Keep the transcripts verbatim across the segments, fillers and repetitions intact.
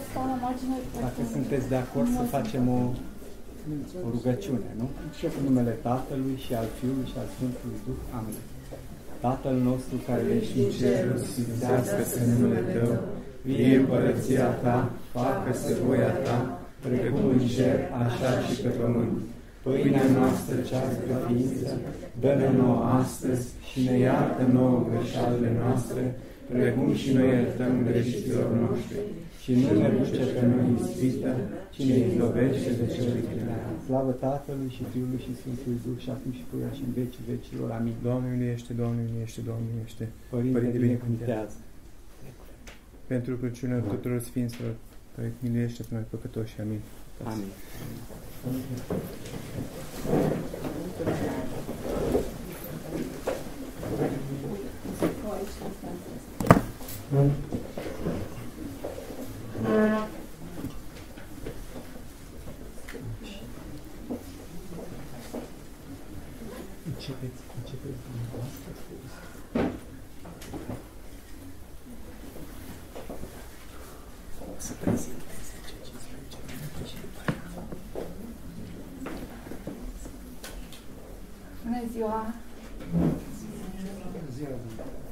stau la margine. Dacă sunteți de acord să facem o, o rugăciune, nu? Și în numele Tatălui și al Fiului și al Sfântului Duh. Amin. Tatăl nostru care ești în cerul, sfințească-se numele Tău, vie împărăția Ta, facă-se voia Ta, precum în cer, așa și pe pământ. Pâinea noastră cea de ființă, dă-ne nouă astăzi și ne iartă nouă greșalele noastre, precum și noi iertăm greșiților noștri. Și nu ne duce pe noi în ispită, ci ne izbăvește de cel viclean. Slavă Tatălui și Fiului și Sfântului Duh și acum și puia și în vecii vecilor. Amin. Doamne miluiește, Doamne miluiește, Doamne miluiește. Părinte, Părinte binecuvântează. Pentru cruciunea tuturor Sfinților, Părinte, miluiește pe noi păcătoși. Amin. Amin. Amin. Începeți, începeți dumneavoastră. Să prezinteze ce cincisprezece minute și după aia. Bună ziua! Bună ziua!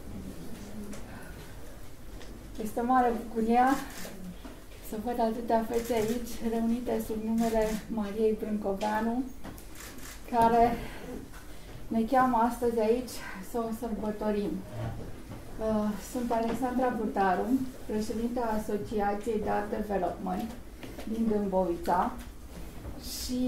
Este o mare bucurie să văd atâtea fețe aici, reunite sub numele Mariei Brâncoveanu, care ne cheamă astăzi aici să o sărbătorim. Sunt Alexandra Butaru, președinta Asociației de Art Development din Dâmbovița și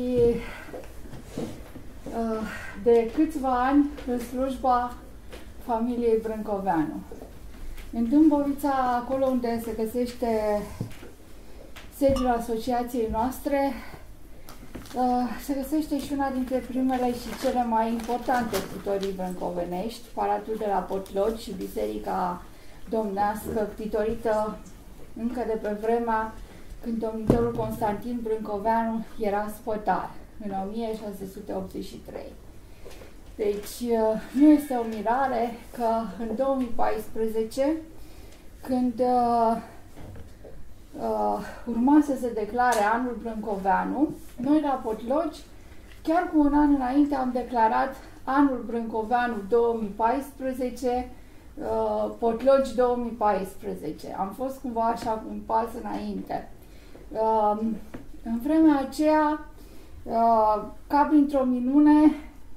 de câțiva ani în slujba familiei Brâncoveanu. În Dâmbovița, acolo unde se găsește sediul asociației noastre, se găsește și una dintre primele și cele mai importante ctitorii brâncovenești, Palatul de la Potlogi și Biserica Domnească, ctitorită încă de pe vremea când domnitorul Constantin Brâncoveanu era spătar, în o mie șase sute optzeci și trei. Deci, nu este o mirare că în două mii paisprezece, când uh, uh, urma să se declare anul Brâncoveanu, noi la Potlogi, chiar cu un an înainte, am declarat anul Brâncoveanu două mii paisprezece, uh, Potlogi două mii paisprezece. Am fost cumva așa un pas înainte. Uh, în vremea aceea, uh, ca printr-o minune,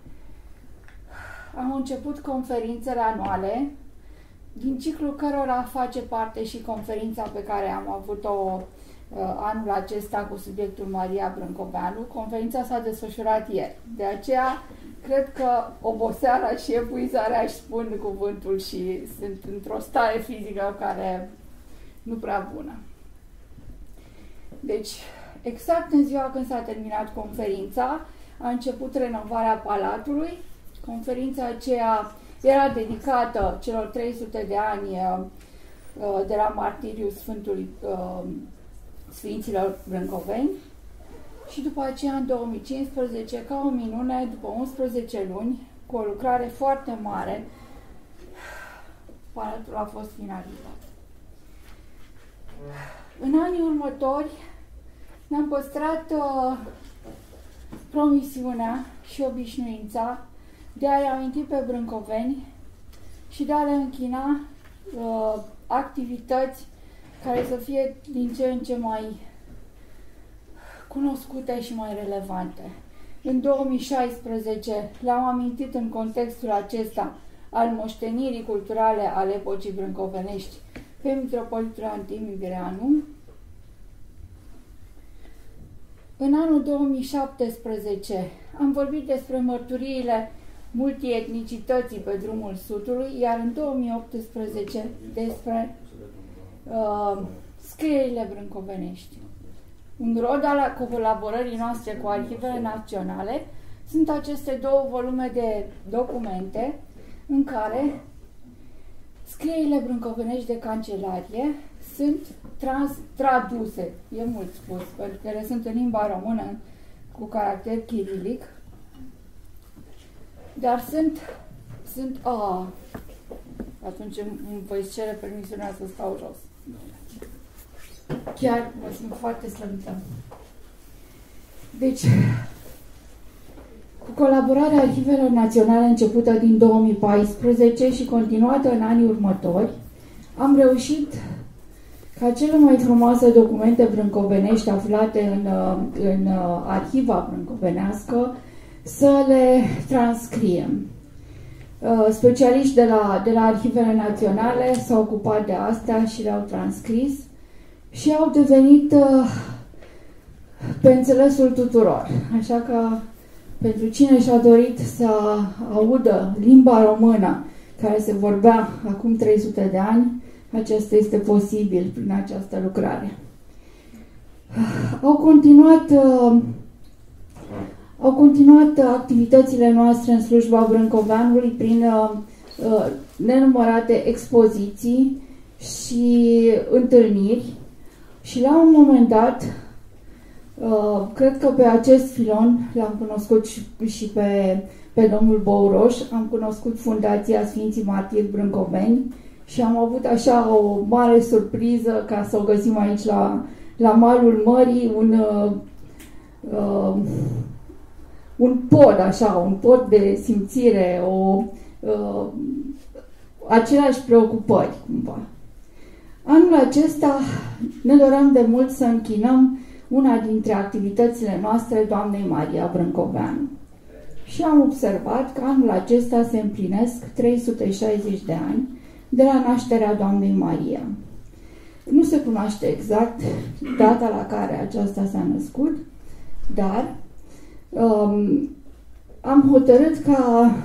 am început conferințele anuale, din ciclul cărora face parte și conferința pe care am avut-o uh, anul acesta cu subiectul Maria Brâncoveanu. Conferința s-a desfășurat ieri. De aceea, cred că oboseala și epuizarea își spun cuvântul și sunt într-o stare fizică care nu prea bună. Deci, exact în ziua când s-a terminat conferința, a început renovarea Palatului. Conferința aceea era dedicată celor trei sute de ani uh, de la martiriul Sfântului uh, Sfinților Brâncoveni și după aceea în două mii cincisprezece, ca o minune, după unsprezece luni, cu o lucrare foarte mare, Palatul a fost finalizat. În anii următori ne-am păstrat uh, promisiunea și obișnuința de a-i aminti pe brâncoveni și de a le închina uh, activități care să fie din ce în ce mai cunoscute și mai relevante. În două mii șaisprezece l-am amintit în contextul acesta al moștenirii culturale ale epocii brâncovenești pe mitropolitul Antim Vigreanu. În anul două mii șaptesprezece am vorbit despre mărturiile multietnicității pe drumul Sudului, iar în două mii optsprezece despre uh, scrierile brâncovenești. Un rod al colaborării noastre cu arhivele naționale sunt aceste două volume de documente în care scrierile brâncovenești de cancelarie sunt trans, traduse, e mult spus, pentru că ele sunt în limba română cu caracter chirilic, dar sunt, sunt, a, atunci îmi voi cere permisiunea să stau jos. chiar mă simt foarte slăbită. Deci, cu colaborarea Arhivelor Naționale începută din două mii paisprezece și continuată în anii următori, am reușit ca cele mai frumoase documente brâncovenești aflate în, în arhiva brâncovenească să le transcriem. Specialiști de la, de la Arhivele Naționale s-au ocupat de astea și le-au transcris și au devenit pe înțelesul tuturor. Așa că pentru cine și-a dorit să audă limba română care se vorbea acum trei sute de ani, acesta este posibil prin această lucrare. Au continuat, uh, au continuat activitățile noastre în slujba Brâncoveanului prin uh, uh, nenumărate expoziții și întâlniri și la un moment dat, uh, cred că pe acest filon l-am cunoscut și, și pe, pe domnul Bouroș, am cunoscut Fundația Sfinții Martiri Brâncoveni și am avut așa o mare surpriză ca să o găsim aici la, la malul mării, un, uh, uh, un pod, așa, un pod de simțire, o, uh, aceleași preocupări, cumva. Anul acesta ne doream de mult să închinăm una dintre activitățile noastre Doamnei Maria Brâncoveanu. Și am observat că anul acesta se împlinesc trei sute șaizeci de ani de la nașterea Doamnei Maria. Nu se cunoaște exact data la care aceasta s-a născut, dar um, am hotărât ca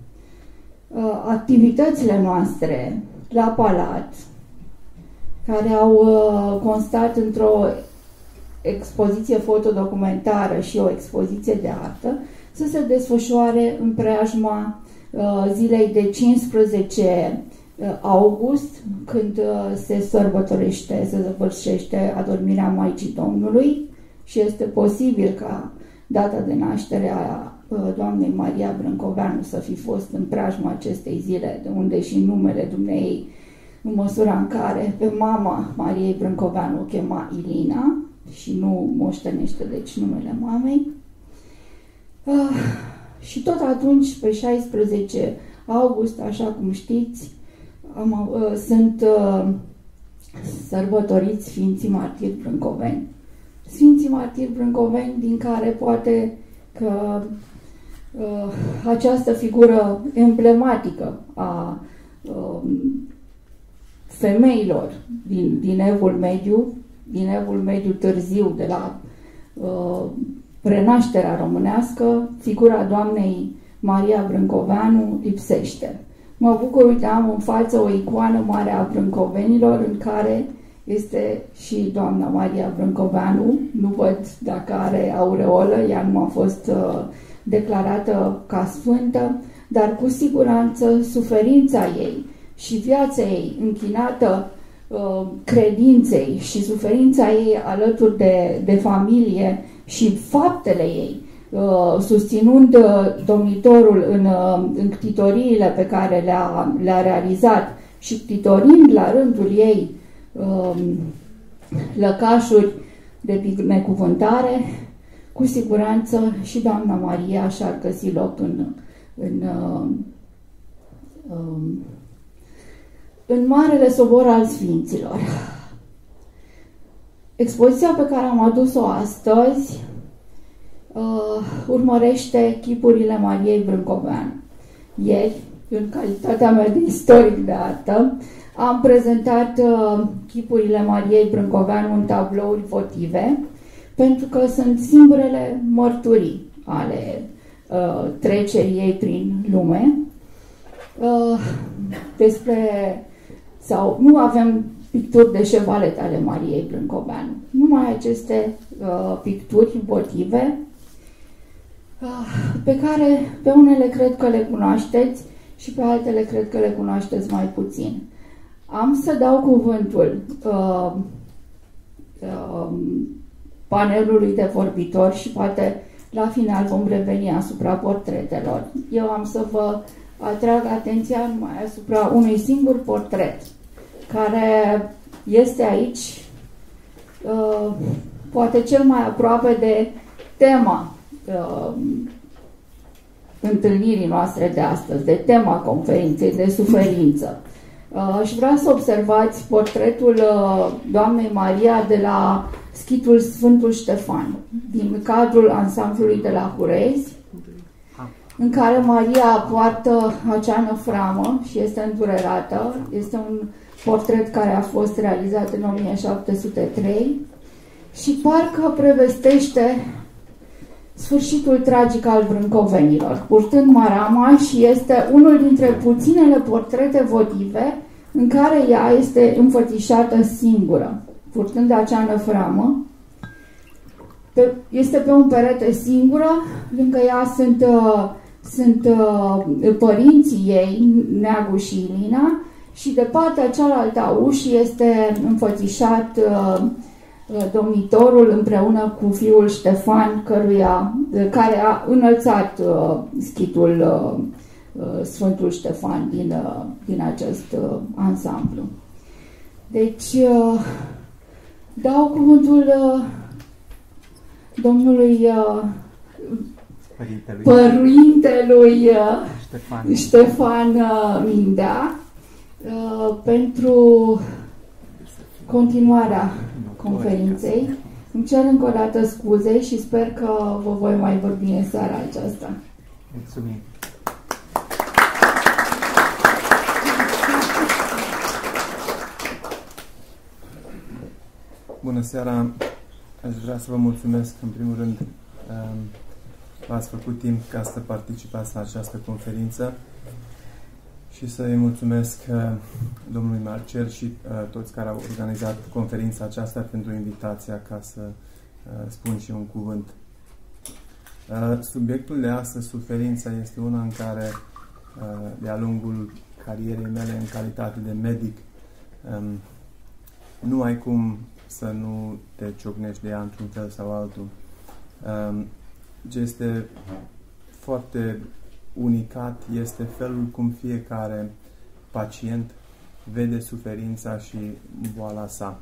uh, activitățile noastre la palat, care au uh, constat într-o expoziție fotodocumentară și o expoziție de artă, să se desfășoare în preajma uh, zilei de cincisprezece august, când se sărbătorește, se sărbătorește adormirea Maicii Domnului și este posibil ca data de naștere a Doamnei Maria Brâncoveanu să fi fost în preajma acestei zile, de unde și numele dumneei, în măsura în care pe mama Mariei Brâncoveanu o chema Ilina și nu moștenește deci numele mamei. Uh, și tot atunci, pe șaisprezece august, așa cum știți, Am, uh, sunt uh, sărbătoriți Sfinții Martiri Brâncoveni. Sfinții Martiri Brâncoveni, din care poate că uh, această figură emblematică a uh, femeilor din, din Evul Mediu, din Evul Mediu târziu, de la uh, renașterea românească, figura Doamnei Maria Brâncoveanu lipsește. Mă bucur, uite, am în față o icoană mare a brâncovenilor în care este și Doamna Maria Brâncoveanu. Nu văd dacă are aureolă, ea nu a fost uh, declarată ca sfântă, dar cu siguranță suferința ei și viața ei închinată uh, credinței și suferința ei alături de, de familie și faptele ei, Uh, susținând uh, domnitorul în, uh, în ctitoriile pe care le-a le-a realizat și ctitorind la rândul ei uh, lăcașuri de binecuvântare, cu siguranță și Doamna Maria și-ar găsi loc în, în, uh, uh, în Marele Sobor al Sfinților. Expoziția pe care am adus-o astăzi Uh, urmărește chipurile Mariei Brâncoveanu. Ieri, în calitatea mea de istoric de artă, am prezentat uh, chipurile Mariei Brâncoveanu în tablouri votive, pentru că sunt singurele mărturii ale uh, trecerii ei prin lume. Uh, despre, sau nu avem picturi de șevalet ale Mariei Brâncoveanu, numai aceste uh, picturi votive, pe care pe unele cred că le cunoașteți și pe altele cred că le cunoașteți mai puțin. Am să dau cuvântul uh, uh, panelului de vorbitori și poate la final vom reveni asupra portretelor. Eu am să vă atrag atenția numai asupra unui singur portret, care este aici uh, poate cel mai aproape de tema uh, întâlnirii noastre de astăzi, de tema conferinței, de suferință. Uh, și vreau să observați portretul uh, Doamnei Maria de la schitul Sfântul Ștefan, din cadrul ansamblului de la Hurezi, în care Maria poartă acea năframă și este îndurerată. Este un portret care a fost realizat în o mie șapte sute trei și parcă prevestește sfârșitul tragic al brâncovenilor, purtând marama, și este unul dintre puținele portrete votive în care ea este înfățișată singură, purtând acea năframă. Pe, este pe un perete singură, lângă ea sunt, uh, sunt uh, părinții ei, Neagu și Ilina, și de partea cealaltă a ușii este înfățișat uh, domnitorul împreună cu fiul Ștefan, căruia, care a înălțat uh, schitul uh, Sfântul Ștefan din, uh, din acest uh, ansamblu. Deci, uh, dau cuvântul uh, domnului uh, Părintelui, Părintelui uh, Ștefan, Ștefan uh, Mindea uh, pentru continuarea conferinței. Îmi cer încă o dată scuze și sper că vă voi mai vorbi în seara aceasta. Mulțumim! Bună seara! Aș vrea să vă mulțumesc, în primul rând, că ați făcut timp ca să participați la această conferință și să-i mulțumesc domnului Marcel și toți care au organizat conferința aceasta pentru invitația ca să spun și un cuvânt. Subiectul de astăzi, suferința, este una în care, de-a lungul carierei mele în calitate de medic, nu ai cum să nu te ciocnești de ea într-un fel sau altul. Ce este foarte unicat este felul cum fiecare pacient vede suferința și boala sa.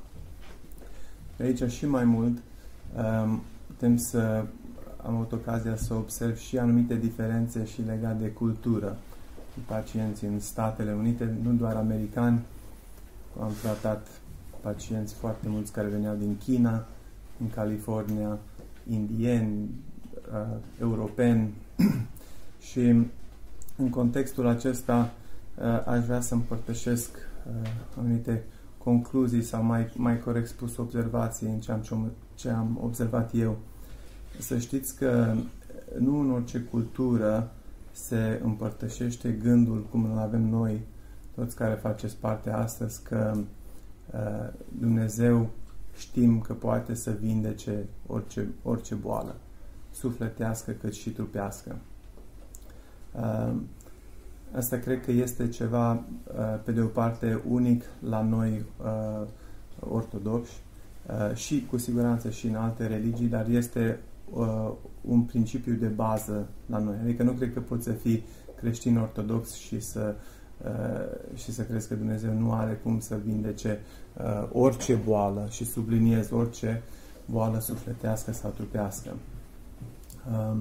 De aici și mai mult putem să am avut ocazia să observ și anumite diferențe și legate de cultură cu pacienți în Statele Unite, nu doar americani. Am tratat pacienți foarte mulți care veneau din China, din California, indieni, uh, europeni și în contextul acesta uh, aș vrea să împărtășesc uh, anumite concluzii sau mai, mai corect spus observații în ce am, ce am observat eu. Să știți că nu în orice cultură se împărtășește gândul cum îl avem noi, toți care faceți parte astăzi, că uh, Dumnezeu știm că poate să vindece orice, orice boală, sufletească cât și trupească. Uh, asta cred că este ceva, uh, pe de o parte, unic la noi uh, ortodoxi uh, și cu siguranță și în alte religii, dar este uh, un principiu de bază la noi. Adică nu cred că poți să fii creștin ortodox și să Uh, și să crezi că Dumnezeu nu are cum să vindece uh, orice boală și subliniez orice boală sufletească sau trupească. Uh,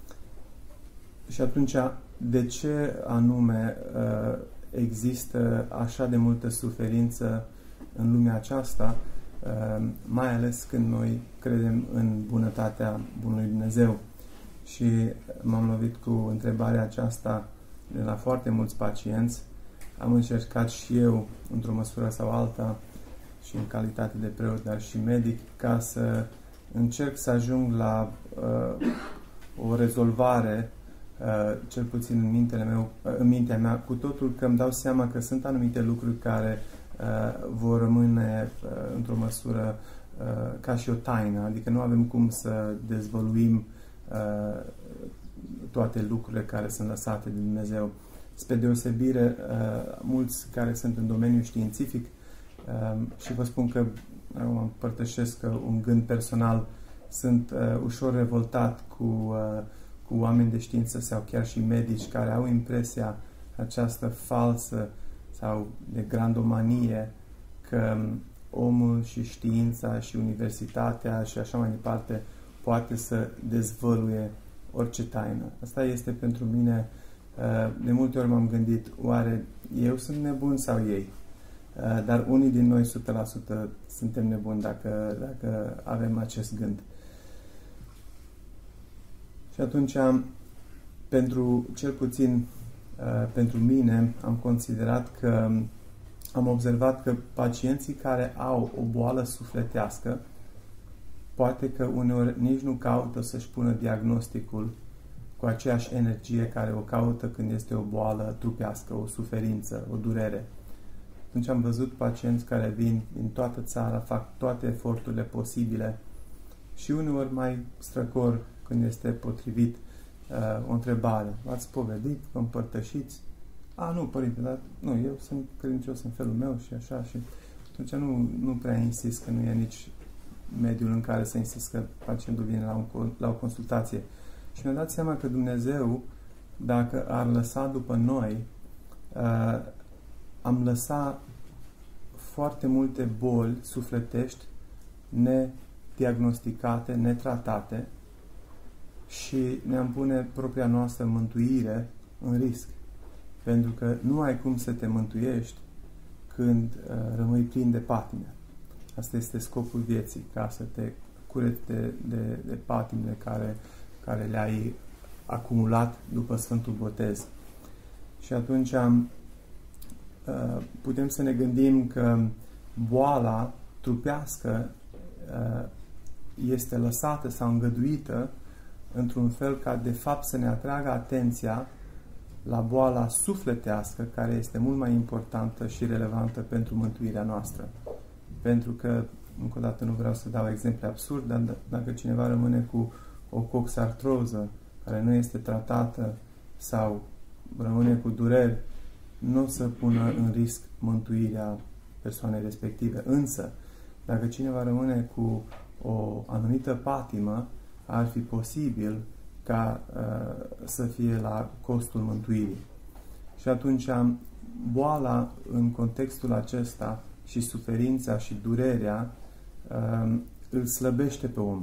și atunci, de ce anume uh, există așa de multă suferință în lumea aceasta, uh, mai ales când noi credem în bunătatea bunului Dumnezeu? Și m-am lovit cu întrebarea aceasta de la foarte mulți pacienți. Am încercat și eu, într-o măsură sau alta, și în calitate de preot, dar și medic, ca să încerc să ajung la uh, o rezolvare, uh, cel puțin în, mintele meu, uh, în mintea mea, cu totul că îmi dau seama că sunt anumite lucruri care uh, vor rămâne uh, într-o măsură uh, ca și o taină, adică nu avem cum să dezvăluim uh, toate lucrurile care sunt lăsate de Dumnezeu. Spre deosebire, uh, mulți care sunt în domeniul științific, uh, și vă spun că acum împărtășesc un gând personal, sunt uh, ușor revoltat cu, uh, cu oameni de știință sau chiar și medici care au impresia aceasta falsă sau de grandomanie că omul și știința și universitatea și așa mai departe poate să dezvăluie orice taină. Asta este pentru mine, de multe ori m-am gândit, oare eu sunt nebun sau ei? Dar unii din noi, o sută la sută, suntem nebuni dacă, dacă avem acest gând. Și atunci, pentru, cel puțin pentru mine, am considerat că am observat că pacienții care au o boală sufletească, poate că uneori nici nu caută să-și pună diagnosticul cu aceeași energie care o caută când este o boală trupească, o suferință, o durere. Atunci am văzut pacienți care vin din toată țara, fac toate eforturile posibile și uneori mai străcor când este potrivit uh, o întrebare. V-ați spovedit? Vă împărtășiți? A, nu, părinte, dar nu, eu sunt credincios în felul meu și așa și atunci nu, nu prea insist, că nu e nici mediul în care să insist că pacientul vine la, un, la o consultație. Și mi-am dat seama că Dumnezeu, dacă ar lăsa după noi, uh, am lăsat foarte multe boli sufletești nediagnosticate, netratate și ne-am pune propria noastră mântuire în risc. Pentru că nu ai cum să te mântuiești când uh, rămâi plin de patime. Asta este scopul vieții, ca să te cureți de, de, de patimile care, care le-ai acumulat după Sfântul Botez. Și atunci am putem să ne gândim că boala trupească este lăsată sau îngăduită într-un fel ca de fapt să ne atragă atenția la boala sufletească, care este mult mai importantă și relevantă pentru mântuirea noastră. Pentru că, încă o dată nu vreau să dau exemple absurde, dar dacă cineva rămâne cu o coxartroză care nu este tratată sau rămâne cu dureri, nu o să pună în risc mântuirea persoanei respective. Însă, dacă cineva rămâne cu o anumită patimă, ar fi posibil ca uh, să fie la costul mântuirii. Și atunci, boala în contextul acesta și suferința și durerea uh, îl slăbește pe om.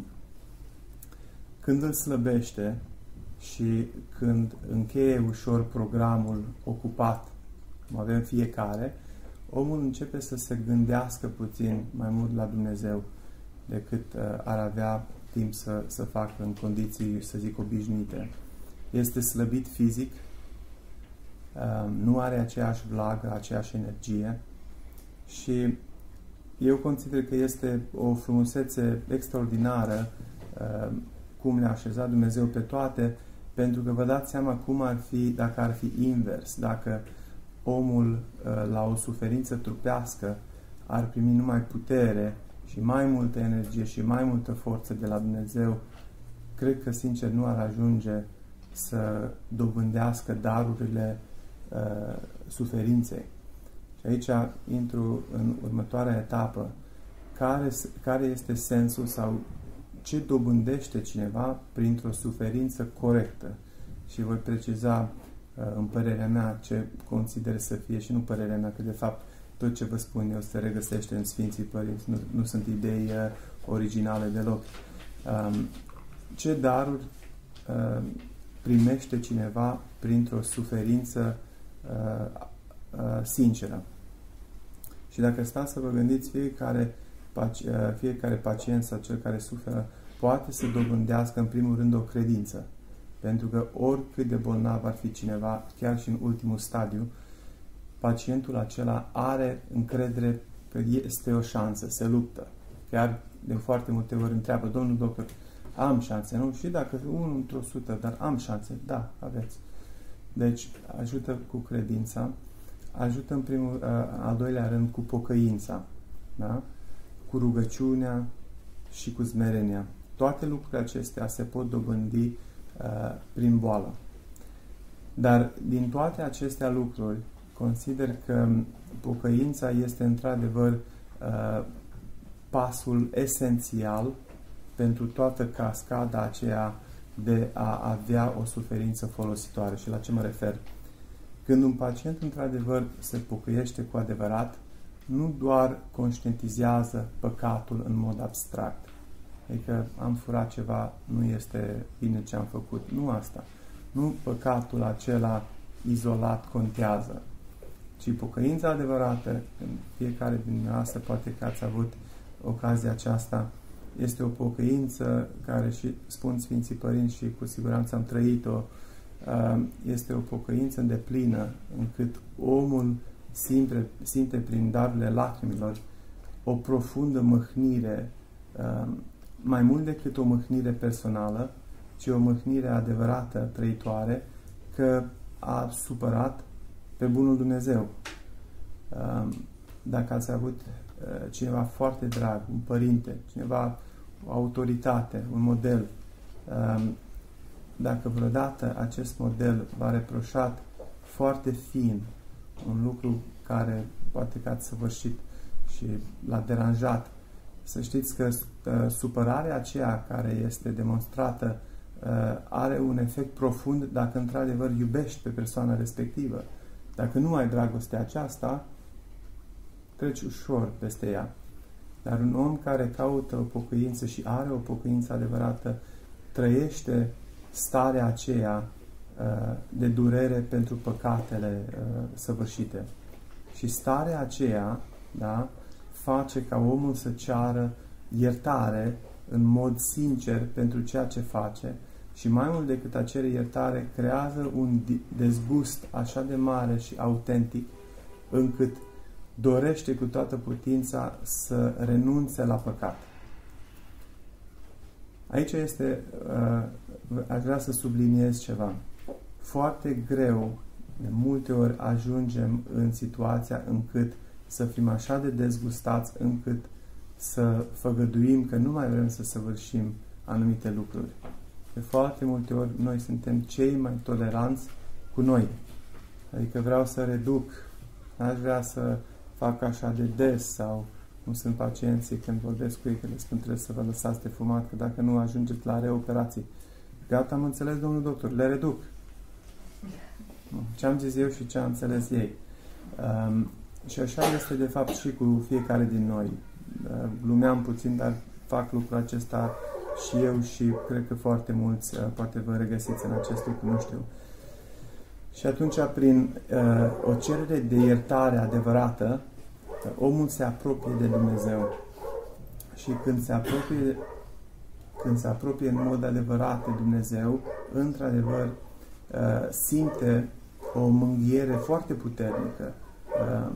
Când îl slăbește și când încheie ușor programul ocupat, cum avem fiecare, omul începe să se gândească puțin mai mult la Dumnezeu decât uh, ar avea timp să, să facă în condiții, să zic, obișnuite. Este slăbit fizic, uh, nu are aceeași vlagă, aceeași energie și eu consider că este o frumusețe extraordinară uh, cum le-a așezat Dumnezeu pe toate, pentru că vă dați seama cum ar fi dacă ar fi invers, dacă omul la o suferință trupească ar primi numai putere și mai multă energie și mai multă forță de la Dumnezeu, cred că, sincer, nu ar ajunge să dobândească darurile uh, suferinței. Și aici intru în următoarea etapă. Care, care este sensul sau ce dobândește cineva printr-o suferință corectă? Și voi preciza în părerea mea ce consider să fie și nu părerea mea, că de fapt tot ce vă spun eu se regăsește în Sfinții Părinți, nu, nu sunt idei uh, originale deloc. Um, ce daruri uh, primește cineva printr-o suferință uh, uh, sinceră? Și dacă stați să vă gândiți, fiecare, paci, uh, fiecare pacient sau cel care suferă poate să dobândească în primul rând o credință. Pentru că oricât de bolnav ar fi cineva, chiar și în ultimul stadiu, pacientul acela are încredere că este o șansă, se luptă. Chiar de foarte multe ori întreabă, domnul doctor, am șanse, nu? Și dacă unul într-o sută, dar am șanse, da, aveți. Deci ajută cu credința, ajută în primul, al doilea rând cu pocăința, da? Cu rugăciunea și cu smerenia. Toate lucrurile acestea se pot dobândi Uh, prin boală. Dar din toate acestea lucruri, consider că pocăința este într-adevăr uh, pasul esențial pentru toată cascada aceea de a avea o suferință folositoare. Și la ce mă refer? Când un pacient într-adevăr se pocăiește cu adevărat, nu doar conștientizează păcatul în mod abstract. Adică am furat ceva, nu este bine ce am făcut. Nu asta. Nu păcatul acela izolat contează, ci pocăința adevărată, când fiecare din noastre poate că ați avut ocazia aceasta, este o pocăință care, și spun Sfinții Părinți și cu siguranță am trăit-o, este o pocăință îndeplină, încât omul simte, simte prin darurile lacrimilor o profundă mâhnire, mai mult decât o mâhnire personală, ci o mâhnire adevărată, trăitoare, că a supărat pe bunul Dumnezeu. Dacă ați avut cineva foarte drag, un părinte, cineva, o autoritate, un model, dacă vreodată acest model v-a reproșat foarte fin un lucru care poate că ați săvârșit și l-a deranjat, să știți că supărarea aceea care este demonstrată are un efect profund dacă într-adevăr iubești pe persoana respectivă. Dacă nu ai dragostea aceasta, treci ușor peste ea. Dar un om care caută o pocăință și are o pocăință adevărată, trăiește starea aceea de durere pentru păcatele săvârșite. Și starea aceea, da, face ca omul să ceară iertare în mod sincer pentru ceea ce face și mai mult decât a cere iertare, creează un dezgust așa de mare și autentic încât dorește cu toată putința să renunțe la păcat. Aici este, uh, aș vrea să subliniez ceva. Foarte greu, de multe ori ajungem în situația încât să fim așa de dezgustați încât să făgăduim că nu mai vrem să săvârșim anumite lucruri. De foarte multe ori noi suntem cei mai toleranți cu noi. Adică vreau să reduc, n-aș vrea să fac așa de des, sau cum sunt pacienții când vorbesc cu ei, că le spun trebuie să vă lăsați de fumat, că dacă nu ajungeți la reoperații. Gata, am înțeles, domnul doctor, le reduc. Ce am zis eu și ce am înțeles ei. Um, și așa este de fapt și cu fiecare din noi. Uh, glumeam puțin, dar fac lucrul acesta și eu și cred că foarte mulți uh, poate vă regăsiți în acest lucru, nu știu. Și atunci, prin uh, o cerere de iertare adevărată, omul se apropie de Dumnezeu. Și când se apropie, când se apropie în mod adevărat de Dumnezeu, într-adevăr, uh, simte o mânghiere foarte puternică. Uh,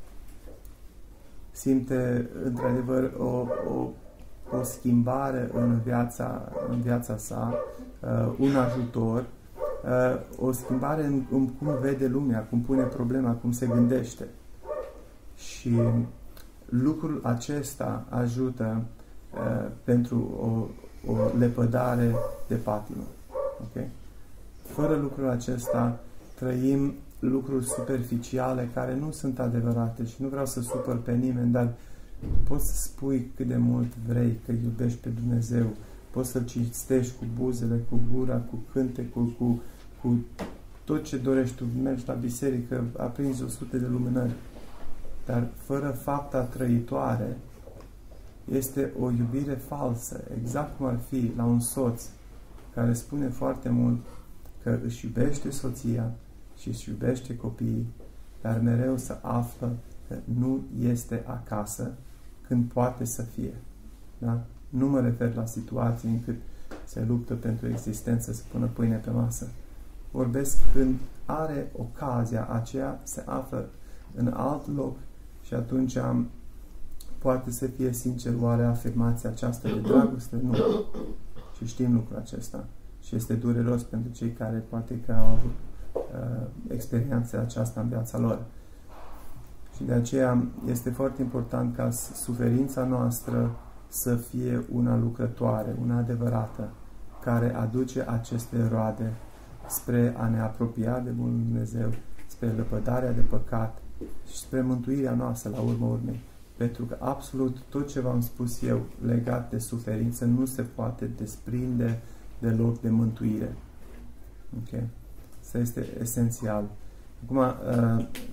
simte, într-adevăr, o, o, o schimbare în viața, în viața sa, uh, un ajutor, uh, o schimbare în, în cum vede lumea, cum pune problema, cum se gândește. Și lucrul acesta ajută uh, pentru o, o lepădare de patimă. Okay? Fără lucrul acesta trăim lucruri superficiale care nu sunt adevărate și nu vreau să supăr pe nimeni, dar poți să spui cât de mult vrei că iubești pe Dumnezeu, poți să-L cinstești cu buzele, cu gura, cu cântecul, cu, cu tot ce dorești. Tu mergi la biserică, aprinzi o sută de lumânări, dar fără fapta trăitoare este o iubire falsă, exact cum ar fi la un soț care spune foarte mult că își iubește soția și își iubește copiii, dar mereu să află că nu este acasă când poate să fie. Da? Nu mă refer la situații încât se luptă pentru existență, să pună pâine pe masă. Vorbesc când are ocazia aceea, se află în alt loc și atunci am, poate să fie sincer, oare afirmația aceasta de dragoste? Nu. Și știm lucrul acesta. Și este dureros pentru cei care poate că au avut uh, experiența aceasta în viața lor. Și de aceea este foarte important ca suferința noastră să fie una lucrătoare, una adevărată, care aduce aceste roade spre a ne apropia de Bunul Dumnezeu, spre lepădarea de păcat și spre mântuirea noastră la urma urmei. Pentru că absolut tot ce v-am spus eu legat de suferință nu se poate desprinde deloc de mântuire. Ok? Asta este esențial. Acum,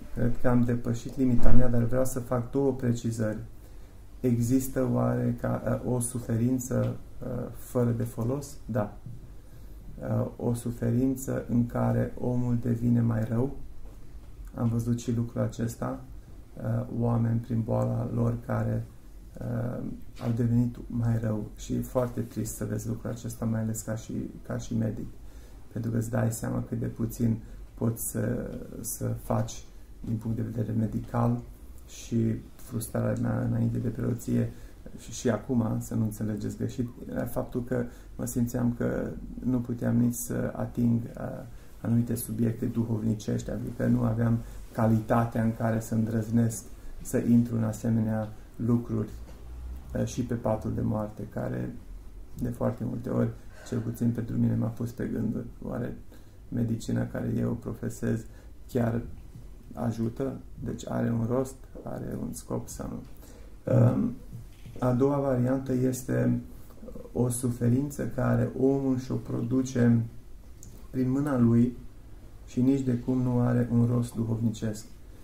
Cred că am depășit limita mea, dar vreau să fac două precizări. Există oare ca, o suferință uh, fără de folos? Da. Uh, o suferință în care omul devine mai rău? Am văzut și lucrul acesta. Uh, oameni prin boala lor care uh, au devenit mai rău și e foarte trist să vezi lucrul acesta, mai ales ca și, ca și medic. Pentru că îți dai seama cât de puțin poți să, să faci din punct de vedere medical și frustrarea mea înainte de preoție și, și acum, să nu înțelegeți greșit, era faptul că mă simțeam că nu puteam nici să ating uh, anumite subiecte duhovnicești, adică nu aveam calitatea în care să îndrăznesc să intru în asemenea lucruri uh, și pe patul de moarte, care de foarte multe ori, cel puțin pentru mine, m-a pus pe gânduri. Oare medicina care eu profesez chiar ajută? Deci are un rost? Are un scop sau nu? Um, a doua variantă este o suferință care omul și-o produce prin mâna lui și nici de cum nu are un rost duhovnicesc.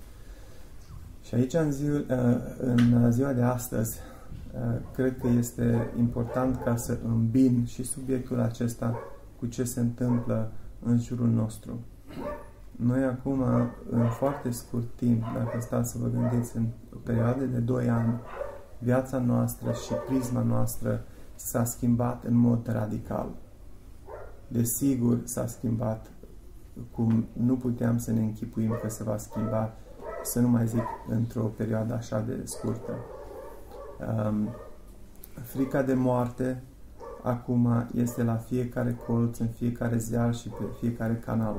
Și aici, în ziua, în ziua de astăzi, cred că este important ca să îmbin și subiectul acesta cu ce se întâmplă în jurul nostru. Noi acum, în foarte scurt timp, dacă stați să vă gândiți, în o perioadă de doi ani, viața noastră și prisma noastră s-a schimbat în mod radical. Desigur, s-a schimbat cum nu puteam să ne închipuim că se va schimba, să nu mai zic într-o perioadă așa de scurtă. Um, frica de moarte acum este la fiecare colț, în fiecare ziar și pe fiecare canal.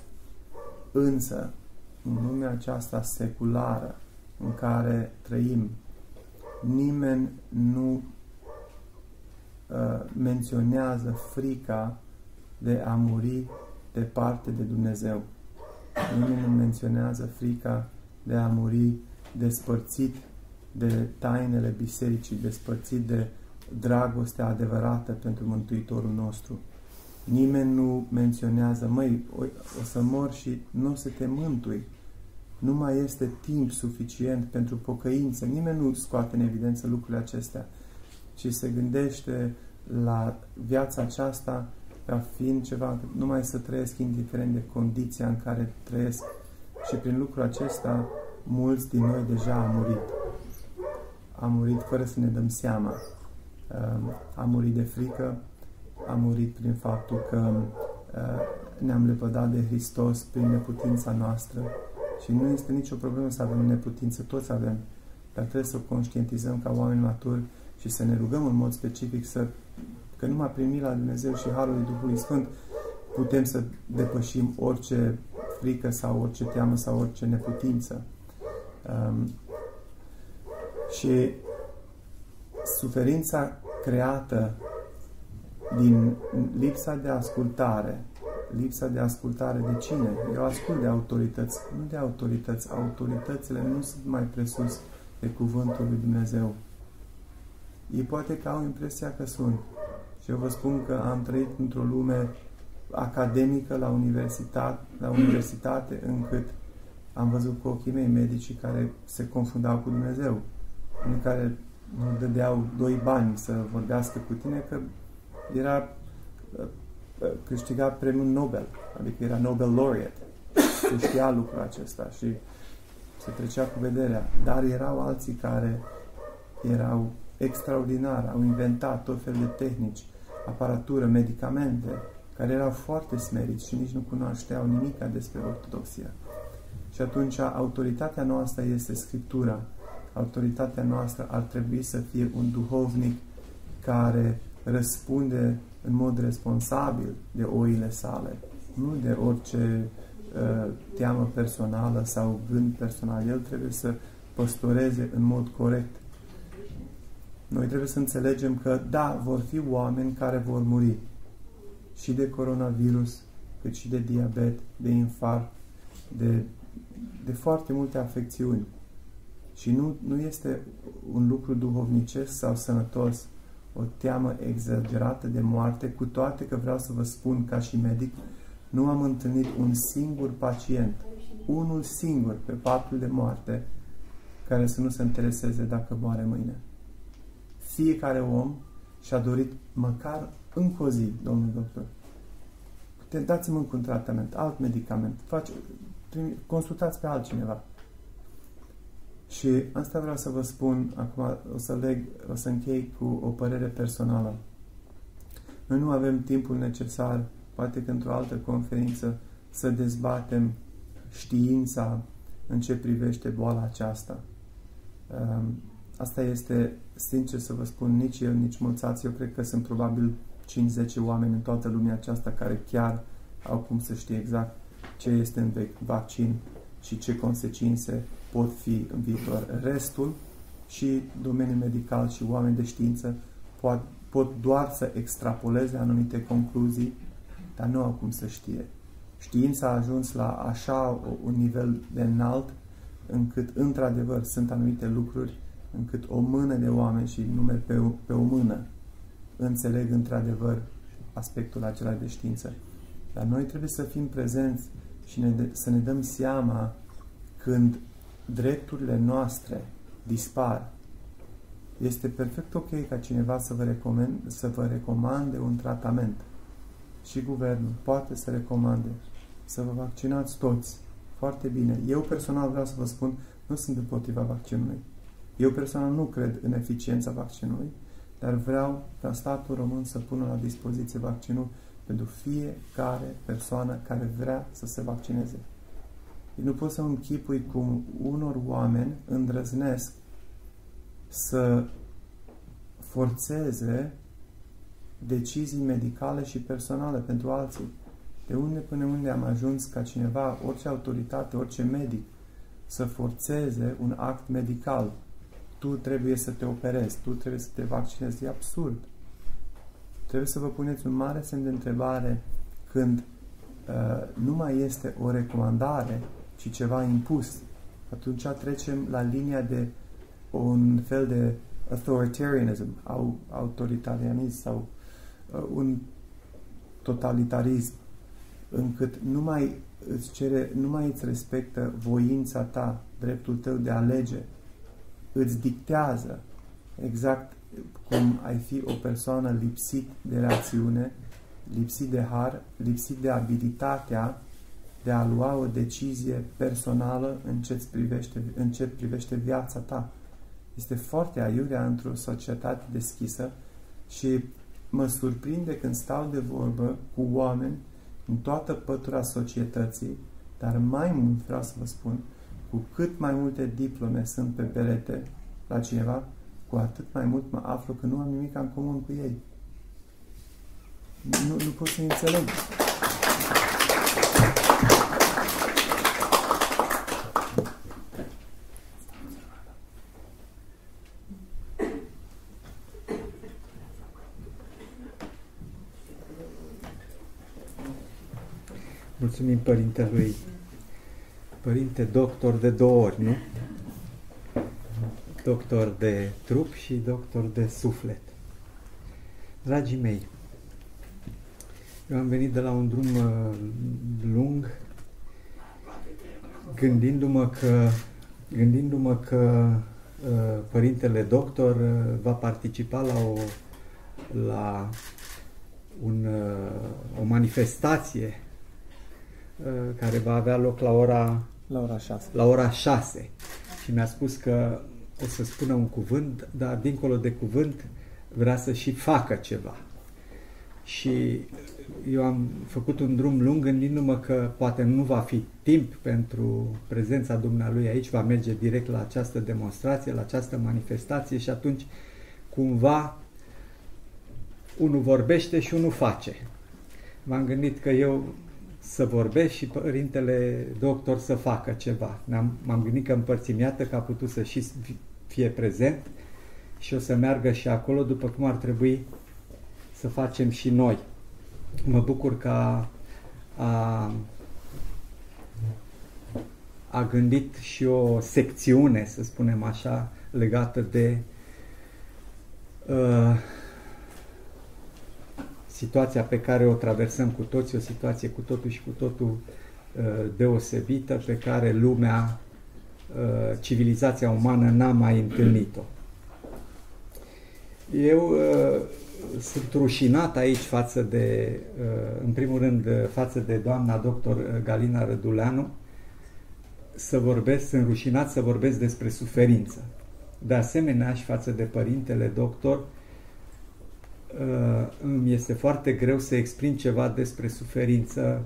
Însă, în lumea aceasta seculară în care trăim, nimeni nu uh, menționează frica de a muri departe de Dumnezeu. Nimeni nu menționează frica de a muri despărțit de tainele bisericii, despărțit de dragostea adevărată pentru Mântuitorul nostru. Nimeni nu menționează, măi, o, o să mor și nu o să te mântui. Nu mai este timp suficient pentru pocăință. Nimeni nu scoate în evidență lucrurile acestea, ci se gândește la viața aceasta ca fiind ceva, numai să trăiesc indiferent de condiția în care trăiesc. Și prin lucrul acesta, mulți din noi deja au murit. Am murit fără să ne dăm seama. Am murit de frică, am murit prin faptul că ne-am lepădat de Hristos prin neputința noastră. Și nu este nicio problemă să avem neputință, toți avem. Dar trebuie să o conștientizăm ca oameni maturi și să ne rugăm în mod specific să, că numai prin mila Dumnezeu și Harul lui Duhului Sfânt putem să depășim orice frică sau orice teamă sau orice neputință. Um, și suferința creată din lipsa de ascultare, lipsa de ascultare de cine? Eu ascult de autorități, nu de autorități. Autoritățile nu sunt mai presus de cuvântul lui Dumnezeu. Ei poate că au impresia că sunt. Și eu vă spun că am trăit într-o lume academică la universitate, la universitate încât am văzut cu ochii mei medicii care se confundau cu Dumnezeu, în care nu dădeau doi bani să vorbească cu tine, că era câștigat premiul Nobel, adică era Nobel laureate. Se știa lucrul acesta și se trecea cu vederea. Dar erau alții care erau extraordinari, au inventat tot fel de tehnici, aparatură, medicamente, care erau foarte smeriți și nici nu cunoșteau nimic despre ortodoxia. Și atunci autoritatea noastră este Scriptura. Autoritatea noastră ar trebui să fie un duhovnic care răspunde în mod responsabil de oile sale, nu de orice uh, teamă personală sau gând personal. El trebuie să păstoreze în mod corect. Noi trebuie să înțelegem că, da, vor fi oameni care vor muri și de coronavirus, cât și de diabet, de infarct, de, de foarte multe afecțiuni. Și nu, nu este un lucru duhovnicesc sau sănătos, o teamă exagerată de moarte, cu toate că vreau să vă spun ca și medic, nu am întâlnit un singur pacient unul singur pe patul de moarte care să nu se intereseze dacă moare mâine. Fiecare om și-a dorit măcar încă o zi, domnul doctor. Dați-mă încă un tratament, alt medicament, faci, consultați pe altcineva. Și asta vreau să vă spun, acum o să, leg, o să închei cu o părere personală. Noi nu avem timpul necesar, poate că într-o altă conferință, să dezbatem știința în ce privește boala aceasta. Asta este, sincer să vă spun, nici eu, nici mulți alții. Eu cred că sunt probabil cinci zece oameni în toată lumea aceasta care chiar au cum să știe exact ce este în vaccin și ce consecințe pot fi în viitor. Restul și domeniul medical și oameni de știință pot, pot doar să extrapoleze anumite concluzii, dar nu au cum să știe. Știința a ajuns la așa un nivel de înalt încât, într-adevăr, sunt anumite lucruri încât o mână de oameni, și numeri pe o, pe o mână, înțeleg într-adevăr aspectul acela de știință. Dar noi trebuie să fim prezenți și ne de, să ne dăm seama când drepturile noastre dispar. Este perfect ok ca cineva să vă, recomand, să vă recomande un tratament. Și guvernul poate să recomande să vă vaccinați toți. Foarte bine. Eu personal vreau să vă spun, nu sunt împotriva vaccinului. Eu personal nu cred în eficiența vaccinului, dar vreau ca statul român să pună la dispoziție vaccinul pentru fiecare persoană care vrea să se vaccineze. Eu nu pot să închipui cum unor oameni îndrăznesc să forțeze decizii medicale și personale pentru alții. De unde până unde am ajuns ca cineva, orice autoritate, orice medic, să forțeze un act medical. Tu trebuie să te operezi, tu trebuie să te vaccinezi. E absurd. Trebuie să vă puneți un mare semn de întrebare când uh, nu mai este o recomandare, ci ceva impus. Atunci trecem la linia de un fel de authoritarianism, au, autoritarianism sau uh, un totalitarism, încât nu mai îți cere, nu mai îți respectă voința ta, dreptul tău de a alege, îți dictează exact cum ai fi o persoană lipsit de rațiune, lipsit de har, lipsit de abilitatea de a lua o decizie personală în ce privește, în ce privește viața ta. Este foarte aiurea într-o societate deschisă și mă surprinde când stau de vorbă cu oameni în toată pătura societății, dar mai mult vreau să vă spun, cu cât mai multe diplome sunt pe perete la cineva, cu atât mai mult mă aflu că nu am nimic în comun cu ei. Nu, nu pot să înțeleg. Mulțumim părintelui, părinte doctor de două ori, nu? Doctor de trup și doctor de suflet. Dragii mei, eu am venit de la un drum uh, lung, gândindu-mă că, gândindu-mă că uh, părintele doctor uh, va participa la o, la un, uh, o manifestație care va avea loc la ora, la ora șase. La ora șase. Și mi-a spus că o să spună un cuvânt, dar dincolo de cuvânt vrea să și facă ceva. Și eu am făcut un drum lung gândindu-mă că poate nu va fi timp pentru prezența dumnealui aici, va merge direct la această demonstrație, la această manifestație și atunci cumva unul vorbește și unul face. M-am gândit că eu să vorbesc și părintele doctor să facă ceva. M-am gândit că împărțim, iată că a putut să și fie prezent și o să meargă și acolo, după cum ar trebui să facem și noi. Mă bucur că a, a, a gândit și o secțiune, să spunem așa, legată de uh, situația pe care o traversăm cu toți, o situație cu totul și cu totul deosebită pe care lumea, civilizația umană n-a mai întâlnit-o. Eu sunt rușinat aici față de, în primul rând, față de doamna doctor Galina Răduleanu, să vorbesc, sunt rușinat să vorbesc despre suferință. De asemenea, și față de părintele doctor, îmi este foarte greu să exprim ceva despre suferință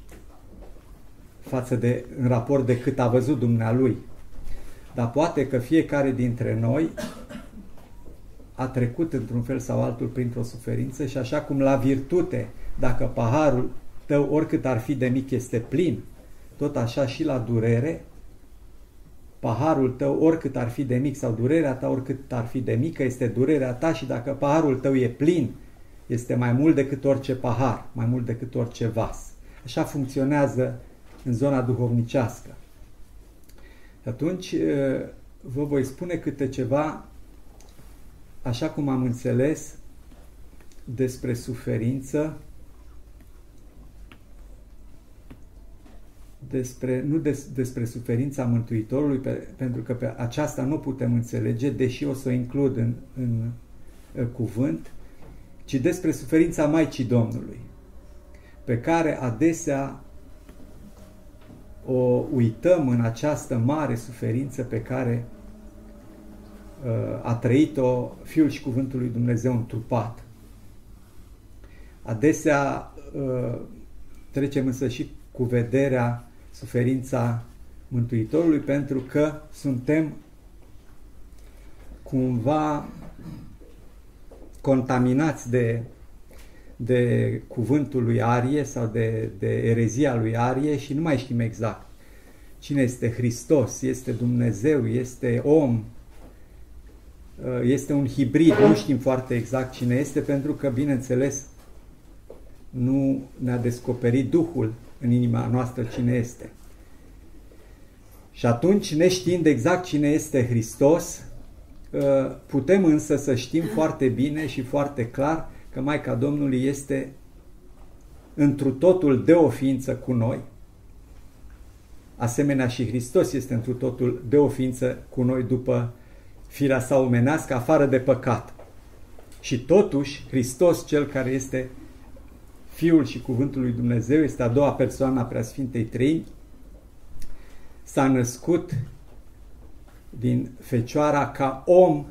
față de, în raport de cât a văzut dumnealui. Dar poate că fiecare dintre noi a trecut într-un fel sau altul printr-o suferință și așa cum la virtute, dacă paharul tău oricât ar fi de mic este plin, tot așa și la durere, paharul tău oricât ar fi de mic sau durerea ta oricât ar fi de mică este durerea ta și dacă paharul tău e plin, este mai mult decât orice pahar, mai mult decât orice vas. Așa funcționează în zona duhovnicească. Și atunci vă voi spune câte ceva, așa cum am înțeles, despre suferință, despre, nu des, despre suferința Mântuitorului, pe, pentru că pe aceasta nu putem înțelege, deși o să o includ în, în, în cuvânt, ci despre suferința Maicii Domnului, pe care adesea o uităm în această mare suferință pe care uh, a trăit-o Fiul și Cuvântul lui Dumnezeu întrupat. Adesea uh, trecem însă și cu vederea suferința Mântuitorului pentru că suntem cumva contaminați de, de cuvântul lui Arie sau de, de erezia lui Arie și nu mai știm exact cine este Hristos, este Dumnezeu, este om, este un hibrid, nu știm foarte exact cine este pentru că, bineînțeles, nu ne-a descoperit Duhul în inima noastră cine este. Și atunci, neștiind exact cine este Hristos, putem însă să știm foarte bine și foarte clar că Maica Domnului este întru totul de o ființă cu noi, asemenea și Hristos este întru totul de o ființă cu noi după firea sa omenească, afară de păcat. Și totuși, Hristos, Cel care este Fiul și Cuvântul lui Dumnezeu, este a doua persoană a Preasfintei Treimi, s-a născut din Fecioara ca om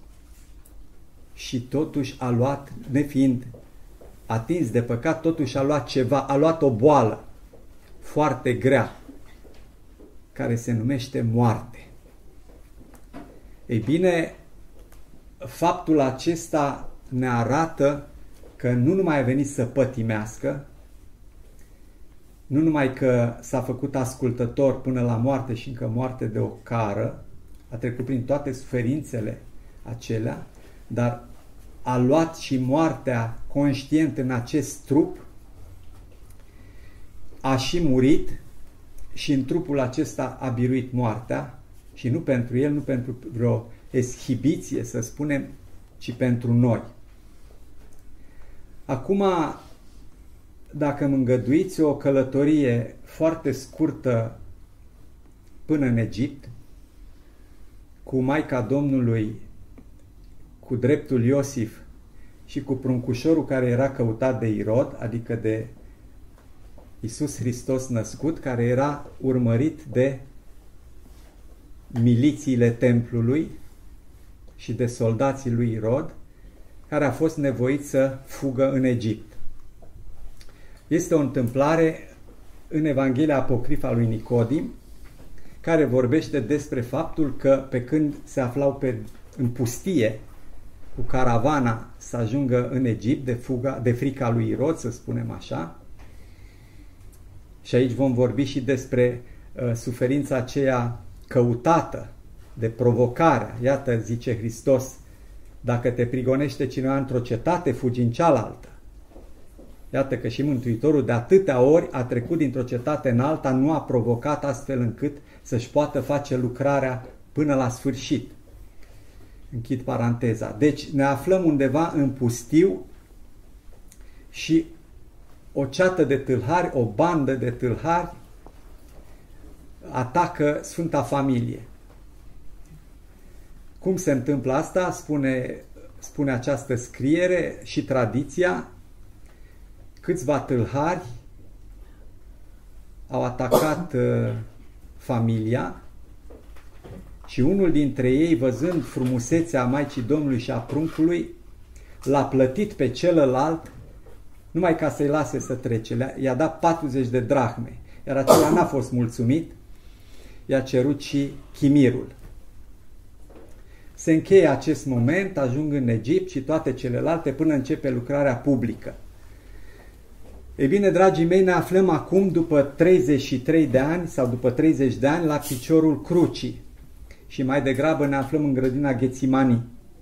și totuși a luat, nefiind atins de păcat, totuși a luat ceva, a luat o boală foarte grea, care se numește moarte. Ei bine, faptul acesta ne arată că nu numai a venit să pătimească, nu numai că s-a făcut ascultător până la moarte și încă moarte de ocară, a trecut prin toate suferințele acelea, dar a luat și moartea conștient în acest trup, a și murit și în trupul acesta a biruit moartea și nu pentru el, nu pentru vreo eschibiție, să spunem, ci pentru noi. Acum, dacă îmi îngăduiți o călătorie foarte scurtă până în Egipt, cu Maica Domnului, cu dreptul Iosif și cu pruncușorul care era căutat de Irod, adică de Iisus Hristos născut, care era urmărit de milițiile templului și de soldații lui Irod, care a fost nevoit să fugă în Egipt. Este o întâmplare în Evanghelia Apocrifa lui Nicodim, care vorbește despre faptul că pe când se aflau pe, în pustie cu caravana să ajungă în Egipt de, fuga, de frica lui Irod, să spunem așa, și aici vom vorbi și despre uh, suferința aceea căutată de provocarea. Iată, zice Hristos, dacă te prigonește cineva într-o cetate, fugi în cealaltă. Iată că și Mântuitorul de atâtea ori a trecut dintr-o cetate în alta, nu a provocat astfel încât să-și poată face lucrarea până la sfârșit. Închid paranteza. Deci ne aflăm undeva în pustiu și o ceată de tâlhari, o bandă de tâlhari atacă Sfânta Familie. Cum se întâmplă asta? Spune, spune această scriere și tradiția. Câțiva tâlhari au atacat uh, familia și unul dintre ei, văzând frumusețea Maicii Domnului și a pruncului, l-a plătit pe celălalt numai ca să-i lase să trece. I-a dat patruzeci de drahme, iar acela n-a fost mulțumit, i-a cerut și chimirul. Se încheie acest moment, ajung în Egipt și toate celelalte până începe lucrarea publică. Ei bine, dragii mei, ne aflăm acum după treizeci și trei de ani sau după treizeci de ani la piciorul crucii și mai degrabă ne aflăm în grădina Ghețimanii.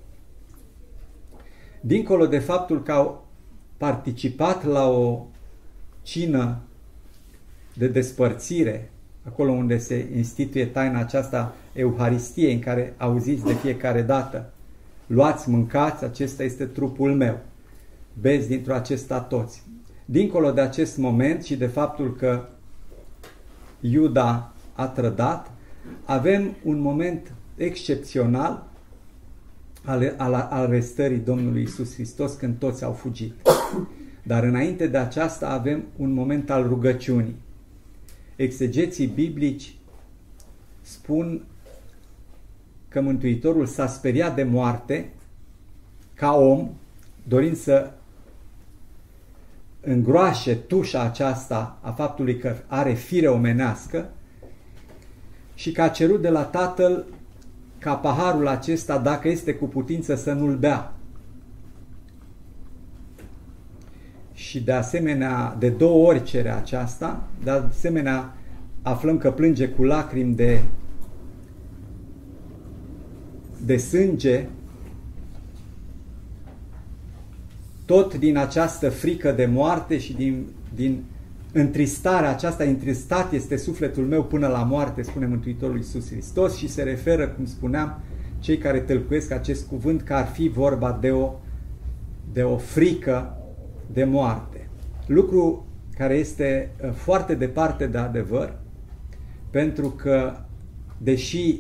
Dincolo de faptul că au participat la o cină de despărțire, acolo unde se instituie taina aceasta Euharistiei, în care auziți de fiecare dată: luați, mâncați, acesta este trupul meu, beți dintr-o acesta toți. Dincolo de acest moment și de faptul că Iuda a trădat, avem un moment excepțional al, al arestării Domnului Iisus Hristos, când toți au fugit. Dar înainte de aceasta avem un moment al rugăciunii. Exegeții biblici spun că Mântuitorul s-a speriat de moarte ca om, dorind să îngroașe tușa aceasta a faptului că are fire omenească, și că a cerut de la Tatăl ca paharul acesta, dacă este cu putință, să nu-l bea. Și de asemenea, de două ori cere aceasta, de asemenea aflăm că plânge cu lacrimi de, de sânge, tot din această frică de moarte și din, din întristarea aceasta. Întristat este sufletul meu până la moarte, spune Mântuitorul Iisus Hristos, și se referă, cum spuneam, cei care tălcuiesc acest cuvânt, că ar fi vorba de o, de o frică de moarte. Lucru care este foarte departe de adevăr, pentru că, deși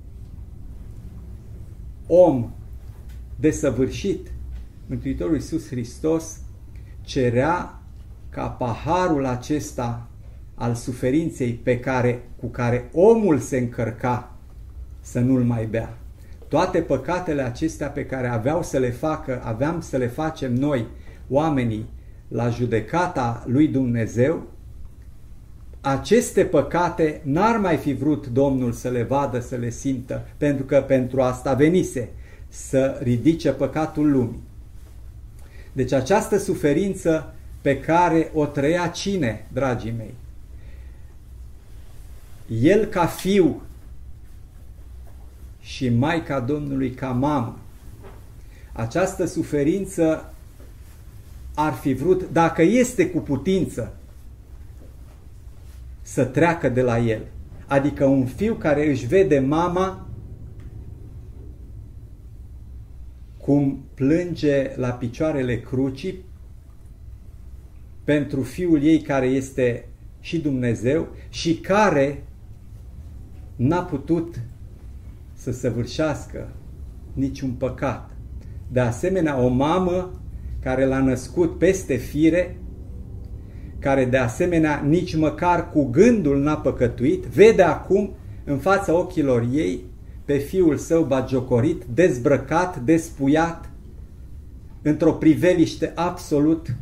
om desăvârșit, Mântuitorul Iisus Hristos cerea ca paharul acesta al suferinței pe care, cu care omul se încărca să nu-l mai bea. Toate păcatele acestea pe care aveau să le facă, aveam să le facem noi, oamenii, la judecata lui Dumnezeu, aceste păcate n-ar mai fi vrut Domnul să le vadă, să le simtă, pentru că pentru asta venise, să ridice păcatul lumii. Deci această suferință pe care o trăia cine, dragii mei? El ca fiu și Maica Domnului ca mamă. Această suferință ar fi vrut, dacă este cu putință, să treacă de la el. Adică un fiu care își vede mama cum plânge la picioarele crucii pentru fiul ei care este și Dumnezeu și care n-a putut să săvârșească niciun păcat. De asemenea, o mamă care l-a născut peste fire, care de asemenea nici măcar cu gândul n-a păcătuit, vede acum în fața ochilor ei pe fiul său bagiocorit, dezbrăcat, despuiat, într-o priveliște absolut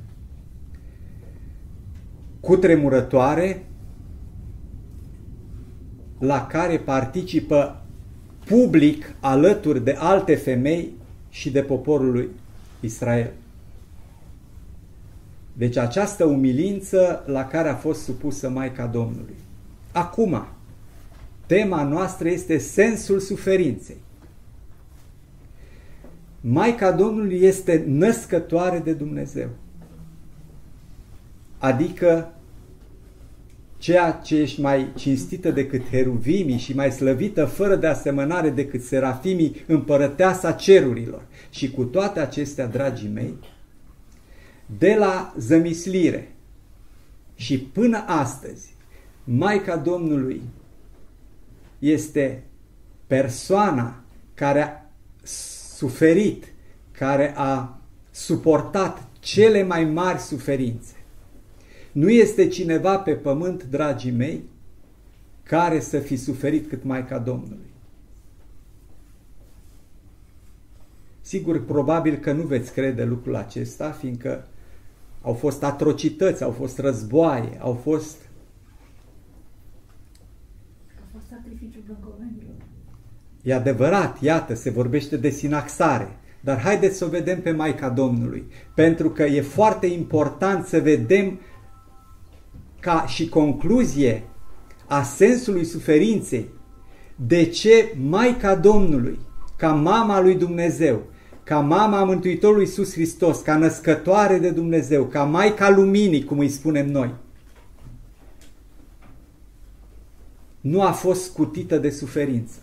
cutremurătoare, la care participă public alături de alte femei și de poporul lui Israel. Deci această umilință la care a fost supusă Maica Domnului. Acum, tema noastră este sensul suferinței. Maica Domnului este născătoare de Dumnezeu. Adică ceea ce ești mai cinstită decât heruvimii și mai slăvită fără de asemănare decât serafimii, împărăteasa cerurilor. Și cu toate acestea, dragii mei, de la zămislire și până astăzi, Maica Domnului este persoana care a suferit, care a suportat cele mai mari suferințe. Nu este cineva pe pământ, dragii mei, care să fi suferit cât Maica Domnului. Sigur, probabil că nu veți crede lucrul acesta, fiindcă au fost atrocități, au fost războaie, au fost... A fost sacrificiul brâncovenilor. E adevărat, iată, se vorbește de sinaxare. Dar haideți să o vedem pe Maica Domnului, pentru că e foarte important să vedem ca și concluzie a sensului suferinței, de ce Maica Domnului, ca mama lui Dumnezeu, ca mama Mântuitorului Iisus Hristos, ca născătoare de Dumnezeu, ca Maica Luminii, cum îi spunem noi, nu a fost scutită de suferință.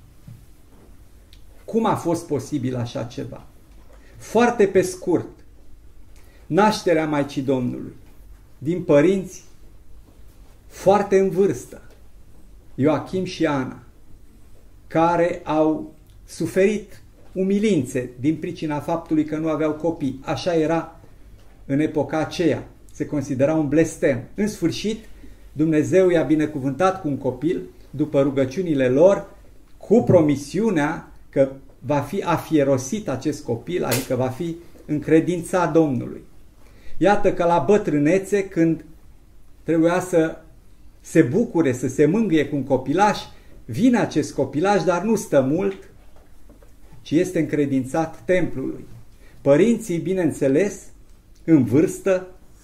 Cum a fost posibil așa ceva? Foarte pe scurt, nașterea Maicii Domnului din părinți foarte în vârstă, Ioachim și Ana, care au suferit umilințe din pricina faptului că nu aveau copii. Așa era în epoca aceea. Se considera un blestem. În sfârșit, Dumnezeu i-a binecuvântat cu un copil după rugăciunile lor, cu promisiunea că va fi afierosit acest copil, adică va fi încredințat Domnului. Iată că la bătrânețe, când trebuia să se bucure, să se mângâie cu un copilaș, vine acest copilaș, dar nu stă mult, ci este încredințat templului. Părinții, bineînțeles, în vârstă,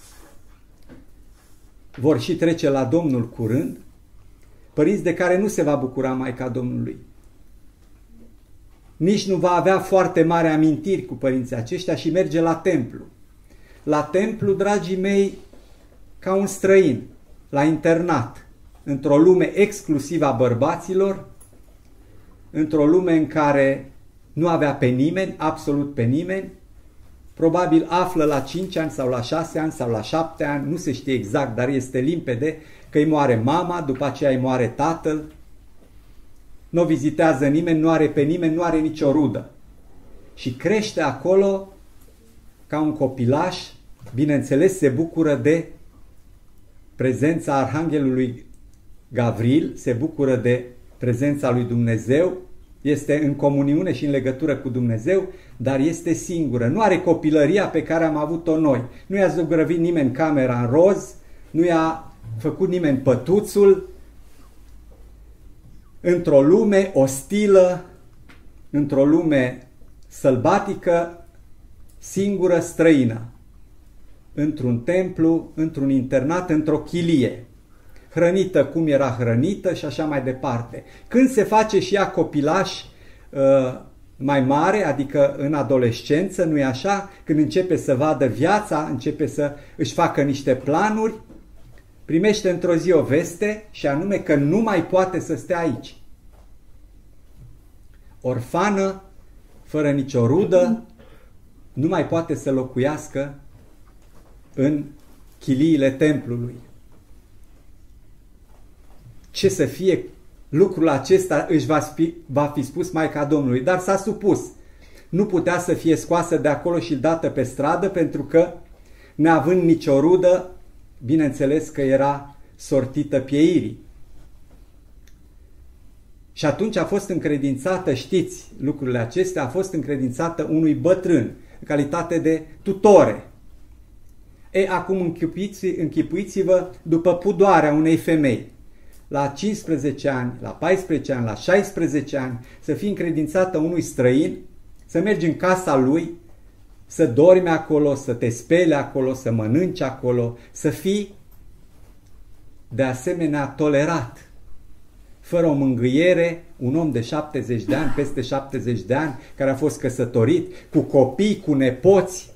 vor și trece la Domnul curând, părinți de care nu se va bucura Maica Domnului. Nici nu va avea foarte mare amintiri cu părinții aceștia și merge la templu. La templu, dragii mei, ca un străin, la internat, într-o lume exclusivă a bărbaților, într-o lume în care nu avea pe nimeni, absolut pe nimeni, probabil află la cinci ani sau la șase ani sau la șapte ani, nu se știe exact, dar este limpede că îi moare mama, după aceea îi moare tatăl, nu vizitează nimeni, nu are pe nimeni, nu are nicio rudă. Și crește acolo ca un copilaș, bineînțeles se bucură de prezența Arhanghelului Gavril, se bucură de prezența lui Dumnezeu, este în comuniune și în legătură cu Dumnezeu, dar este singură. Nu are copilăria pe care am avut-o noi. Nu i-a zugrăvit nimeni camera în roz, nu i-a făcut nimeni pătuțul, într-o lume ostilă, într-o lume sălbatică, singură, străină, într-un templu, într-un internat, într-o chilie, hrănită cum era hrănită și așa mai departe. Când se face și ea copilaș uh, mai mare, adică în adolescență, nu-i așa? Când începe să vadă viața, începe să își facă niște planuri, primește într-o zi o veste și anume că nu mai poate să stea aici. Orfană, fără nicio rudă, nu mai poate să locuiască în chiliile templului. Ce să fie lucrul acesta își va fi, va fi spus Maica Domnului, dar s-a supus. Nu putea să fie scoasă de acolo și dată pe stradă, pentru că, neavând nicio rudă, bineînțeles că era sortită pieirii. Și atunci a fost încredințată, știți lucrurile acestea, a fost încredințată unui bătrân, în calitate de tutore. E, acum închipuiți, închipuiți-vă după pudoarea unei femei. La cincisprezece ani, la paisprezece ani, la șaisprezece ani, să fii încredințată unui străin, să mergi în casa lui, să dormi acolo, să te speli acolo, să mănânci acolo, să fii de asemenea tolerat. Fără o mângâiere, un om de șaptezeci de ani, peste șaptezeci de ani, care a fost căsătorit, cu copii, cu nepoți,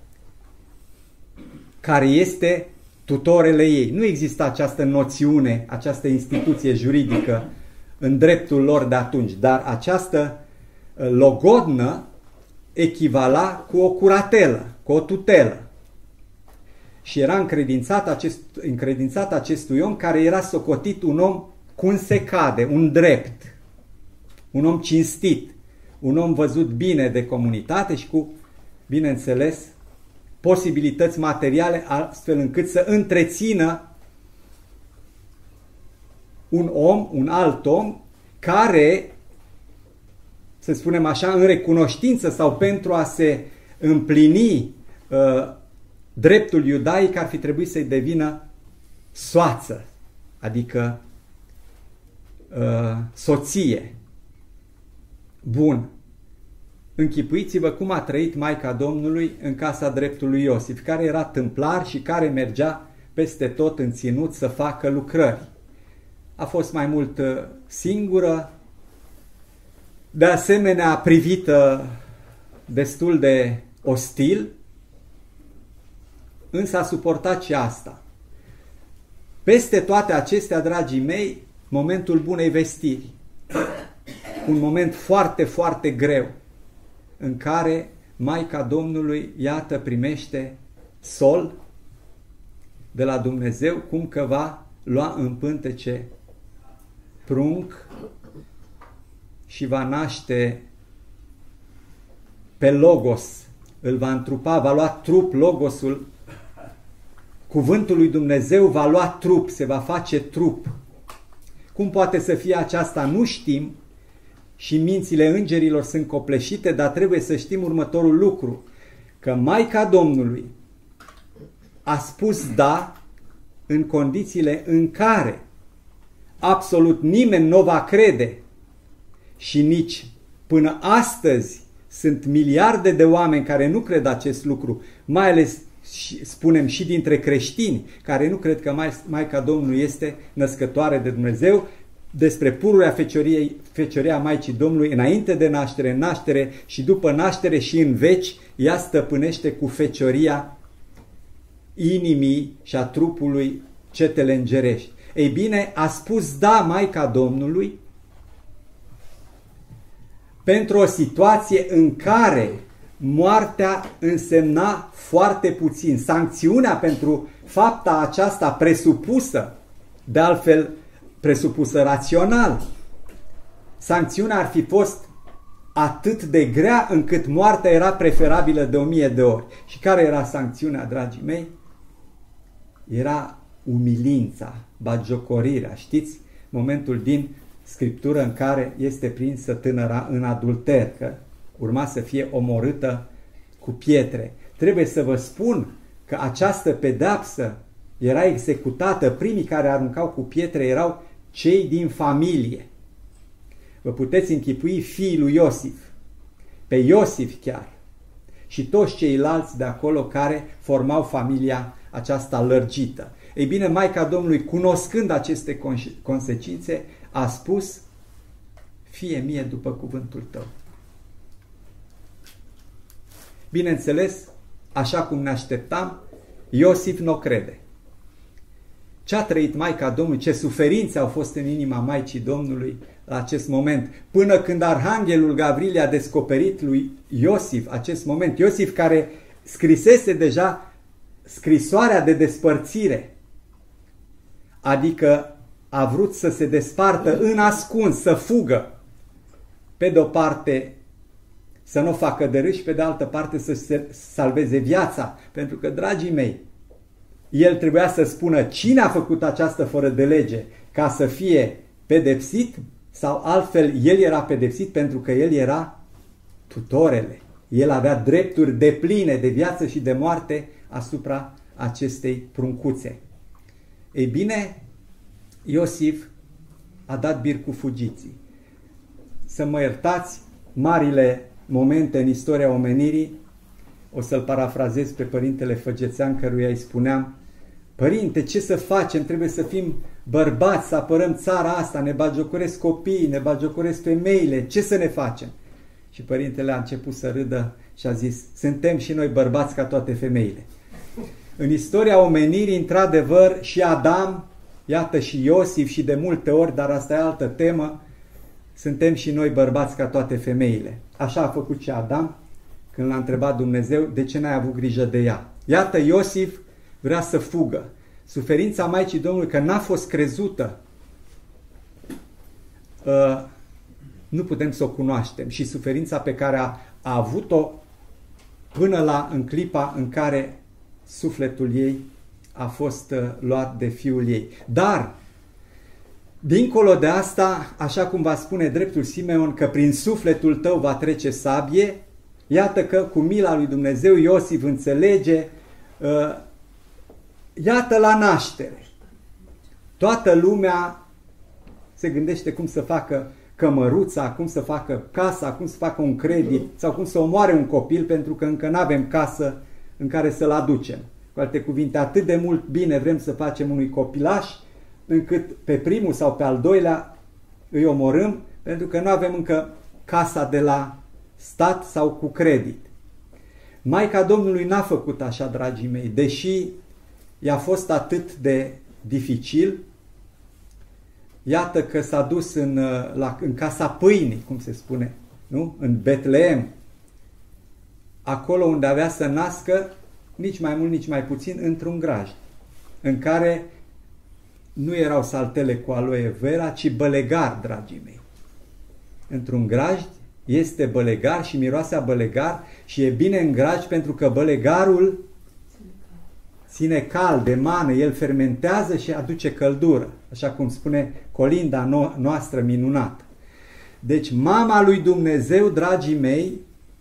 care este tutorele ei. Nu exista această noțiune, această instituție juridică în dreptul lor de atunci, dar această logodnă echivala cu o curatelă, cu o tutelă. Și era încredințat, acest, încredințat acestui om care era socotit un om cum se cade, un drept, un om cinstit, un om văzut bine de comunitate și cu, bineînțeles, posibilități materiale astfel încât să întrețină un om, un alt om, care, să spunem așa, în recunoștință sau pentru a se împlini uh, dreptul iudaic, ar fi trebuit să-i devină soață, adică uh, soție. Bun. Închipuiți-vă cum a trăit Maica Domnului în casa dreptului Iosif, care era tâmplar și care mergea peste tot în ținut să facă lucrări. A fost mai mult singură, de asemenea privită destul de ostil, însă a suportat și asta. Peste toate acestea, dragii mei, momentul bunei vestiri. Un moment foarte, foarte greu, în care Maica Domnului, iată, primește sol de la Dumnezeu, cum că va lua în pântece prunc și va naște pe Logos, îl va întrupa, va lua trup, Logosul, cuvântul lui Dumnezeu va lua trup, se va face trup. Cum poate să fie aceasta, nu știm, și mințile îngerilor sunt copleșite, dar trebuie să știm următorul lucru, că Maica Domnului a spus da în condițiile în care absolut nimeni nu va crede și nici până astăzi sunt miliarde de oameni care nu cred acest lucru, mai ales, spunem, și dintre creștini care nu cred că Maica Domnului este născătoare de Dumnezeu, despre pururea fecioriei, fecioria Maicii Domnului înainte de naștere, în naștere și după naștere și în veci, ea stăpânește cu fecioria inimii și a trupului cetele îngerești. Ei bine, a spus da Maica Domnului pentru o situație în care moartea însemna foarte puțin. Sancțiunea pentru fapta aceasta presupusă, de altfel presupusă rațional, sancțiunea ar fi fost atât de grea încât moartea era preferabilă de o mie de ori. Și care era sancțiunea, dragii mei? Era umilința, batjocorirea. Știți? Momentul din Scriptură în care este prinsă tânăra în adulter, că urma să fie omorâtă cu pietre. Trebuie să vă spun că această pedeapsă era executată, primii care aruncau cu pietre erau cei din familie. Vă puteți închipui fiii lui Iosif, pe Iosif chiar, și toți ceilalți de acolo care formau familia aceasta lărgită. Ei bine, Maica Domnului, cunoscând aceste consecințe, a spus: fie mie după cuvântul tău. Bineînțeles, așa cum ne așteptam, Iosif nu crede. Ce a trăit Maica Domnului, ce suferințe au fost în inima Maicii Domnului la acest moment, până când Arhanghelul Gavril a descoperit lui Iosif acest moment. Iosif care scrisese deja scrisoarea de despărțire, adică a vrut să se despartă în ascuns, să fugă. Pe de o parte să nu facă de râs și pe de altă parte să se salveze viața. Pentru că, dragii mei, el trebuia să spună cine a făcut această fără de lege ca să fie pedepsit, sau altfel el era pedepsit pentru că el era tutorele. El avea drepturi depline de viață și de moarte asupra acestei pruncuțe. Ei bine, Iosif a dat bir cu fugiții. Să mă iertați, marile momente în istoria omenirii, o să-l parafrazez pe Părintele Făgețean, căruia îi spuneam: Părinte, ce să facem? Trebuie să fim bărbați, să apărăm țara asta, ne bagiocoresc copiii, ne bagiocoresc femeile, ce să ne facem? Și Părintele a început să râdă și a zis: suntem și noi bărbați ca toate femeile. În istoria omenirii, într-adevăr, și Adam, iată, și Iosif, și de multe ori, dar asta e altă temă, suntem și noi bărbați ca toate femeile. Așa a făcut și Adam când l-a întrebat Dumnezeu: de ce n-ai avut grijă de ea? Iată, Iosif vrea să fugă. Suferința Maicii Domnului că n-a fost crezută nu putem să o cunoaștem și suferința pe care a, a avut-o până la în clipa în care sufletul ei a fost luat de fiul ei. Dar, dincolo de asta, așa cum va spune dreptul Simeon, că prin sufletul tău va trece sabie, iată că cu mila lui Dumnezeu Iosif înțelege, iată la naștere. Toată lumea se gândește cum să facă cămăruța, cum să facă casa, cum să facă un credit sau cum să omoare un copil pentru că încă nu avem casă în care să-l aducem. Cu alte cuvinte, atât de mult bine vrem să facem unui copilaș încât pe primul sau pe al doilea îi omorâm pentru că nu avem încă casa de la stat sau cu credit. Maica Domnului n-a făcut așa, dragii mei, deși i-a fost atât de dificil. Iată că s-a dus în, la, în casa pâinii, cum se spune, nu? În Betleem, acolo unde avea să nască, nici mai mult, nici mai puțin, într-un grajd, în care nu erau saltele cu aloe vera, ci bălegar, dragii mei. Într-un grajd este bălegar și miroase a bălegar și e bine în grajd pentru că bălegarul ține cald, emană, el fermentează și aduce căldură, așa cum spune colinda no noastră minunată. Deci mama lui Dumnezeu, dragii mei,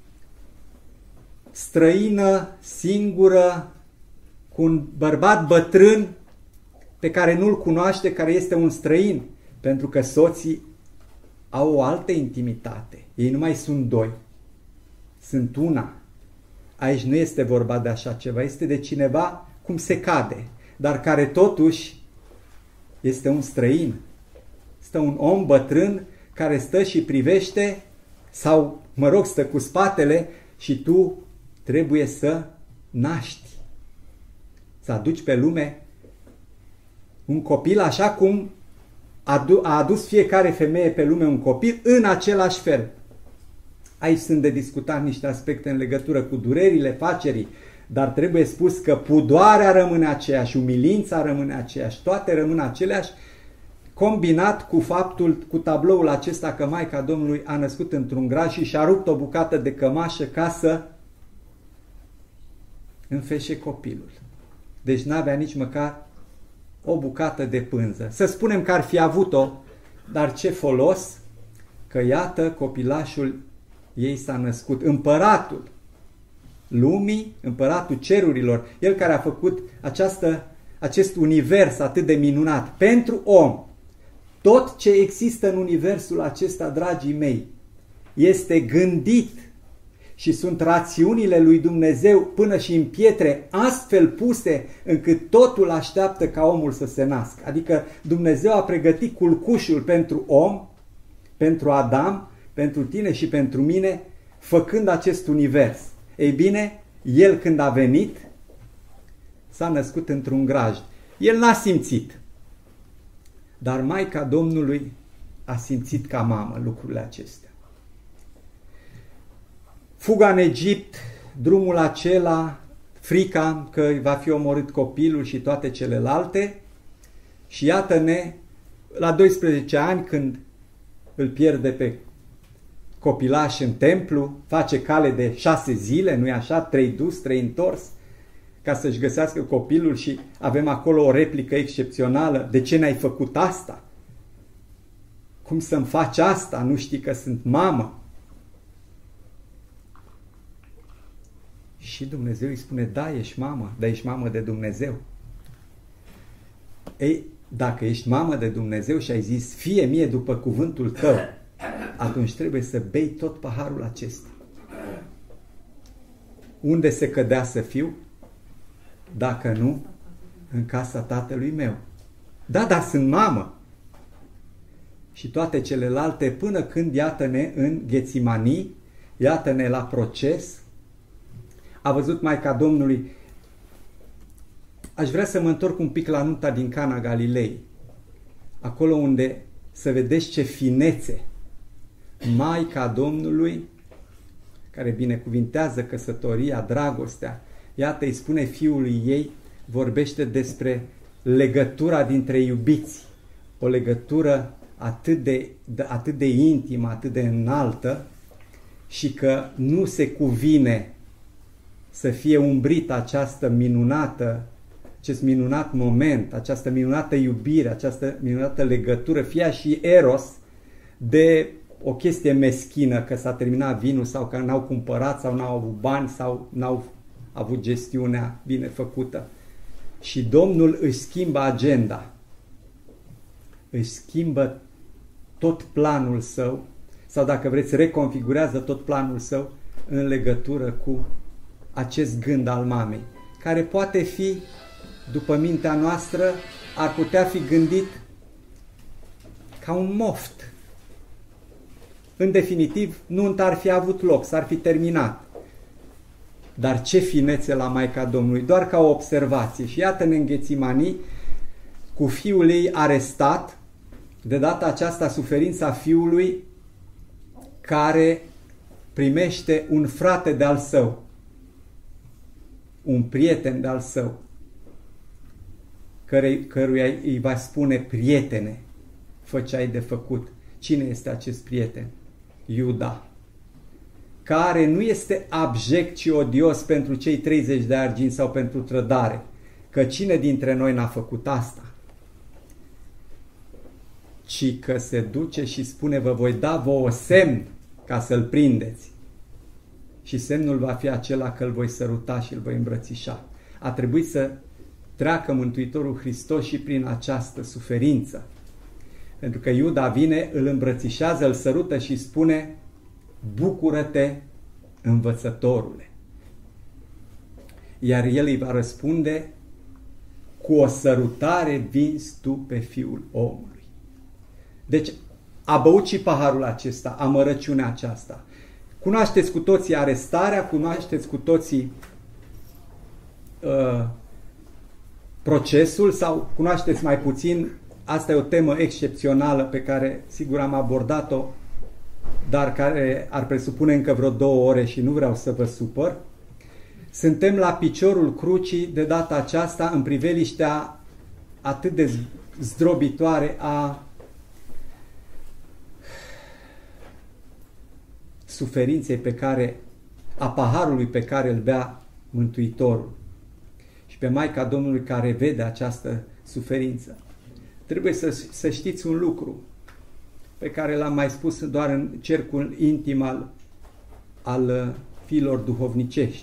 străină, singură, cu un bărbat bătrân pe care nu-l cunoaște, care este un străin, pentru că soții au o altă intimitate. Ei nu mai sunt doi, sunt una. Aici nu este vorba de așa ceva, este de cineva cum se cade, dar care totuși este un străin. Stă un om bătrân care stă și privește sau, mă rog, stă cu spatele și tu trebuie să naști, să aduci pe lume un copil așa cum a adus fiecare femeie pe lume un copil în același fel. Aici sunt de discutat niște aspecte în legătură cu durerile facerii, dar trebuie spus că pudoarea rămâne aceeași, umilința rămâne aceeași, toate rămân aceleași, combinat cu faptul, cu tabloul acesta că Maica Domnului a născut într-un grajd și și-a rupt o bucată de cămașă ca să înfeșe copilul. Deci n-avea nici măcar o bucată de pânză. Să spunem că ar fi avut-o, dar ce folos? Că iată copilașul ei s-a născut, împăratul lumii, împăratul cerurilor, el care a făcut această, acest univers atât de minunat pentru om. Tot ce există în universul acesta, dragii mei, este gândit și sunt rațiunile lui Dumnezeu până și în pietre astfel puse încât totul așteaptă ca omul să se nască. Adică Dumnezeu a pregătit culcușul pentru om, pentru Adam, pentru tine și pentru mine, făcând acest univers. Ei bine, el când a venit, s-a născut într-un grajd. El n-a simțit, dar Maica Domnului a simțit ca mamă lucrurile acestea. Fuga în Egipt, drumul acela, frica că va fi omorât copilul și toate celelalte, și iată-ne la doisprezece ani când îl pierde pe copilaș în templu, face cale de șase zile, nu-i așa? Trei dus, trei întors, ca să-și găsească copilul și avem acolo o replică excepțională. De ce n-ai făcut asta? Cum să-mi faci asta? Nu știi că sunt mamă? Și Dumnezeu îi spune, da, ești mamă, dar ești mamă de Dumnezeu. Ei, dacă ești mamă de Dumnezeu și ai zis, fie mie după cuvântul tău, atunci trebuie să bei tot paharul acesta. Unde se cădea să fiu? Dacă nu, în casa tatălui meu. Da, dar sunt mamă. Și toate celelalte, până când, iată-ne în Ghețimanii, iată-ne la proces, a văzut Maica Domnului. Aș vrea să mă întorc un pic la nunta din Cana Galilei, acolo unde să vedeți ce finețe Maica Domnului, care binecuvintează căsătoria, dragostea, iată îi spune fiului ei, vorbește despre legătura dintre iubiți, o legătură atât de, de, atât de intimă, atât de înaltă și că nu se cuvine să fie umbrită această minunată, acest minunat moment, această minunată iubire, această minunată legătură, fie și eros, de o chestie meschină, că s-a terminat vinul sau că n-au cumpărat sau n-au avut bani sau n-au avut gestiunea bine făcută. Și Domnul își schimbă agenda, își schimbă tot planul său, sau dacă vreți, reconfigurează tot planul său în legătură cu acest gând al mamei, care poate fi, după mintea noastră, ar putea fi gândit ca un moft. În definitiv, nunta ar fi avut loc, s-ar fi terminat. Dar ce finețe la Maica Domnului, doar ca o observație. Și iată-ne în Ghețimanii, cu fiul ei arestat, de data aceasta suferința fiului care primește un frate de-al său, un prieten de-al său, căruia, căruia îi va spune: prietene, fă ce ai de făcut. Cine este acest prieten? Iuda, care nu este abject și odios pentru cei treizeci de argini sau pentru trădare, că cine dintre noi n-a făcut asta? Ci că se duce și spune: vă voi da vouă semn ca să-l prindeți. Și semnul va fi acela că îl voi săruta și îl voi îmbrățișa. A trebuit să treacă Mântuitorul Hristos și prin această suferință. Pentru că Iuda vine, îl îmbrățișează, îl sărută și spune: bucură-te, învățătorule. Iar el îi va răspunde: cu o sărutare vinzi tu pe Fiul omului. Deci a băut și paharul acesta, amărăciunea aceasta. Cunoașteți cu toții arestarea, cunoașteți cu toții uh, procesul sau cunoașteți mai puțin. Asta e o temă excepțională pe care sigur am abordat-o, dar care ar presupune încă vreo două ore și nu vreau să vă supăr. Suntem la piciorul crucii de data aceasta în priveliștea atât de zdrobitoare a suferinței pe care, a paharului pe care îl bea Mântuitorul. Și pe Maica Domnului care vede această suferință. Trebuie să, să știți un lucru pe care l-am mai spus doar în cercul intim al, al fiilor duhovnicești.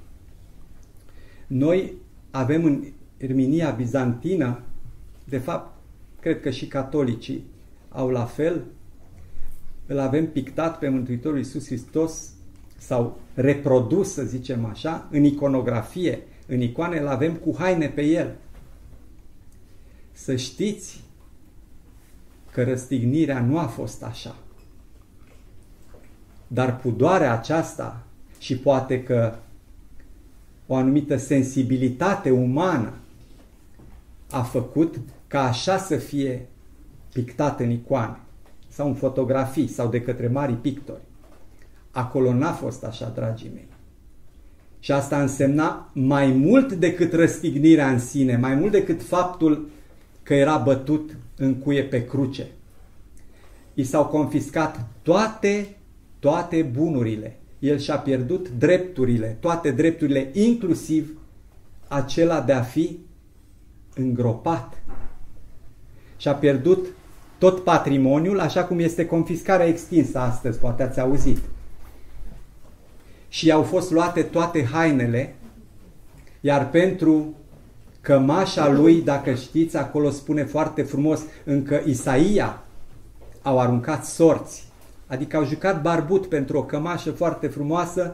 Noi avem în Erminia bizantină, de fapt, cred că și catolicii au la fel, îl avem pictat pe Mântuitorul Iisus Hristos sau reprodus, să zicem așa, în iconografie, în icoane, îl avem cu haine pe el. Să știți că răstignirea nu a fost așa. Dar pudoarea aceasta și poate că o anumită sensibilitate umană a făcut ca așa să fie pictat în icoane sau în fotografii sau de către mari pictori. Acolo n-a fost așa, dragii mei. Și asta însemna mai mult decât răstignirea în sine, mai mult decât faptul că era bătut în cuie pe cruce. I s-au confiscat toate, toate bunurile. El și-a pierdut drepturile, toate drepturile, inclusiv acela de a fi îngropat. Și-a pierdut tot patrimoniul, așa cum este confiscarea extinsă astăzi, poate ați auzit. Și i-au fost luate toate hainele, iar pentru cămașa lui, dacă știți, acolo spune foarte frumos, încă Isaia au aruncat sorți, adică au jucat barbut pentru o cămașă foarte frumoasă,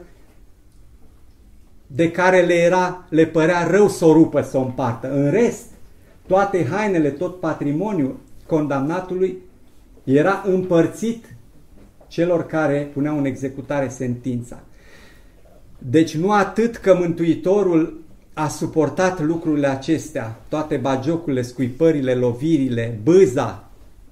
de care le, era, le părea rău să o rupă, să o împartă. În rest, toate hainele, tot patrimoniul condamnatului era împărțit celor care puneau în executare sentința. Deci nu atât că Mântuitorul a suportat lucrurile acestea, toate bagiocurile, scuipările, lovirile, bâza,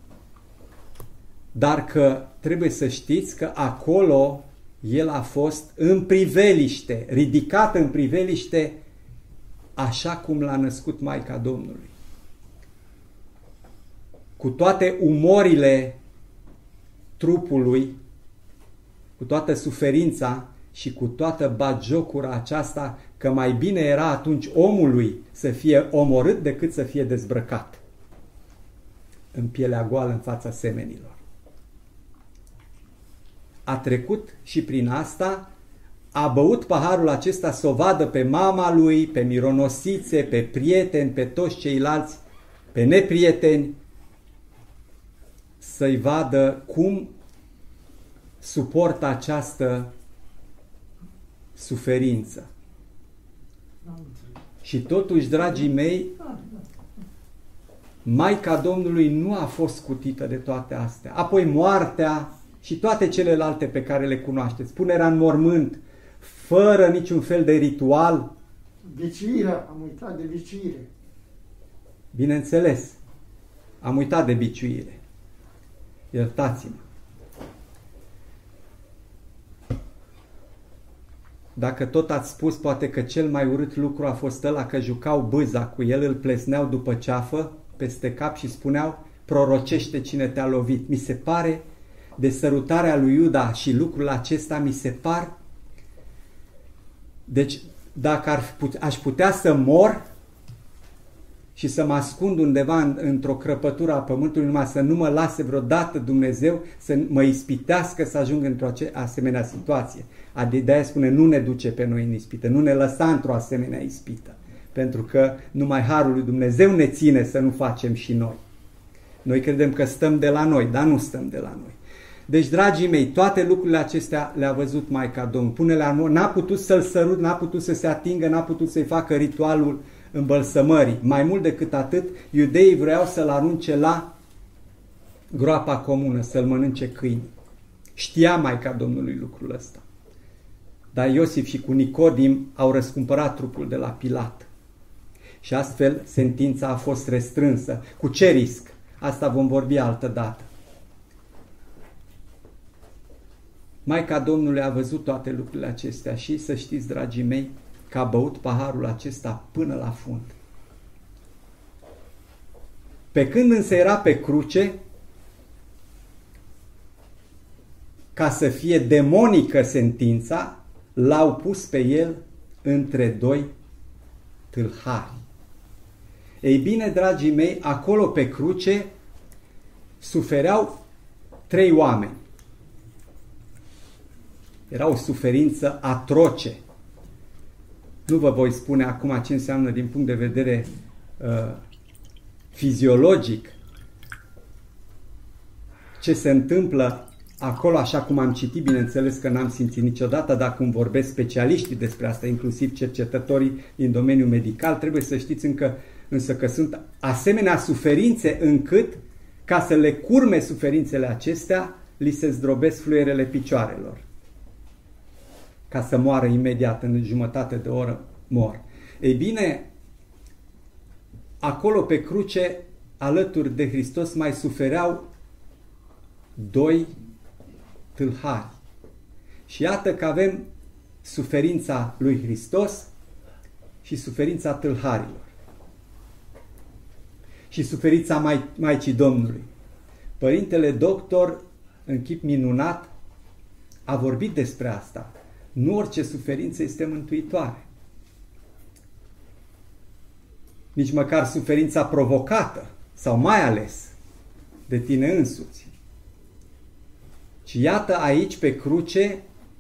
dar că trebuie să știți că acolo el a fost în priveliște, ridicat în priveliște, așa cum l-a născut Maica Domnului. cu toate umorile trupului, cu toată suferința și cu toată batjocura aceasta, că mai bine era atunci omului să fie omorât decât să fie dezbrăcat în pielea goală în fața semenilor. A trecut și prin asta, a băut paharul acesta să o vadă pe mama lui, pe mironosițe, pe prieteni, pe toți ceilalți, pe neprieteni, să-i vadă cum suportă această suferință. Și totuși, dragii mei, Maica Domnului nu a fost scutită de toate astea. Apoi moartea și toate celelalte pe care le cunoașteți. Punerea în mormânt, fără niciun fel de ritual. Biciuirea, am uitat de biciuire. Bineînțeles, am uitat de biciuire. Iertați-mă. Dacă tot ați spus, poate că cel mai urât lucru a fost ăla că jucau bâza cu el, îl plesneau după ceafă peste cap și spuneau: prorocește cine te-a lovit. Mi se pare, de sărutarea lui Iuda și lucrul acesta, mi se par. Deci, dacă ar put, aș putea să mor și să mă ascund undeva în, într-o crăpătură a pământului, numai să nu mă lase vreodată Dumnezeu să mă ispitească să ajung într-o asemenea situație. De-aia spune: nu ne duce pe noi în ispită, nu ne lăsa într-o asemenea ispită. Pentru că numai harul lui Dumnezeu ne ține să nu facem și noi. Noi credem că stăm de la noi, dar nu stăm de la noi. Deci, dragii mei, toate lucrurile acestea le-a văzut Maica Domnului. Pune-le în n-a putut să-l sărut, n-a putut să se atingă, n-a putut să-i facă ritualul îmbălsămării. Mai mult decât atât, iudeii vreau să-l arunce la groapa comună, să-l mănânce câini. Știa Maica Domnului lucrul ăsta. Dar Iosif și cu Nicodim au răscumpărat trupul de la Pilat. Și astfel sentința a fost restrânsă. Cu ce risc? Asta vom vorbi altă dată. Maica Domnului a văzut toate lucrurile acestea și să știți, dragii mei, că a băut paharul acesta până la fund. Pe când însă era pe cruce, ca să fie demonică sentința, l-au pus pe el între doi tâlhari. Ei bine, dragii mei, acolo pe cruce sufereau trei oameni. Era o suferință atroce. Nu vă voi spune acum ce înseamnă din punct de vedere uh, fiziologic, ce se întâmplă acolo, așa cum am citit, bineînțeles că n-am simțit niciodată, dar cum vorbesc specialiștii despre asta, inclusiv cercetătorii din domeniul medical, trebuie să știți încă, însă că sunt asemenea suferințe încât, ca să le curme suferințele acestea, li se zdrobesc fluierele picioarelor. Ca să moară imediat, în jumătate de oră mor. Ei bine, acolo pe cruce, alături de Hristos, mai sufereau doi tâlhari. Și iată că avem suferința lui Hristos și suferința tâlharilor. Și suferința Mai Maicii Domnului. Părintele doctor, în chip minunat, a vorbit despre asta. Nu orice suferință este mântuitoare. Nici măcar suferința provocată, sau mai ales de tine însuți. Și iată aici pe cruce,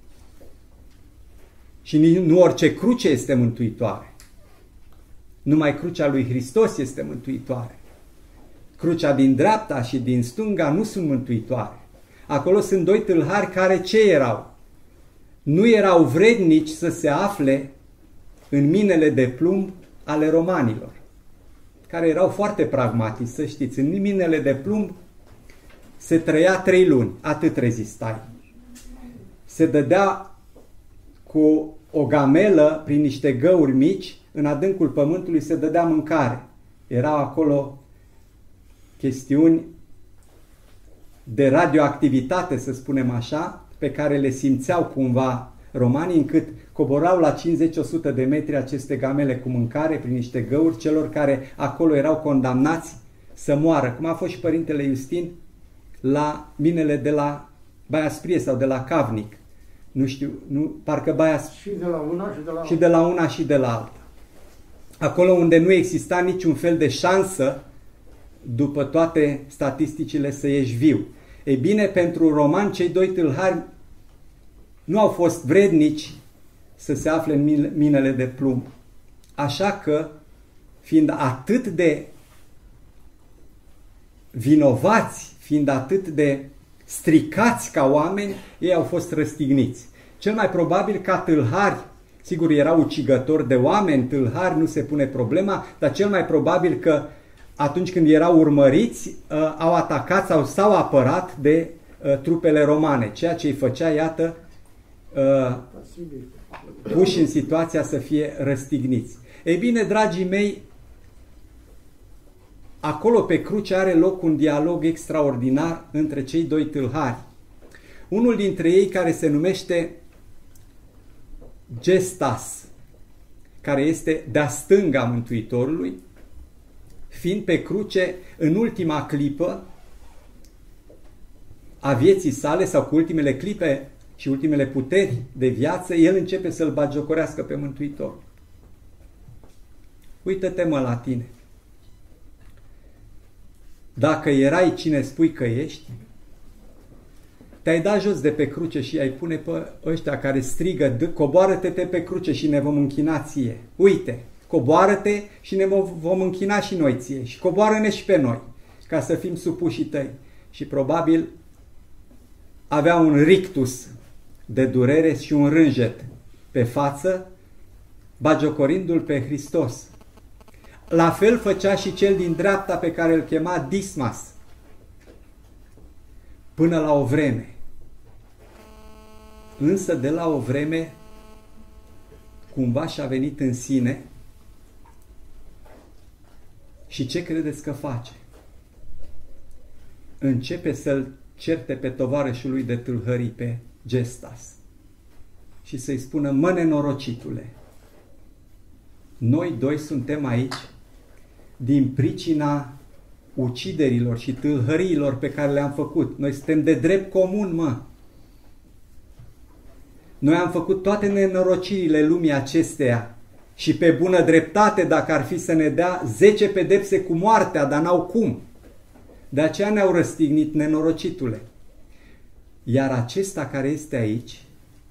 și nu orice cruce este mântuitoare. Numai crucea lui Hristos este mântuitoare. Crucea din dreapta și din stânga nu sunt mântuitoare. Acolo sunt doi tâlhari care ce erau? Nu erau vrednici să se afle în minele de plumb ale romanilor, care erau foarte pragmatici, să știți. În minele de plumb se trăia trei luni, atât rezistai. Se dădea cu o gamelă prin niște găuri mici, în adâncul pământului se dădea mâncare. Erau acolo chestiuni de radioactivitate, să spunem așa, pe care le simțeau cumva romanii, încât coborau la cincizeci la o sută de metri aceste gamele cu mâncare prin niște găuri celor care acolo erau condamnați să moară, cum a fost și Părintele Iustin la minele de la Baia Sprie sau de la Cavnic. Nu știu, nu, parcă Baia Și de la una și de la alta. și de la una și de la alta. Acolo unde nu exista niciun fel de șansă, după toate statisticile, să ieși viu. Ei bine, pentru roman, cei doi tâlhari nu au fost vrednici să se afle în minele de plumb. Așa că, fiind atât de vinovați, fiind atât de stricați ca oameni, ei au fost răstigniți. Cel mai probabil ca tâlhari, sigur erau ucigători de oameni, tâlhari, nu se pune problema, dar cel mai probabil că atunci când erau urmăriți, au atacat sau s-au apărat de trupele romane, ceea ce îi făcea, iată, puși în situația să fie răstigniți. Ei bine, dragii mei, acolo pe cruce are loc un dialog extraordinar între cei doi tâlhari. Unul dintre ei, care se numește Gestas, care este de-a stânga Mântuitorului, fiind pe cruce în ultima clipă a vieții sale sau cu ultimele clipe și ultimele puteri de viață, el începe să-l bagiocorească pe Mântuitor. Uită-te, mă, la tine. Dacă erai cine spui că ești, te-ai dat jos de pe cruce și ai pune pe ăștia care strigă, coboară-te pe cruce și ne vom închina ție. Uite, coboară-te și ne vom închina și noi ție și coboară-ne și pe noi, ca să fim supuși tăi. Și probabil avea un rictus de durere și un rânjet pe față, bagiocorindu-l pe Hristos. La fel făcea și cel din dreapta, pe care îl chema Dismas, până la o vreme. Însă de la o vreme cumva și-a venit în sine și ce credeți că face? Începe să-l certe pe tovarășul lui de tâlhării, pe Gestas, și să-i spună: mă, nenorocitule, noi doi suntem aici din pricina uciderilor și tâlhăriilor pe care le-am făcut. Noi suntem de drept comun, mă. Noi am făcut toate nenorocirile lumii acesteia și pe bună dreptate, dacă ar fi să ne dea zece pedepse cu moartea, dar n-au cum. De aceea ne-au răstignit, nenorocitule. Iar acesta care este aici,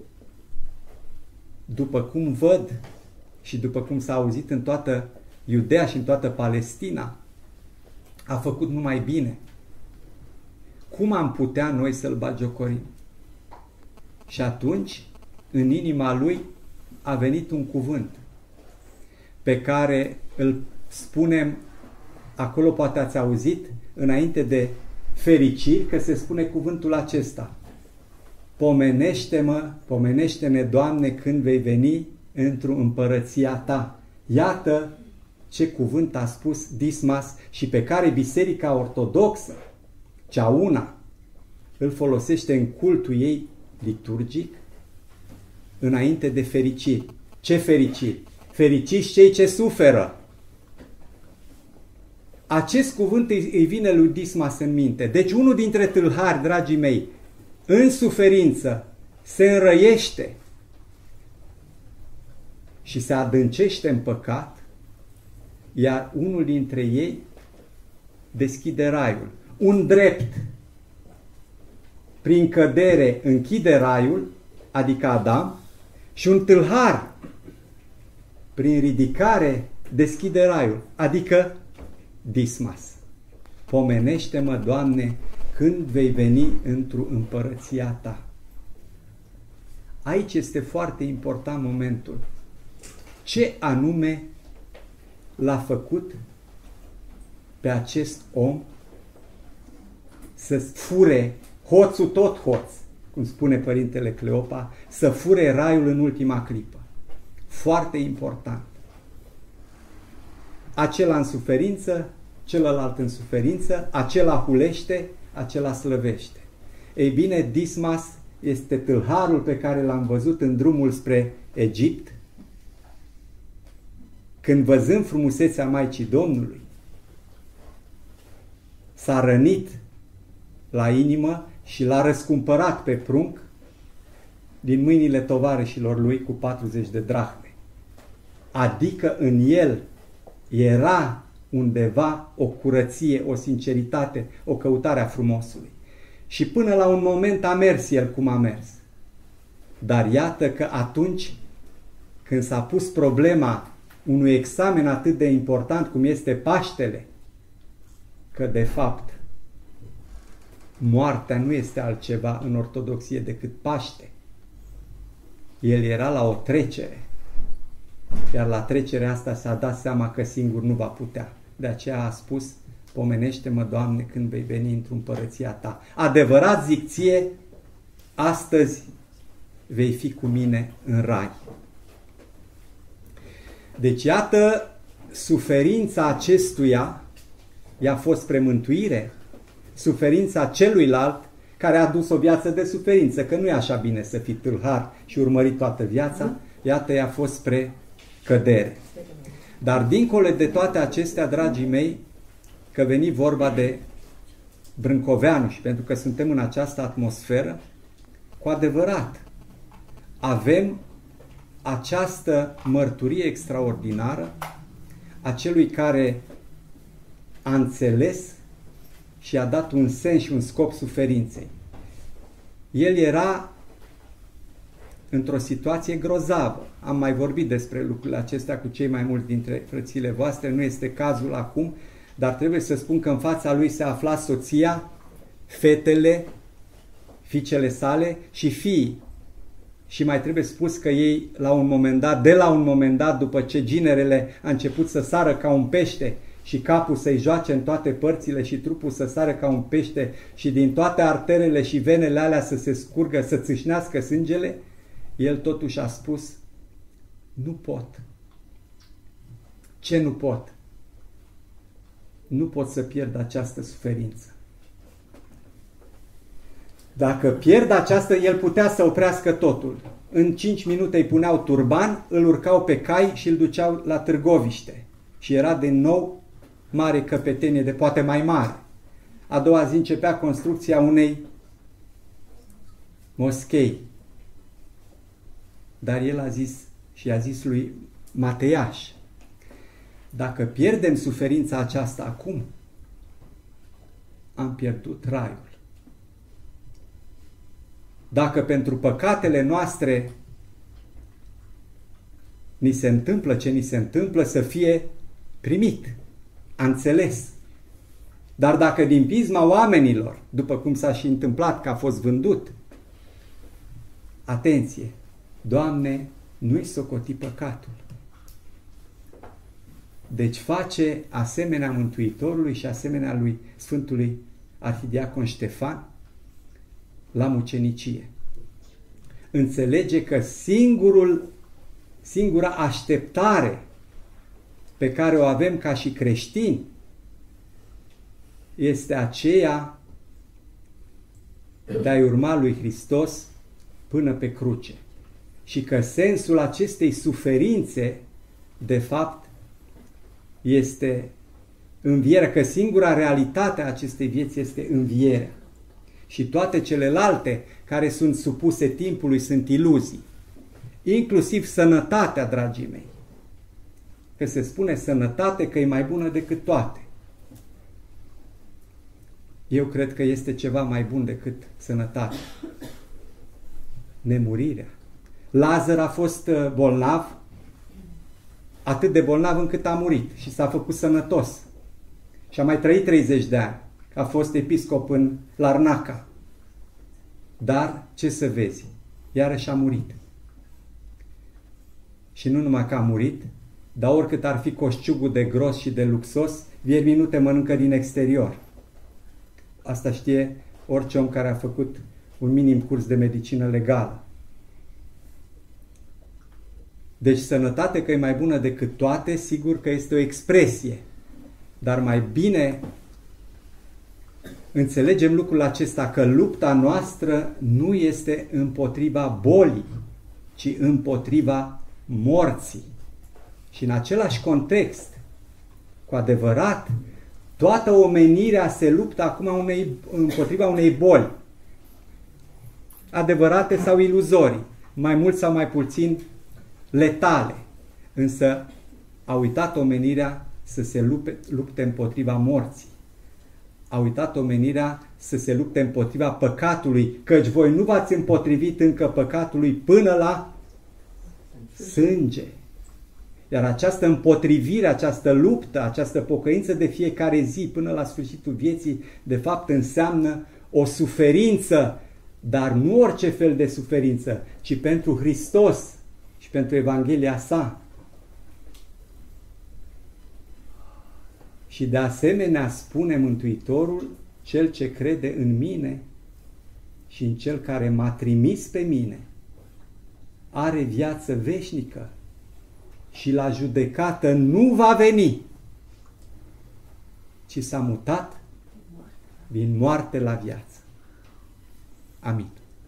după cum văd și după cum s-a auzit în toată Iudea și în toată Palestina, a făcut numai bine. Cum am putea noi să-l bagiocorim? Și atunci, în inima lui a venit un cuvânt pe care îl spunem, acolo poate ați auzit, înainte de fericiri, că se spune cuvântul acesta: pomenește-mă, pomenește-ne, Doamne, când vei veni într-o împărăția ta. Iată ce cuvânt a spus Dismas și pe care Biserica Ortodoxă, cea una, îl folosește în cultul ei liturgic înainte de fericiri. Ce fericiri? Fericiți cei ce suferă. Acest cuvânt îi vine lui Dismas în minte. Deci unul dintre tâlhari, dragii mei, în suferință se înrăiește și se adâncește în păcat, iar unul dintre ei deschide raiul. Un drept, prin cădere, închide raiul, adică Adam, și un tâlhar, prin ridicare, deschide raiul, adică Dismas. Pomenește-mă, Doamne, când vei veni într-o împărăția ta. Aici este foarte important momentul. Ce anume l-a făcut pe acest om să fure hoțul tot hoț, cum spune Părintele Cleopa, să fure raiul în ultima clipă? Foarte important. Acela în suferință, celălalt în suferință, acela hulește, acela slăvește. Ei bine, Dismas este tâlharul pe care l-am văzut în drumul spre Egipt, când, văzând frumusețea Maicii Domnului, s-a rănit la inimă și l-a răscumpărat pe prunc din mâinile tovarășilor lui cu patruzeci de drahme. Adică în el era undeva o curăție, o sinceritate, o căutare a frumosului. Și până la un moment a mers el cum a mers. Dar iată că atunci când s-a pus problema unui examen atât de important cum este Paștele, că de fapt moartea nu este altceva în ortodoxie decât Paște. El era la o trecere, iar la trecerea asta s-a dat seama că singur nu va putea. De aceea a spus: pomenește-mă, Doamne, când vei veni într-o împărăția Ta. Adevărat zic ție, astăzi vei fi cu mine în rai. Deci iată, suferința acestuia i-a fost spre mântuire, suferința celuilalt care a dus o viață de suferință, că nu e așa bine să fii tâlhar și urmărit toată viața, iată, i-a fost spre cădere. Dar dincolo de toate acestea, dragii mei, că veni vorba de Brâncoveanu și pentru că suntem în această atmosferă, cu adevărat avem această mărturie extraordinară a celui care a înțeles și a dat un sens și un scop suferinței. El era într-o situație grozavă. Am mai vorbit despre lucrurile acestea cu cei mai mulți dintre frățile voastre, nu este cazul acum, dar trebuie să spun că în fața lui se afla soția, fetele, fiicele sale și fiii. Și mai trebuie spus că ei, la un moment dat, de la un moment dat, după ce ginerele a început să sară ca un pește și capul să-i joace în toate părțile și trupul să sară ca un pește și din toate arterele și venele alea să se scurgă, să țâșnească sângele, el totuși a spus: nu pot. Ce nu pot? Nu pot să pierd această suferință. Dacă pierd această, el putea să oprească totul. În cinci minute îi puneau turban, îl urcau pe cai și îl duceau la Târgoviște. Și era din nou mare căpetenie, de poate mai mare. A doua zi începea construcția unei moschei. Dar el a zis și a zis lui Mateiaș: dacă pierdem suferința aceasta acum, am pierdut raiul. Dacă pentru păcatele noastre ni se întâmplă ce ni se întâmplă, să fie primit, a înțeles. Dar dacă din pisma oamenilor, după cum s-a și întâmplat că a fost vândut, atenție, Doamne, nu-i socoti păcatul. Deci face asemenea Mântuitorului și asemenea lui Sfântului Arhidiacon Ștefan la mucenicie. Înțelege că singurul, singura așteptare pe care o avem ca și creștini este aceea de a-i urma lui Hristos până pe cruce. Și că sensul acestei suferințe, de fapt, este învierea, că singura realitate a acestei vieți este învierea. Și toate celelalte care sunt supuse timpului sunt iluzii. Inclusiv sănătatea, dragii mei. Că se spune sănătate că e mai bună decât toate. Eu cred că este ceva mai bun decât sănătatea. Nemurirea. Lazar a fost bolnav, atât de bolnav încât a murit și s-a făcut sănătos. Și a mai trăit treizeci de ani. A fost episcop în Larnaca. Dar, ce să vezi, iarăși a murit. Și nu numai că a murit, dar oricât ar fi coșciugul de gros și de luxos, viermii nu te mănâncă din exterior. Asta știe orice om care a făcut un minim curs de medicină legală. Deci sănătate că e mai bună decât toate, sigur că este o expresie. Dar mai bine înțelegem lucrul acesta, că lupta noastră nu este împotriva bolii, ci împotriva morții. Și în același context, cu adevărat, Toată omenirea se luptă acum unei, împotriva unei boli, adevărate sau iluzorii, mai mult sau mai puțin letale. Însă a uitat omenirea să se lupte, lupte împotriva morții. A uitat omenirea să se lupte împotriva păcatului, căci voi nu v-ați împotrivit încă păcatului până la sânge. Iar această împotrivire, această luptă, această pocăință de fiecare zi până la sfârșitul vieții, de fapt înseamnă o suferință, dar nu orice fel de suferință, ci pentru Hristos și pentru Evanghelia sa. Și de asemenea spune Mântuitorul, cel ce crede în mine și în cel care m-a trimis pe mine are viață veșnică și la judecată nu va veni, ci s-a mutat din moarte la viață. Amin.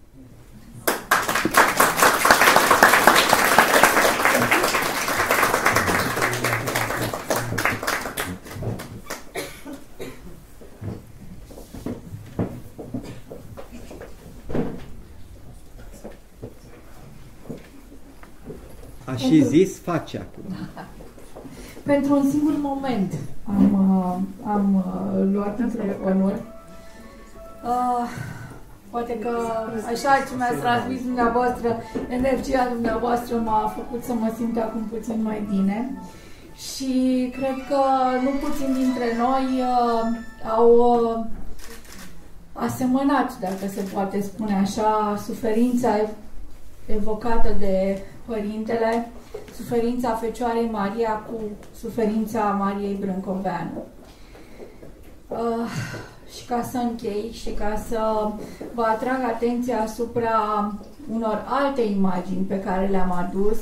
A și Pentru... zis, face acum. Pentru un singur moment am, am luat microfonul. Uh, poate că așa ce mi-ați transmis dumneavoastră, energia dumneavoastră m-a făcut să mă simt acum puțin mai bine. Și cred că nu puțin dintre noi uh, au uh, asemănat, dacă se poate spune așa, suferința evocată de Părintele, suferința Fecioarei Maria cu suferința Mariei Brâncoveanu. Uh, și ca să închei și ca să vă atrag atenția asupra unor alte imagini pe care le-am adus,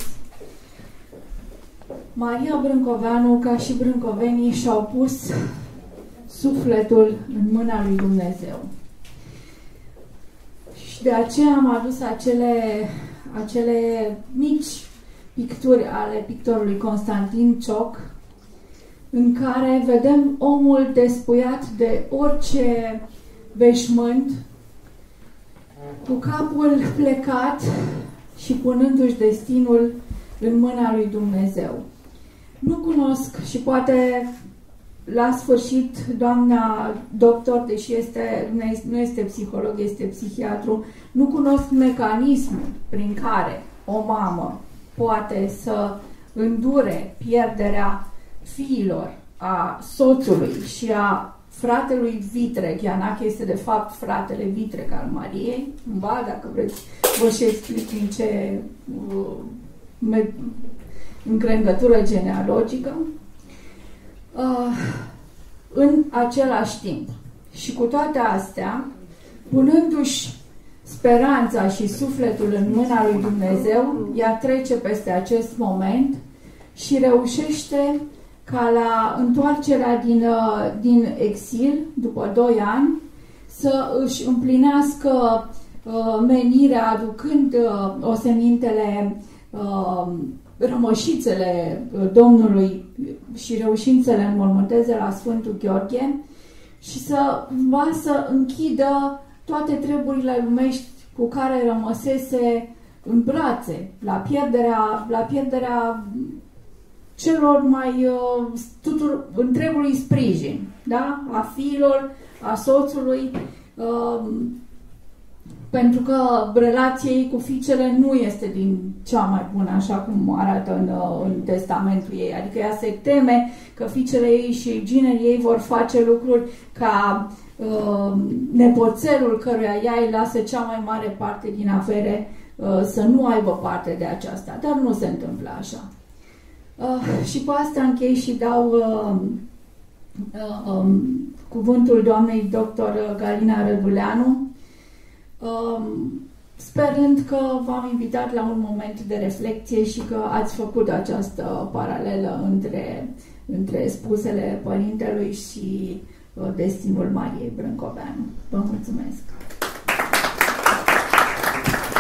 Maria Brâncoveanu, ca și brâncovenii, și-au pus sufletul în mâna lui Dumnezeu. Și de aceea am adus acele acele mici picturi ale pictorului Constantin Cioc, în care vedem omul despuiat de orice veșmânt, cu capul plecat și punându-și destinul în mâna lui Dumnezeu. Nu cunosc și poate la sfârșit doamna doctor, deși este, nu este psiholog, este psihiatru, nu cunosc mecanismul prin care o mamă poate să îndure pierderea fiilor, a soțului și a fratelui vitreg. Ianache este de fapt fratele vitreg al Mariei. Ba, dacă vreți, vă și explic în ce uh, încrengătură genealogică. Uh, în același timp. Și cu toate astea, punându-și speranța și sufletul în mâna lui Dumnezeu, ea trece peste acest moment și reușește ca la întoarcerea din, din exil, după doi ani, să își împlinească uh, menirea aducând uh, osemintele, uh, rămășițele Domnului și reușind să le înmormânteze la Sfântul Gheorghe și să va să închidă toate treburile lumești cu care rămăsese în brațe, la pierderea, la pierderea celor mai uh, tuturor, întregului sprijin, da? A fiilor, a soțului, uh, pentru că relația ei cu fiicele nu este din cea mai bună, așa cum arată în, în testamentul ei. Adică ea se teme că fiicele ei și ginele ei vor face lucruri ca uh, nepoțelul căruia ea îi lasă cea mai mare parte din avere uh, să nu aibă parte de aceasta. Dar nu se întâmplă așa. Uh, și pe asta închei și dau uh, uh, um, cuvântul doamnei doctor Galina Răduleanu, Um, sperând că v-am invitat la un moment de reflecție și că ați făcut această paralelă între, între spusele Părintelui și uh, destinul Mariei Brâncoveanu. Vă mulțumesc!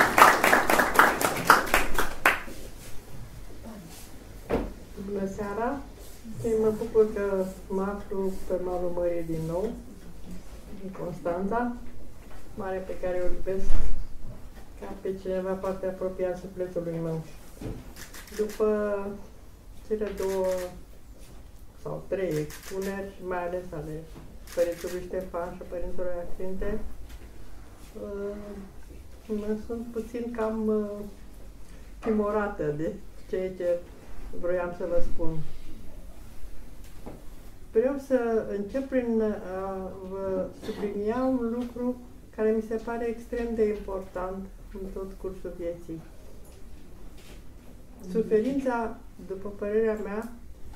Bună seara! Luiza și mă bucur că mă aflu pe malul mării din nou, în Constanța, mare pe care o iubesc ca pe cineva foarte apropiat sufletului meu. După cele două sau trei expuneri, și mai ales ale Părintelui Ștefan și Părintelui Asfinte, mă sunt puțin cam timorată de ceea ce vroiam să vă spun. Vreau să încep prin a vă sublinia un lucru care mi se pare extrem de important în tot cursul vieții. Suferința, după părerea mea,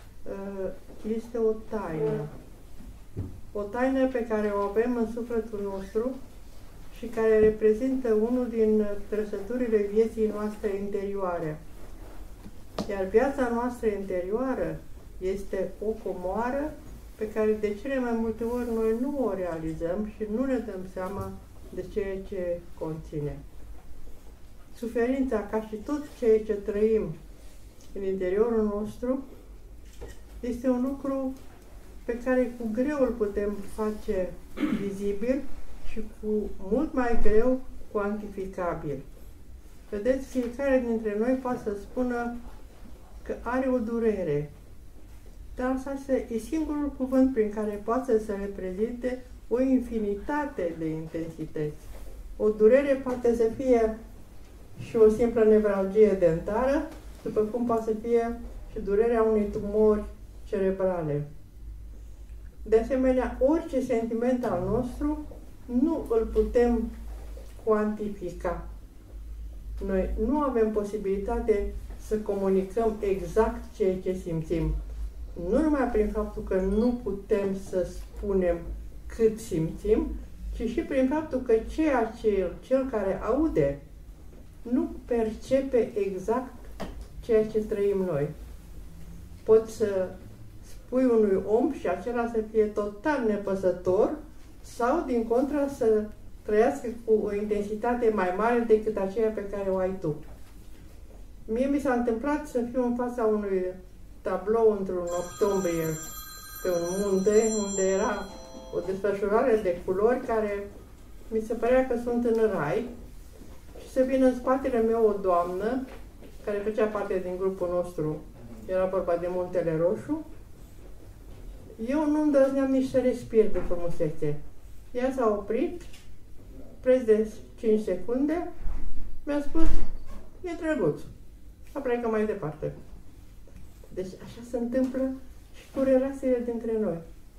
este o taină. O taină pe care o avem în sufletul nostru și care reprezintă unul din trăsăturile vieții noastre interioare. Iar viața noastră interioară este o comoară pe care de cele mai multe ori noi nu o realizăm și nu ne dăm seama de ceea ce conține. Suferința, ca și tot ceea ce trăim în interiorul nostru, este un lucru pe care cu greu îl putem face vizibil și cu mult mai greu cuantificabil. Vedeți, fiecare dintre noi poate să spună că are o durere, dar asta e singurul cuvânt prin care poate să reprezinte o infinitate de intensități. O durere poate să fie și o simplă nevralgie dentară, după cum poate să fie și durerea unei tumori cerebrale. De asemenea, orice sentiment al nostru nu îl putem cuantifica. Noi nu avem posibilitate să comunicăm exact ceea ce simțim. Nu numai prin faptul că nu putem să spunem cât simțim, ci și prin faptul că ceea ce cel care aude nu percepe exact ceea ce trăim noi. Poți să spui unui om și acela să fie total nepăsător sau, din contră, să trăiască cu o intensitate mai mare decât aceea pe care o ai tu. Mie mi s-a întâmplat să fiu în fața unui tablou într-un octombrie pe un munte, unde era o desfășurare de culori care mi se părea că sunt în rai, și să vină în spatele meu o doamnă care făcea parte din grupul nostru, era vorba de Muntele Roșu. Eu nu îndrăzneam nici să respir de frumusețe. Ea s-a oprit, preț de cinci secunde, mi-a spus, e drăguț, a plecat mai departe. Deci așa se întâmplă și cu relațiile dintre noi.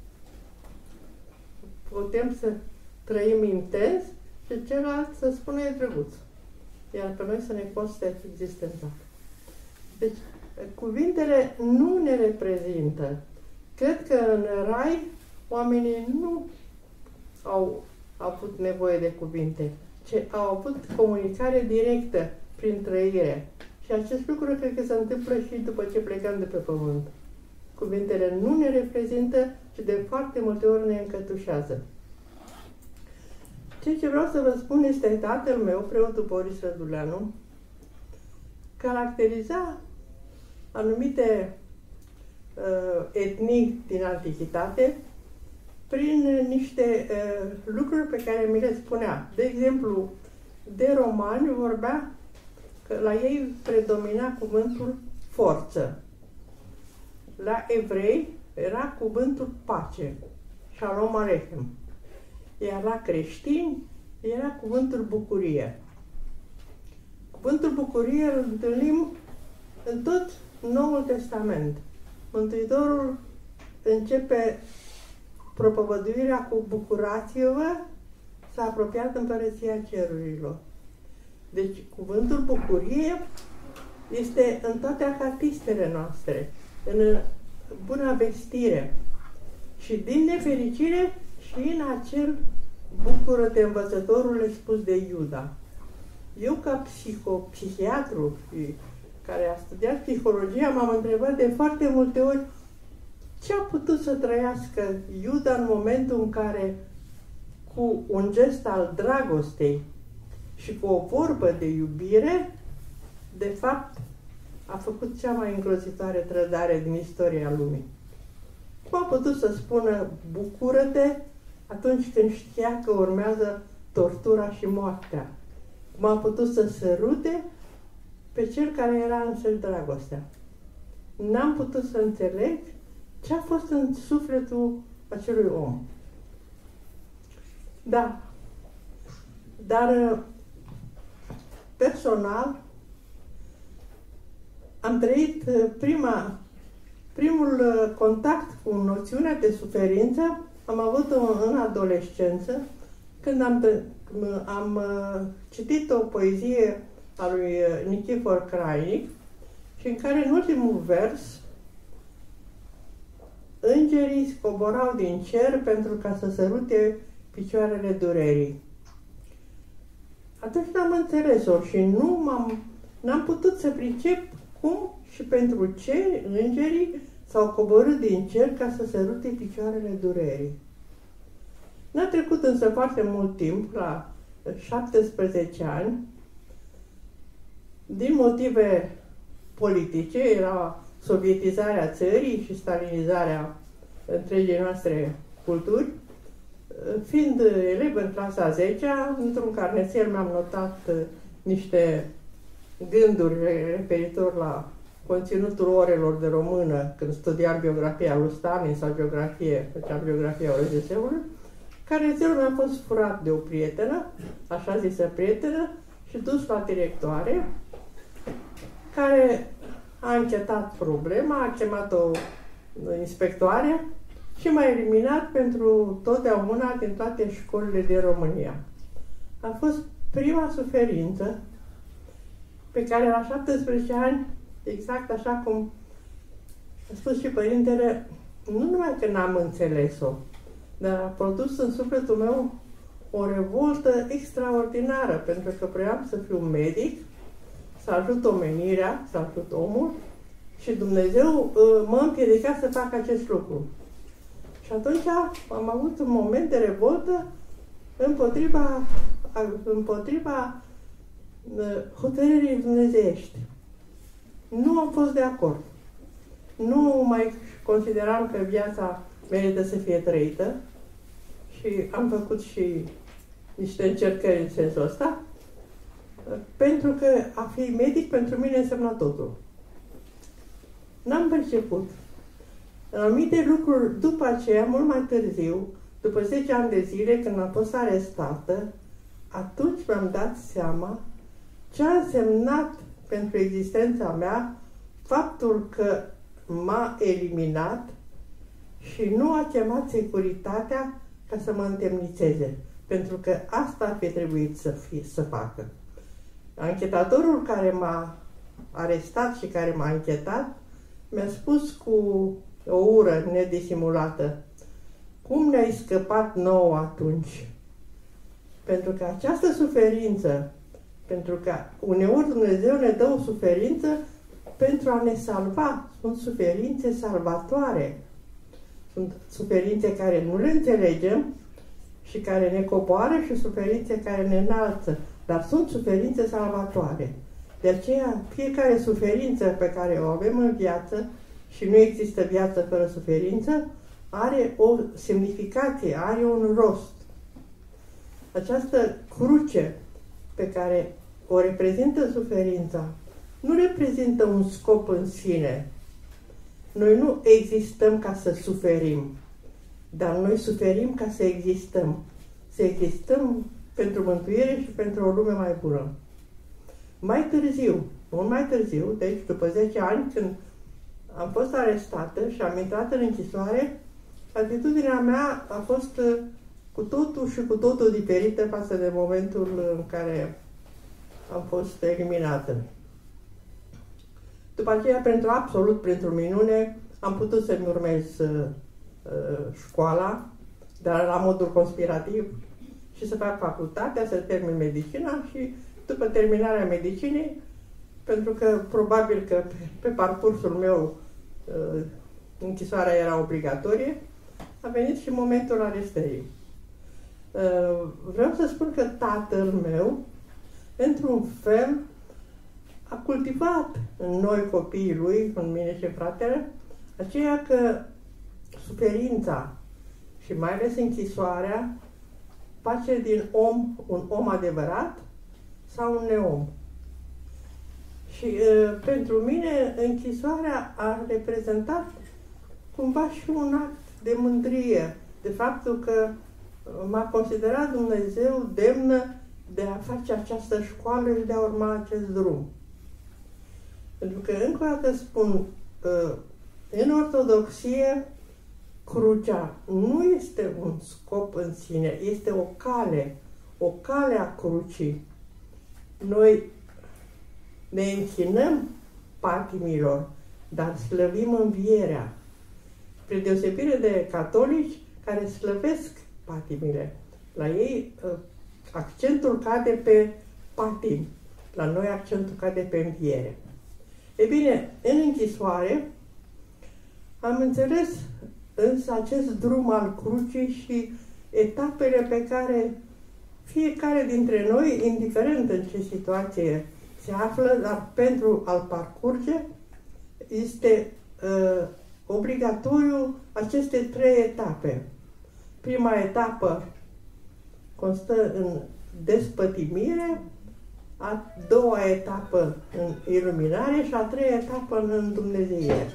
Putem să trăim intens și celălalt să spună e drăguț, iar pe noi să ne coste existența. Deci, cuvintele nu ne reprezintă. Cred că în rai oamenii nu au avut nevoie de cuvinte, ci au avut comunicare directă prin trăire. Și acest lucru cred că se întâmplă și după ce plecăm de pe pământ. Cuvintele nu ne reprezintă, ci de foarte multe ori ne încătușează. Ceea ce vreau să vă spun este că tatăl meu, preotul Boris Răduleanu, caracteriza anumite uh, etnii din antichitate prin niște uh, lucruri pe care mi le spunea. De exemplu, de romani vorbea că la ei predomina cuvântul forță. La evrei era cuvântul pace, shalom aleichem. Iar la creștini era cuvântul bucurie. Cuvântul bucurie îl întâlnim în tot Noul Testament. Mântuitorul începe propovăduirea cu bucurați-vă, s-a apropiat împărăția cerurilor. Deci cuvântul bucurie este în toate acatistele noastre, în buna vestire. Și din nefericire și în acel bucură-te învățătorule spus de Iuda. Eu ca psihopsihiatru care a studiat psihologia m-am întrebat de foarte multe ori ce a putut să trăiască Iuda în momentul în care cu un gest al dragostei și cu o vorbă de iubire, de fapt, a făcut cea mai îngrozitoare trădare din istoria lumii. Cum a putut să spună bucură-te atunci când știa că urmează tortura și moartea? Cum a putut să sărute pe cel care era însăși dragostea? N-am putut să înțeleg ce a fost în sufletul acelui om. Da. Dar personal am trăit prima, primul contact cu noțiunea de suferință, am avut-o în adolescență, când am, am citit o poezie a lui Nichifor Crainic, și în care, în ultimul vers, îngerii coborau din cer pentru ca să sărute picioarele durerii. Atunci n-am înțeles-o și nu m-am, n-am putut să pricep cum și pentru ce îngerii s-au coborât din cer ca să sărute picioarele durerii. N-a trecut însă foarte mult timp, la șaptesprezece ani, din motive politice, era sovietizarea țării și stalinizarea întregii noastre culturi. Fiind elev în clasa a zecea, într-un carnețel mi-am notat niște gânduri referitor la conținutul orelor de română când studiam biografia lui Stalin sau biografie, făceam biografia R G S-ului. Carnețelul mi-a fost furat de o prietenă, așa zisă prietenă, și dus la directoare, care a închetat problema, a chemat o inspectoare și m-a eliminat pentru totdeauna din toate școlile din România. A fost prima suferință pe care la șaptesprezece ani, exact așa cum a spus și părintele, nu numai că n-am înțeles-o, dar a produs în sufletul meu o revoltă extraordinară, pentru că vreau să fiu medic, să ajut omenirea, să ajut omul, și Dumnezeu mă împiedica să fac acest lucru. Și atunci am avut un moment de revoltă împotriva, împotriva hotărârii dumnezeiești. Nu am fost de acord. Nu mai consideram că viața merită să fie trăită și am făcut și niște încercări în sensul ăsta, pentru că a fi medic pentru mine însemna totul. N-am perceput. În anumite lucruri, după aceea, mult mai târziu, după zece ani de zile, când am fost arestată, atunci mi-am dat seama ce a însemnat pentru existența mea faptul că m-a eliminat și nu a chemat securitatea ca să mă întemnițeze. Pentru că asta ar fi trebuit să, fie, să facă. Anchetatorul care m-a arestat și care m-a anchetat mi-a spus cu o ură nedisimulată: cum ne-ai scăpat nouă atunci? Pentru că această suferință, pentru că uneori Dumnezeu ne dă o suferință pentru a ne salva. Sunt suferințe salvatoare. Sunt suferințe care nu le înțelegem și care ne coboară și suferințe care ne înalță. Dar sunt suferințe salvatoare. De aceea, fiecare suferință pe care o avem în viață, și nu există viață fără suferință, are o semnificație, are un rost. Această cruce pe care o reprezintă suferința nu reprezintă un scop în sine. Noi nu existăm ca să suferim, dar noi suferim ca să existăm. Să existăm pentru mântuire și pentru o lume mai bună. Mai târziu, mult mai târziu, deci după zece ani, când am fost arestată și am intrat în închisoare, atitudinea mea a fost cu totul și cu totul diferită față de momentul în care am fost eliminată. După aceea, pentru absolut, pentru minune, am putut să-mi urmez uh, școala, dar la modul conspirativ, și să fac facultatea, să termin medicina și după terminarea medicinii, pentru că probabil că pe, pe parcursul meu uh, închisoarea era obligatorie, a venit și momentul arestării. Uh, vreau să spun că tatăl meu, într-un fel, a cultivat în noi copiii lui, în mine și fratele, aceea că suferința și mai ales închisoarea face din om un om adevărat sau un neom. Și uh, pentru mine închisoarea a reprezentat cumva și un act de mândrie, de faptul că m-a considerat Dumnezeu demnă de a face această școală și de a urma acest drum. Pentru că, încă o dată spun, în ortodoxie, crucea nu este un scop în sine, este o cale, o cale a crucii. Noi ne închinăm patimilor, dar slăvim învierea. Spre deosebire de catolici care slăvesc patimile. La ei accentul cade pe patim, la noi accentul cade pe înviere. E bine, în închisoare am înțeles însă acest drum al crucii și etapele pe care fiecare dintre noi, indiferent în ce situație se află, dar pentru a-l parcurge, este uh, obligatoriu aceste trei etape. Prima etapă constă în despătimire, a doua etapă în iluminare și a treia etapă în îndumnezeire.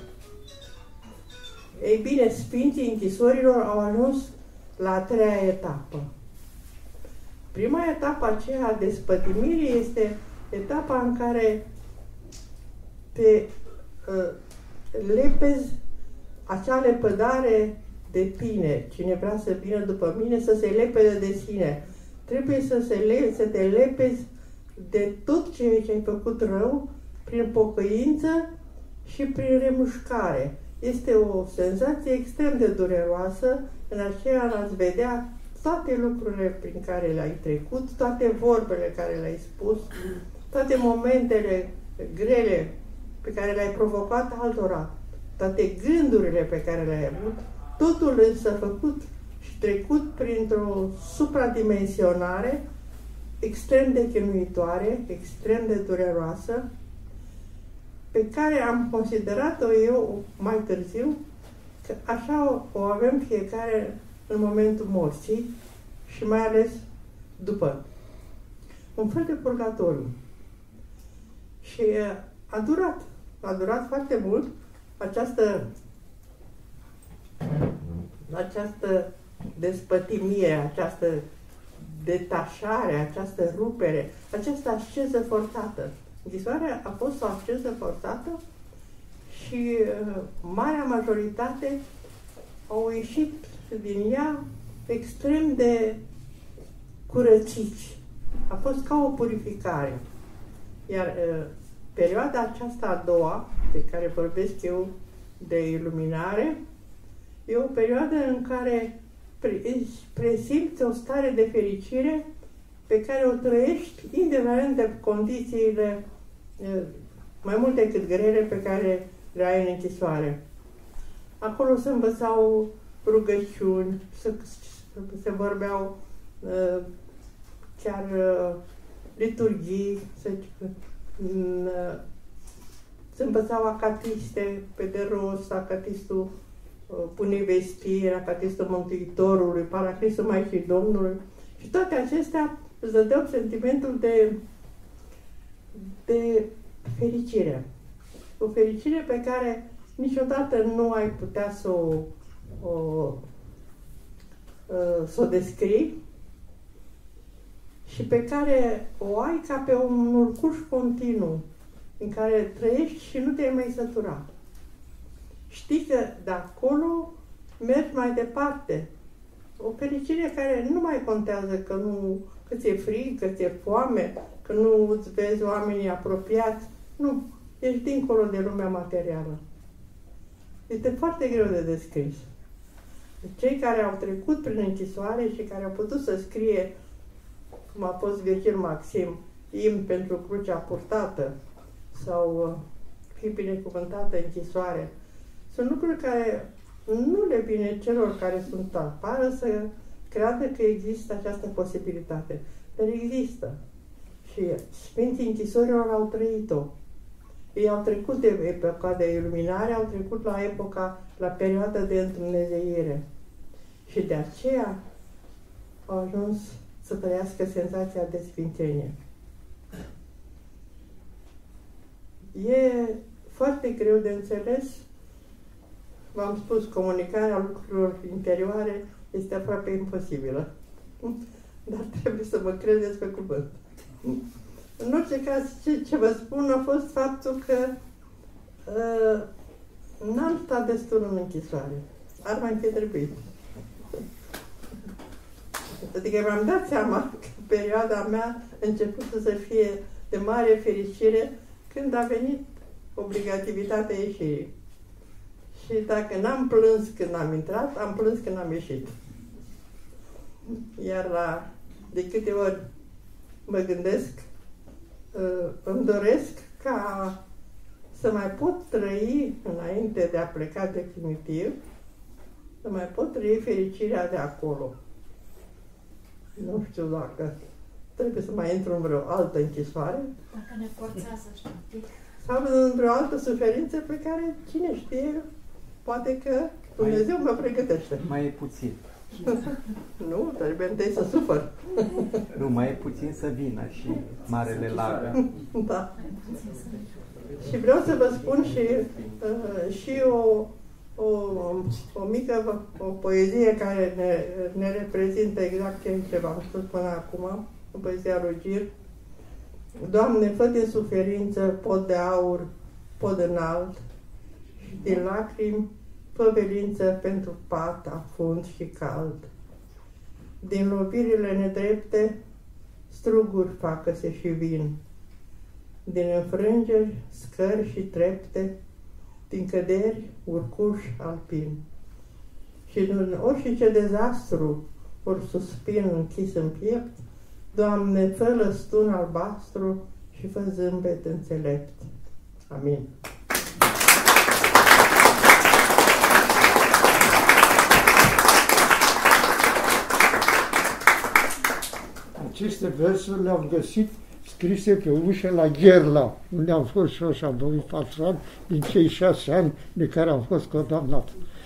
Ei bine, Sfinții Închisorilor au ajuns la a treia etapă. Prima etapă, aceea a despătimirii, este etapa în care te uh, lepezi acea lepădare de tine. Cine vrea să vină după mine, să se lepede de sine. Trebuie să, se le, să te lepezi de tot ceea ce ai făcut rău prin pocăință și prin remușcare. Este o senzație extrem de dureroasă, în aceea ați vedea toate lucrurile prin care le-ai trecut, toate vorbele care le-ai spus, toate momentele grele pe care le-ai provocat altora, toate gândurile pe care le-ai avut, totul însă făcut și trecut printr-o supradimensionare extrem de chinuitoare, extrem de dureroasă, pe care am considerat-o eu mai târziu, că așa o avem fiecare în momentul morții și mai ales după. Un fel de purgatoriu. Și a durat, a durat foarte mult această, această despătimire, această detașare, această rupere, această asceză forțată. Închisoarea a fost o asceză forțată și uh, marea majoritate au ieșit din ea extrem de curățiți. A fost ca o purificare. Iar uh, perioada aceasta a doua, de care vorbesc eu, de iluminare, e o perioadă în care presimți o stare de fericire pe care o trăiești indiferent de condițiile mai mult decât grele pe care le ai în închisoare. Acolo se învățau rugăciuni, se, se vorbeau uh, chiar uh, liturghii, se, uh, se învățau acatiste pe de rost, acatistul uh, Punii Vestiri, acatistul Mântuitorului, Paraclisul Maicii Domnului. Și toate acestea îți dădeau sentimentul de, de fericire. O fericire pe care niciodată nu ai putea să o, o, să o descrii și pe care o ai ca pe un urcuș continuu în care trăiești și nu te-ai mai săturat. Știi că de acolo mergi mai departe. O fericire care nu mai contează că nu că ți-e frig, că ți-e foame, că nu îți vezi oamenii apropiați. Nu. Ești dincolo de lumea materială. Este foarte greu de descris. Cei care au trecut prin închisoare și care au putut să scrie, cum a fost Virgil Maxim, imn pentru crucea purtată sau fi binecuvântată închisoare, sunt lucruri care nu le vine celor care sunt afară să creadă că există această posibilitate. Dar există. Și Sfinții Închisorilor au trăit-o. Ei au trecut de epoca de iluminare, au trecut la epoca, la perioada de îndumnezeire. Și de aceea au ajuns să trăiască senzația de sfințenie. E foarte greu de înțeles. V-am spus, comunicarea lucrurilor interioare este aproape imposibilă. Dar trebuie să mă credeți pe cuvânt. În orice caz, ce, ce vă spun a fost faptul că uh, n-am stat destul în închisoare. Ar mai fi trebuit. Adică mi-am dat seama că perioada mea a început să fie de mare fericire când a venit obligativitatea ieșirii. Și dacă n-am plâns când am intrat, am plâns când am ieșit. Iar la, de câte ori mă gândesc, îmi doresc ca să mai pot trăi, înainte de a pleca definitiv, să mai pot trăi fericirea de acolo. Nu știu dacă trebuie să mai intru în vreo altă închisoare. Dacă ne forțează, știi? Sau în vreo altă suferință pe care, cine știe, poate că Dumnezeu mai, mă pregătește. Mai e puțin. Nu, trebuie întâi să sufăr. Nu, mai e puțin să vină și marele largă. Da. Și vreau să vă spun și, uh, și o, o, o mică o poezie care ne, ne reprezintă exact ce v-am spus până acum, o poezia lui Gir. Doamne, fă din suferință pod de aur, pod înalt, și din lacrimi fă velință pentru pata, fund și cald. Din lovirile nedrepte, struguri facă-se și vin. Din înfrângeri, scări și trepte, din căderi, urcuș alpin. Și în orice dezastru, ori suspin închis în piept, Doamne, fă lăstun albastru și fă zâmbet înțelept. Amin. Aceste versuri le-am găsit scrise pe ușă la Gherla, unde am fost și eu și am băut patru ani din cei șase ani de care am fost condamnat.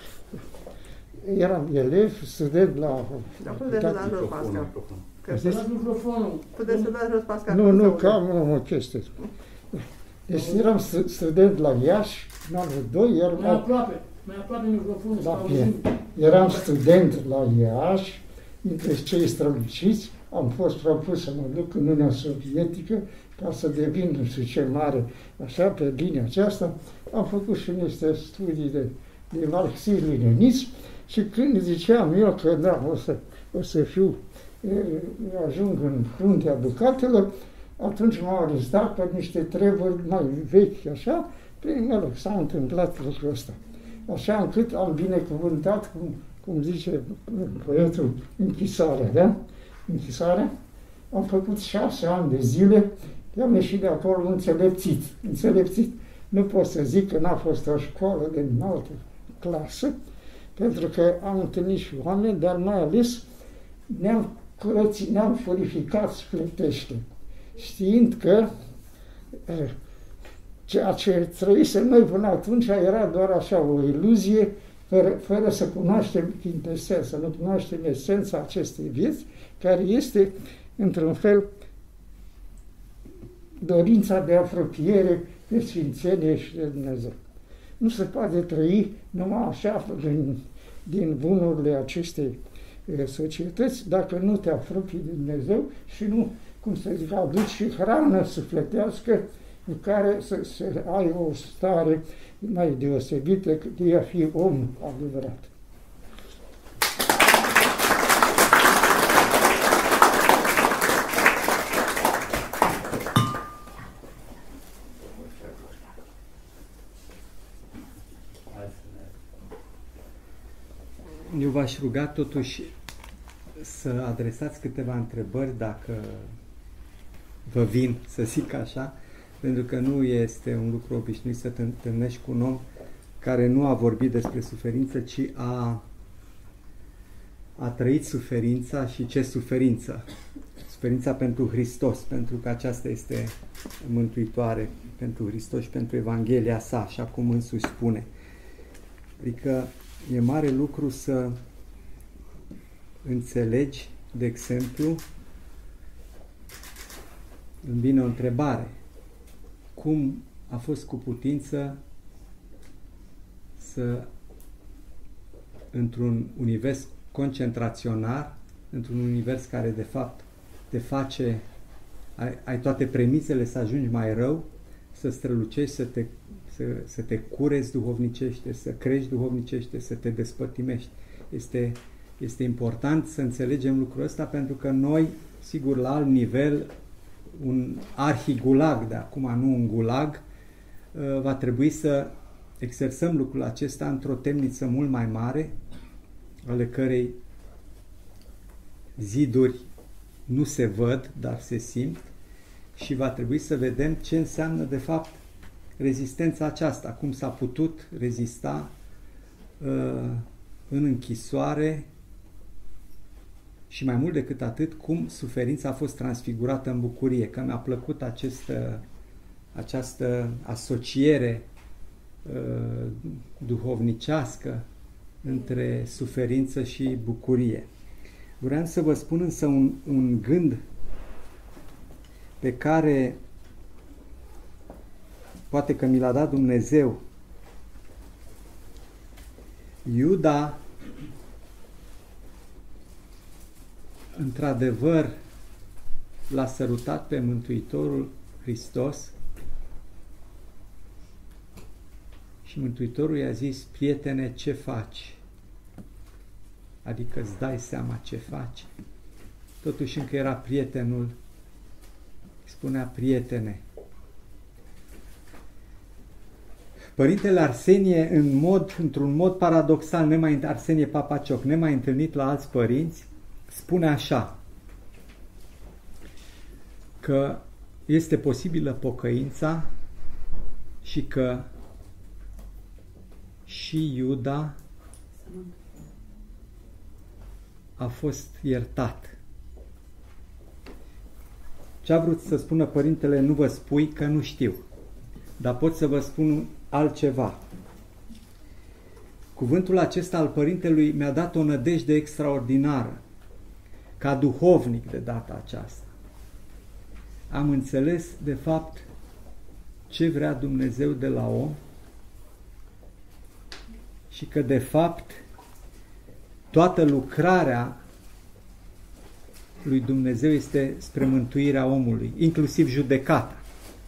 Eram elev, student la... Da, puteți să dați jos, Pascal. Puteți să dați jos, Pascal. Nu, nu, că am o chestie. Deci eram student la Iași, în anul doi, iar... Mai aproape, mai aproape microfonul, să auzim. Eram student la Iași, dintre cei străluciți, am fost propus să mă duc în Uniunea Sovietică ca să devin nu știu ce mare, așa, pe linia aceasta. Am făcut și niște studii de, de marxism-leninism și când ziceam eu că da, o să, o să fiu, e, ajung în fruntea ducatelor, atunci m-au arestat pe niște treburi mai vechi, așa, prin, mă rog, s-a întâmplat lucrul ăsta. Așa încât am binecuvântat, cum, cum zice poetul, închisoarea, da? Închisoarea. Am făcut șase ani de zile, am ieșit de acolo înțelepțit. Înțelepțit. Nu pot să zic că n-a fost o școală de înaltă clasă, pentru că am întâlnit și oameni, dar mai ales ne-am curățit, ne-am purificat sufletește, știind că eh, ceea ce trăisem noi până atunci era doar așa o iluzie, fără, fără să cunoaștem chintesența, să nu cunoaștem esența acestei vieți, care este, într-un fel, dorința de apropiere, de sfințenie și de Dumnezeu. Nu se poate trăi numai așa din, din bunurile acestei societăți dacă nu te apropii de Dumnezeu și nu, cum să zic, aduci și hrană sufletească în care să, să ai o stare mai deosebită de a fi om adevărat. Eu v-aș ruga totuși să adresați câteva întrebări dacă vă vin, să zic așa, pentru că nu este un lucru obișnuit să te întâlnești cu un om care nu a vorbit despre suferință, ci a, a trăit suferința și ce suferință. Suferința pentru Hristos, pentru că aceasta este mântuitoare pentru Hristos și pentru Evanghelia sa, așa cum însuși spune. Adică e mare lucru să înțelegi, de exemplu, îmi vine o întrebare. Cum a fost cu putință să, într-un univers concentraționar, într-un univers care de fapt te face, ai, ai toate premisele să ajungi mai rău, să strălucești, să te, să, să te cureți duhovnicește, să crești duhovnicește, să te despătimești. Este, este important să înțelegem lucrul ăsta, pentru că noi, sigur, la alt nivel, un arhigulag, de acum nu un gulag, va trebui să exersăm lucrul acesta într-o temniță mult mai mare, ale cărei ziduri nu se văd, dar se simt, și va trebui să vedem ce înseamnă de fapt rezistența aceasta, cum s-a putut rezista uh, în închisoare și mai mult decât atât, cum suferința a fost transfigurată în bucurie, că mi-a plăcut acest, această asociere uh, duhovnicească între suferință și bucurie. Vreau să vă spun însă un, un gând pe care poate că mi l-a dat Dumnezeu. Iuda într-adevăr l-a sărutat pe Mântuitorul Hristos și Mântuitorul i-a zis: prietene, ce faci? Adică îți dai seama ce faci. Totuși încă era prietenul, spunea: prietene. Părintele Arsenie, în mod, într-un mod paradoxal, nemai, Arsenie Papacioc, nemai întâlnit la alți părinți, spune așa, că este posibilă pocăința și că și Iuda a fost iertat. Ce a vrut să spună părintele nu vă spui, că nu știu, dar pot să vă spun altceva. Cuvântul acesta al părintelui mi-a dat o nădejde extraordinară. Ca duhovnic de data aceasta am înțeles de fapt ce vrea Dumnezeu de la om și că de fapt toată lucrarea lui Dumnezeu este spre mântuirea omului, inclusiv judecata.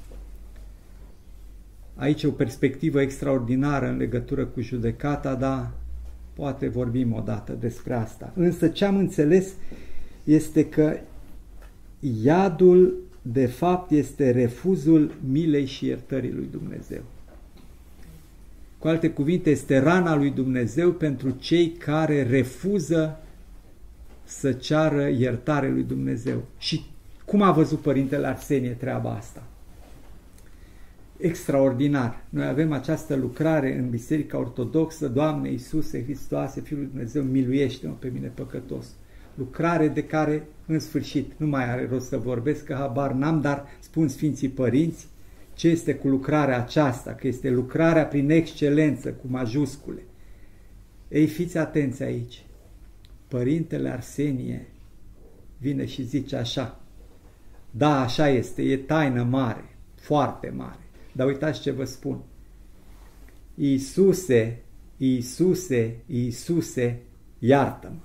Aici o perspectivă extraordinară în legătură cu judecata, dar poate vorbim odată despre asta. Însă ce am înțeles este că iadul de fapt este refuzul milei și iertării lui Dumnezeu. Cu alte cuvinte, este rana lui Dumnezeu pentru cei care refuză să ceară iertare lui Dumnezeu. Și cum a văzut Părintele Arsenie treaba asta? Extraordinar. Noi avem această lucrare în Biserica Ortodoxă: Doamne Iisuse Hristoase, Fiul lui Dumnezeu, miluiește-mă pe mine păcătos. Lucrare de care, în sfârșit, nu mai are rost să vorbesc, că habar n-am, dar spun Sfinții Părinți ce este cu lucrarea aceasta, că este lucrarea prin excelență, cu majuscule. Ei, fiți atenți aici. Părintele Arsenie vine și zice așa: da, așa este, e taină mare, foarte mare, dar uitați ce vă spun. Iisuse, Iisuse, Iisuse, iartă-mă.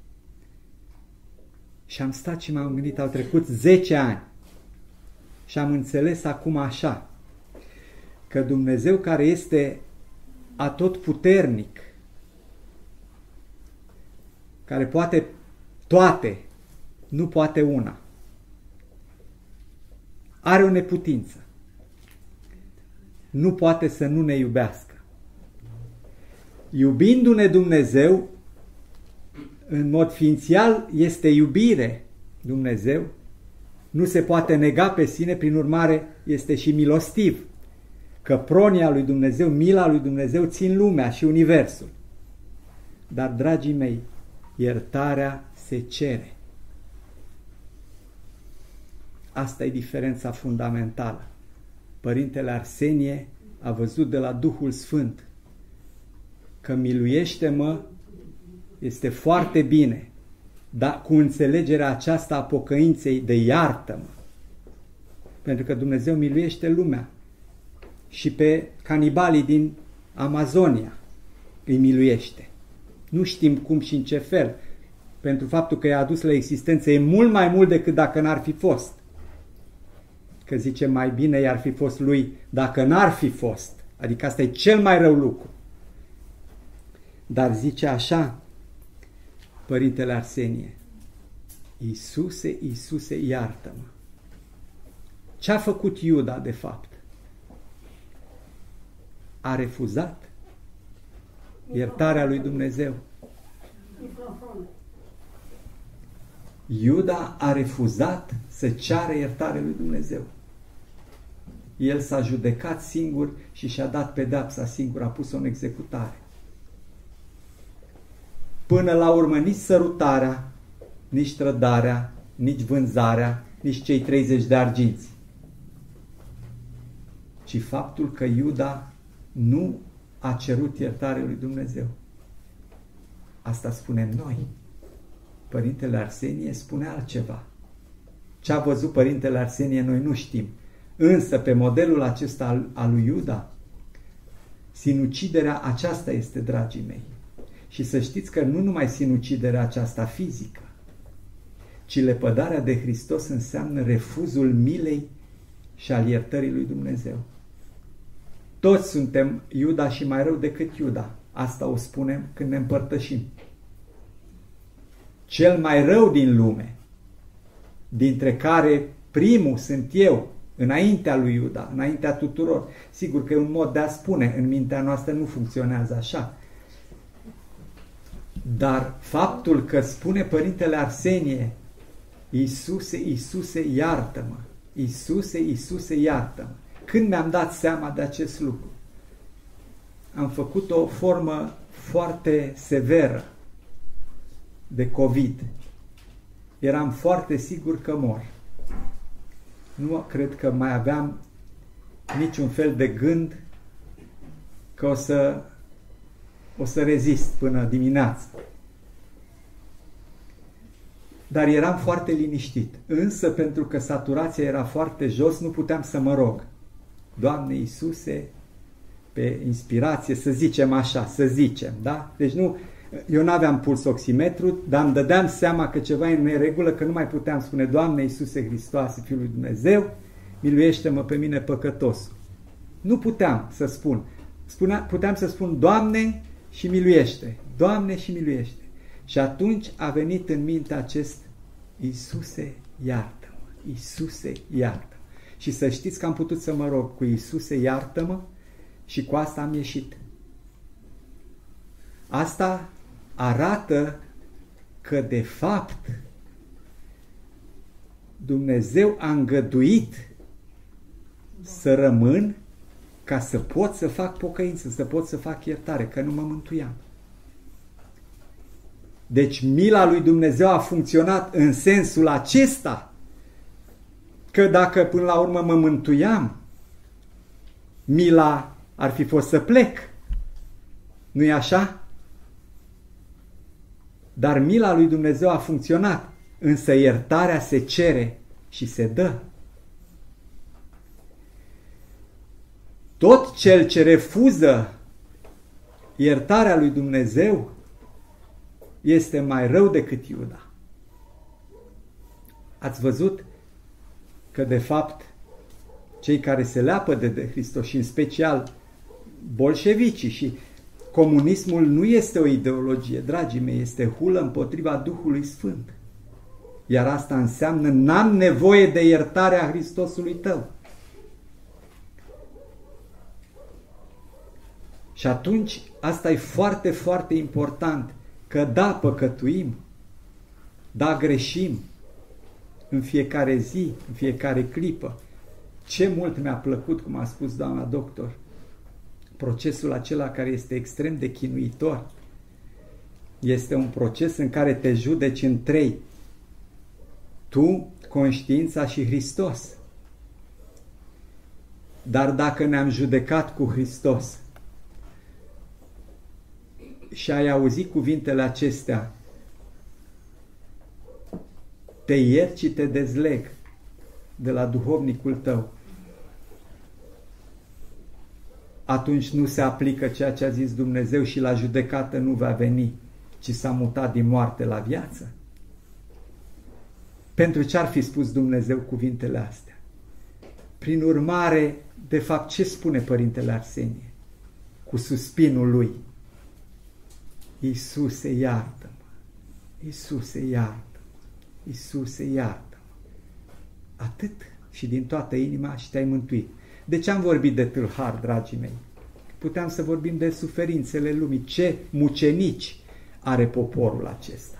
Și am stat și m-am gândit, au trecut zece ani și am înțeles acum așa, că Dumnezeu, care este atotputernic, care poate toate, nu poate una, are o neputință. Nu poate să nu ne iubească. Iubindu-ne Dumnezeu, în mod ființial este iubire Dumnezeu, nu se poate nega pe sine, prin urmare este și milostiv. Că pronia lui Dumnezeu, mila lui Dumnezeu țin lumea și universul. Dar, dragii mei, iertarea se cere. asta e diferența fundamentală. Părintele Arsenie a văzut de la Duhul Sfânt că miluiește-mă este foarte bine, dar cu înțelegerea aceasta a pocăinței de iartă-mă. Pentru că Dumnezeu miluiește lumea și pe canibalii din Amazonia îi miluiește. Nu știm cum și în ce fel, pentru faptul că i-a adus la existență e mult mai mult decât dacă n-ar fi fost. Că zice mai bine i-ar fi fost lui dacă n-ar fi fost. Adică asta e cel mai rău lucru. Dar zice așa Părintele Arsenie: Iisuse, Iisuse, iartă-mă. Ce a făcut Iuda de fapt? A refuzat iertarea lui Dumnezeu. Iuda a refuzat să ceară iertare lui Dumnezeu. El s-a judecat singur și și-a dat pedeapsa singur, a pus-o în executare. Până la urmă nici sărutarea, nici trădarea, nici vânzarea, nici cei treizeci de arginți, ci faptul că Iuda nu a cerut iertare lui Dumnezeu. Asta spunem noi. Părintele Arsenie spune altceva. Ce a văzut Părintele Arsenie noi nu știm. Însă pe modelul acesta al, al lui Iuda, sinuciderea aceasta este, dragii mei. Și să știți că nu numai sinuciderea aceasta fizică, ci lepădarea de Hristos înseamnă refuzul milei și al iertării lui Dumnezeu. Toți suntem Iuda și mai rău decât Iuda. Asta o spunem când ne împărtășim. Cel mai rău din lume, dintre care primul sunt eu, înaintea lui Iuda, înaintea tuturor. Sigur că e un mod de a spune, în mintea noastră nu funcționează așa. Dar faptul că spune Părintele Arsenie: Iisuse, Iisuse, iartă-mă! Iisuse, Iisuse, iartă-mă! Când mi-am dat seama de acest lucru? Am făcut o formă foarte severă de COVID. Eram foarte sigur că mor. Nu cred că mai aveam niciun fel de gând că o să, o să rezist până dimineață. Dar eram foarte liniștit. Însă, pentru că saturația era foarte jos, nu puteam să mă rog: Doamne Iisuse, pe inspirație, să zicem așa, să zicem, da? Deci nu, eu nu aveam puls oximetru, dar îmi dădeam seama că ceva e în neregulă, că nu mai puteam spune: Doamne Iisuse Hristoase, Fiul lui Dumnezeu, miluiește-mă pe mine păcătosul. Nu puteam să spun. Spunea, puteam să spun Doamne și miluiește. Doamne și miluiește. Și atunci a venit în minte acest Iisuse, iartă-mă. Iisuse, iartă-mă. Și să știți că am putut să mă rog cu Iisuse, iartă-mă, și cu asta am ieșit. Asta arată că de fapt Dumnezeu a îngăduit să rămân ca să pot să fac pocăință, să pot să fac iertare, că nu mă mântuiam. Deci mila lui Dumnezeu a funcționat în sensul acesta, că dacă până la urmă mă mântuiam, mila ar fi fost să plec. Nu-i așa? Dar mila lui Dumnezeu a funcționat, însă iertarea se cere și se dă. Tot cel ce refuză iertarea lui Dumnezeu este mai rău decât Iuda. Ați văzut că de fapt cei care se leapădă de Hristos și în special bolșevicii și comunismul nu este o ideologie, dragii mei, este hulă împotriva Duhului Sfânt. Iar asta înseamnă n-am nevoie de iertarea Hristosului tău. Și atunci asta e foarte, foarte important, că da, păcătuim, da, greșim în fiecare zi, în fiecare clipă. Ce mult mi-a plăcut, cum a spus doamna doctor, procesul acela care este extrem de chinuitor. Este un proces în care te judeci în trei. Tu, conștiința și Hristos. Dar dacă ne-am judecat cu Hristos și ai auzit cuvintele acestea, te iert și te dezleg de la duhovnicul tău, atunci nu se aplică ceea ce a zis Dumnezeu și la judecată nu va veni, ci s-a mutat din moarte la viață. Pentru ce ar fi spus Dumnezeu cuvintele astea? Prin urmare, de fapt, ce spune Părintele Arsenie? Cu suspinul lui: Iisuse, iartă-mă! Iisuse, iartă-mă! Iisuse, iartă-mă! Atât și din toată inima și te-ai mântuit. De ce am vorbit de tâlhar, dragii mei? Puteam să vorbim de suferințele lumii. Ce mucenici are poporul acesta?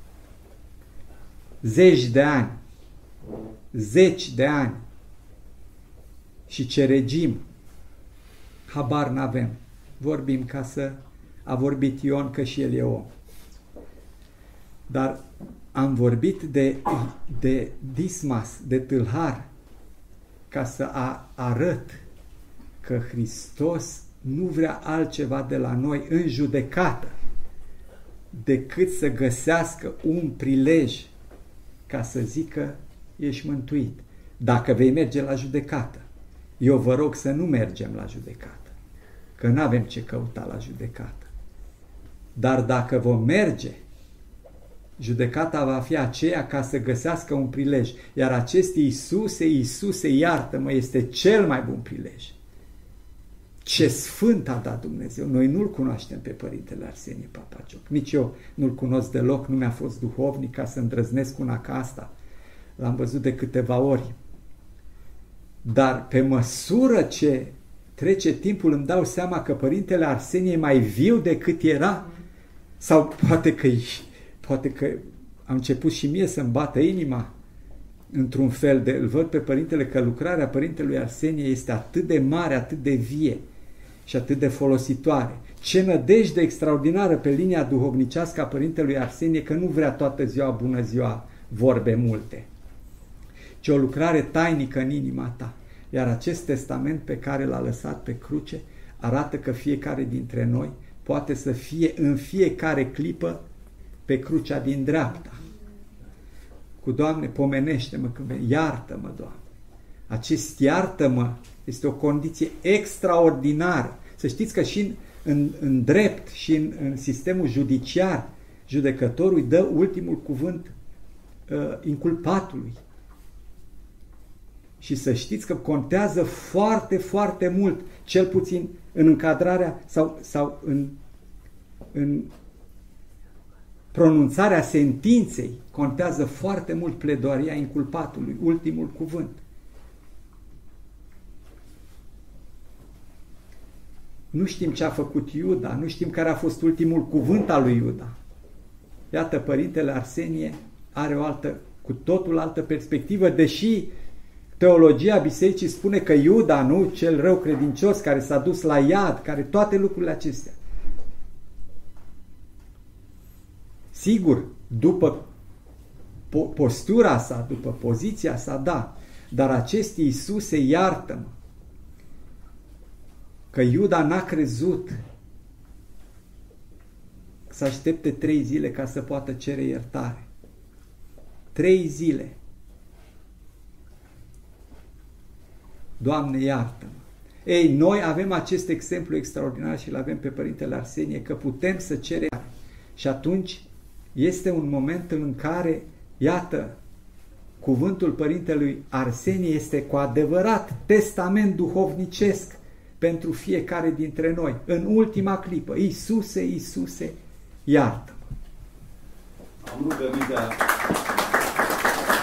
Zeci de ani, zeci de ani. Și ce regim, habar n-avem. Vorbim ca să a vorbit Ion, că și el e om. Dar am vorbit de, de Dismas, de tâlhar, ca să a, arăt că Hristos nu vrea altceva de la noi în judecată decât să găsească un prilej ca să zică: ești mântuit. Dacă vei merge la judecată, eu vă rog să nu mergem la judecată, că nu avem ce căuta la judecată. Dar dacă vom merge, judecata va fi aceea ca să găsească un prilej. Iar acest Iisuse, Iisuse, iartă-mă, este cel mai bun prilej. Ce sfânt a dat Dumnezeu! Noi nu-L cunoaștem pe Părintele Arsenie Papacioc. Nici eu nu-L cunosc deloc, nu mi-a fost duhovnic ca să îndrăznesc una ca asta. L-am văzut de câteva ori. Dar pe măsură ce trece timpul îmi dau seama că Părintele Arsenie e mai viu decât era. Sau poate că, poate că am început și mie să-mi bată inima într-un fel de... Îl văd pe Părintele că lucrarea Părintelui Arsenie este atât de mare, atât de vie și atât de folositoare. Ce nădejde extraordinară pe linia duhovnicească a Părintelui Arsenie, că nu vrea toată ziua, bună ziua, vorbe multe, ci o lucrare tainică în inima ta. Iar acest testament pe care l-a lăsat pe cruce arată că fiecare dintre noi poate să fie în fiecare clipă pe crucea din dreapta. Cu Doamne, pomenește-mă când vei, iartă-mă, Doamne. Acest iartă-mă este o condiție extraordinară. Să știți că și în, în, în drept și în, în sistemul judiciar, judecătorul îi dă ultimul cuvânt uh, inculpatului. Și să știți că contează foarte, foarte mult, cel puțin în încadrarea sau, sau în, în pronunțarea sentinței, contează foarte mult pledoaria inculpatului, ultimul cuvânt. Nu știm ce a făcut Iuda, nu știm care a fost ultimul cuvânt al lui Iuda. Iată, Părintele Arsenie are o altă, cu totul altă perspectivă, deși teologia bisericii spune că Iuda, nu, cel rău credincios care s-a dus la iad, care toate lucrurile acestea. Sigur, după postura sa, după poziția sa, da, dar acest Iisuse, iartă-mă, că Iuda n-a crezut să aștepte trei zile ca să poată cere iertare. Trei zile. Doamne, iartă-mă! Ei, noi avem acest exemplu extraordinar și îl avem pe Părintele Arsenie, că putem să cerem. Și atunci este un moment în care, iată, cuvântul Părintelui Arsenie este cu adevărat testament duhovnicesc pentru fiecare dintre noi. În ultima clipă, Iisuse, Iisuse, iartă-mă! Am rugămintea...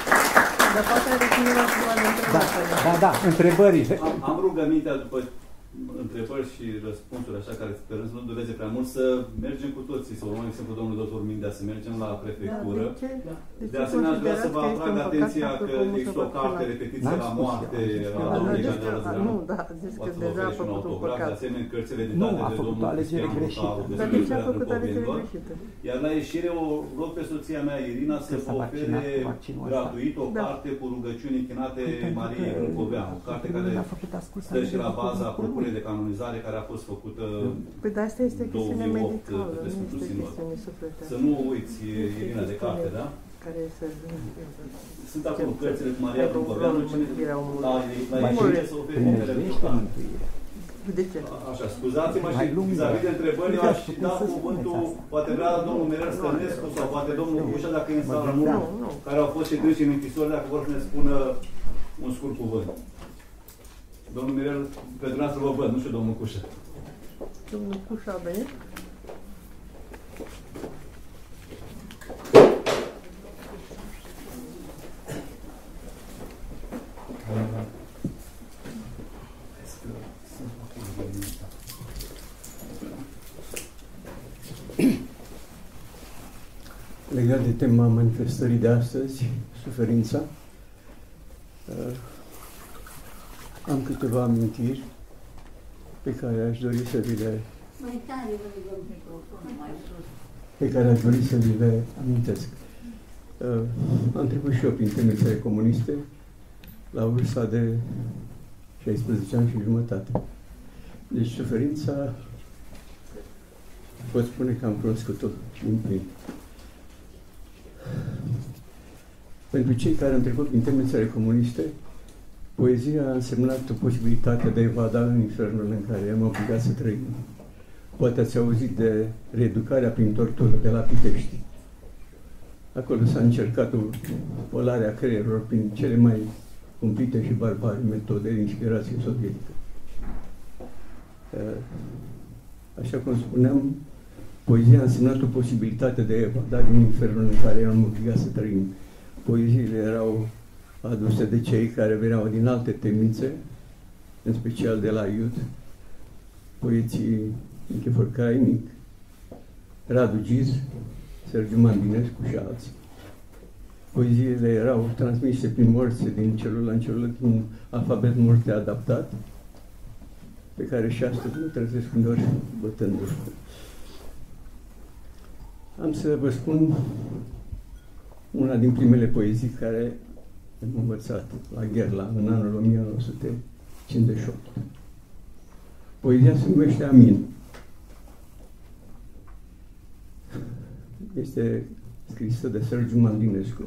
Dar poate are cineva ceva de întrebat. Da, da, da, întrebările. Am, am rugămintea după întrebări și răspunsuri așa care sperăm să nu dureze prea mult, să mergem cu toții, să urmăm exemplu domnul doctor Mindea, să mergem la prefectură. Da, de ce? De, de asemenea, aș vrea să vă atrag atenția că există o carte de petiție la moarte a domnului Gabriel Răzvranu. Nu, da, zis că deja a făcut un păcat. De asemenea, cărțile editate de domnul Cristian Lucaru. Dar de ce a făcut alegere greșită? Iar la ieșire o rog pe soția mea, Irina, să vă ofere gratuit o carte cu rugăciuni închinate Mariei Brâncoveanu. Carte care stă și la baza propunerii de canonizare care a fost făcută păi de asta este chestiune medicală, nu este chestiune sufletească. Să nu uiți, Irina, de carte, da? Care este... Sunt acolo cărțile cu Maria Brâncoveanu, la ieșire să ofere carte. De ce? Așa, scuzați-mă și vis-a-vis de întrebări, eu aș da cuvântul, poate vrea domnul Mirel Stănescu sau poate domnul Cușa, dacă e în sală, nu, care au fost și trimiși în închisori, dacă vor să ne spună un scurt cuvânt. Domnul Mirel, pe dumneavoastră vă văd, nu știu domnul Cușa. Domnul Cușa a venit? Legat de tema manifestării de astăzi, suferința, am câteva amintiri pe care aș dori să vi le mai tare, vă rugăm microfonul mai sus. pe care aș dori să vi le amintesc. Am trecut și eu prin temnițele comuniste la vârsta de șaisprezece ani și jumătate. Deci suferința pot spune că am cunoscut-o din plin. Pentru cei care au trecut prin temnițele comuniste, poezia a însemnat o posibilitate de a evada în infernul în care am obligat să trăim. Poate ați auzit de reeducarea prin tortură de la Pitești. Acolo s-a încercat o spălare a creierilor prin cele mai cumplite și barbare metode de inspirație sovietică. Așa cum spuneam, poezia a însemnat o posibilitate de a evada din infernul în care am obligat să trăim. Poeziile erau aduse de cei care veneau din alte temnițe, în special de la Iud, poeții Nichifor Crainic, Radu Giz, Sergiu Mandinescu și alții. Poeziile erau transmise prin morse din celulă în celulă, un alfabet morte adaptat, pe care și astăzi mă trezesc uneori bătându-l. Am să vă spun una din primele poezii care am învățat la Gherla în anul o mie nouă sute cincizeci și opt. Poezia se numește Amin. Este scrisă de Sergiu Mandinescu.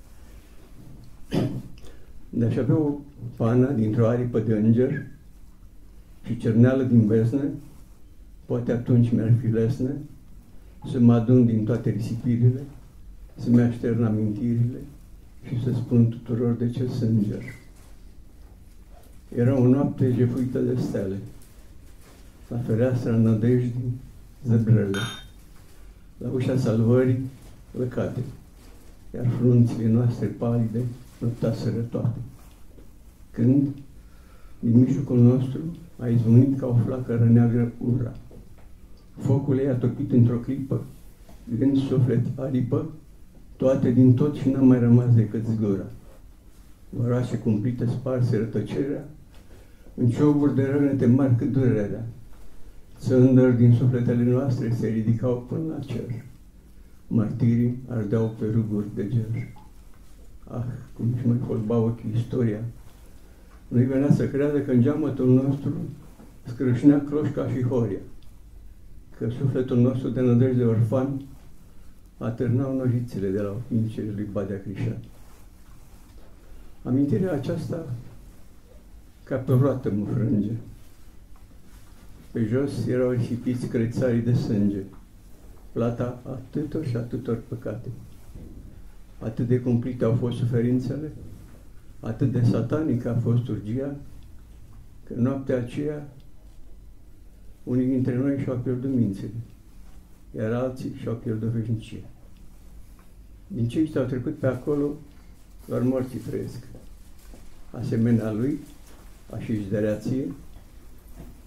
De-aș avea o pană dintr-o aripă de înger și cerneală din beznă, poate atunci mi-ar fi lesne să mă adun din toate risipirile, să-mi aștern amintirile și să spun tuturor de ce sunt înger. Era o noapte jefuită de stele, la fereastra nădejdii zăbrele, la ușa salvării lăcate, iar frunțile noastre palide noptaseră toate. Când, din mijlocul nostru, a izvunit ca o flacără neagră ura. Focul ei a topit într-o clipă, gând, suflet, aripă, toate din tot și n-a mai rămas decât zgura. Orașe cumplite sparse rătăcerea, în cioburi de rănete mari cât durerea. Țândări din sufletele noastre se ridicau până la cer. Martirii ardeau pe ruguri de ger. Ah, cum își mai folba ochii istoria. Nu-i venea să creadă că în geamătul nostru scrâșnea cloșca și horia, că sufletul nostru de nădejde orfani atârnau nojițele de la ochincele lui Badea Crișan. Amintirea aceasta ca pe roată mă frânge. Pe jos erau risipiți crețarii de sânge, plata atâtor și atâtor păcate. Atât de cumplite au fost suferințele, atât de satanică a fost urgia, că noaptea aceea unii dintre noi și-au pierdut mințile, iar alții și-au pierdut veșnicia. Din cei ce au trecut pe acolo, doar morții trăiesc. Asemenea lui, așa și de reație,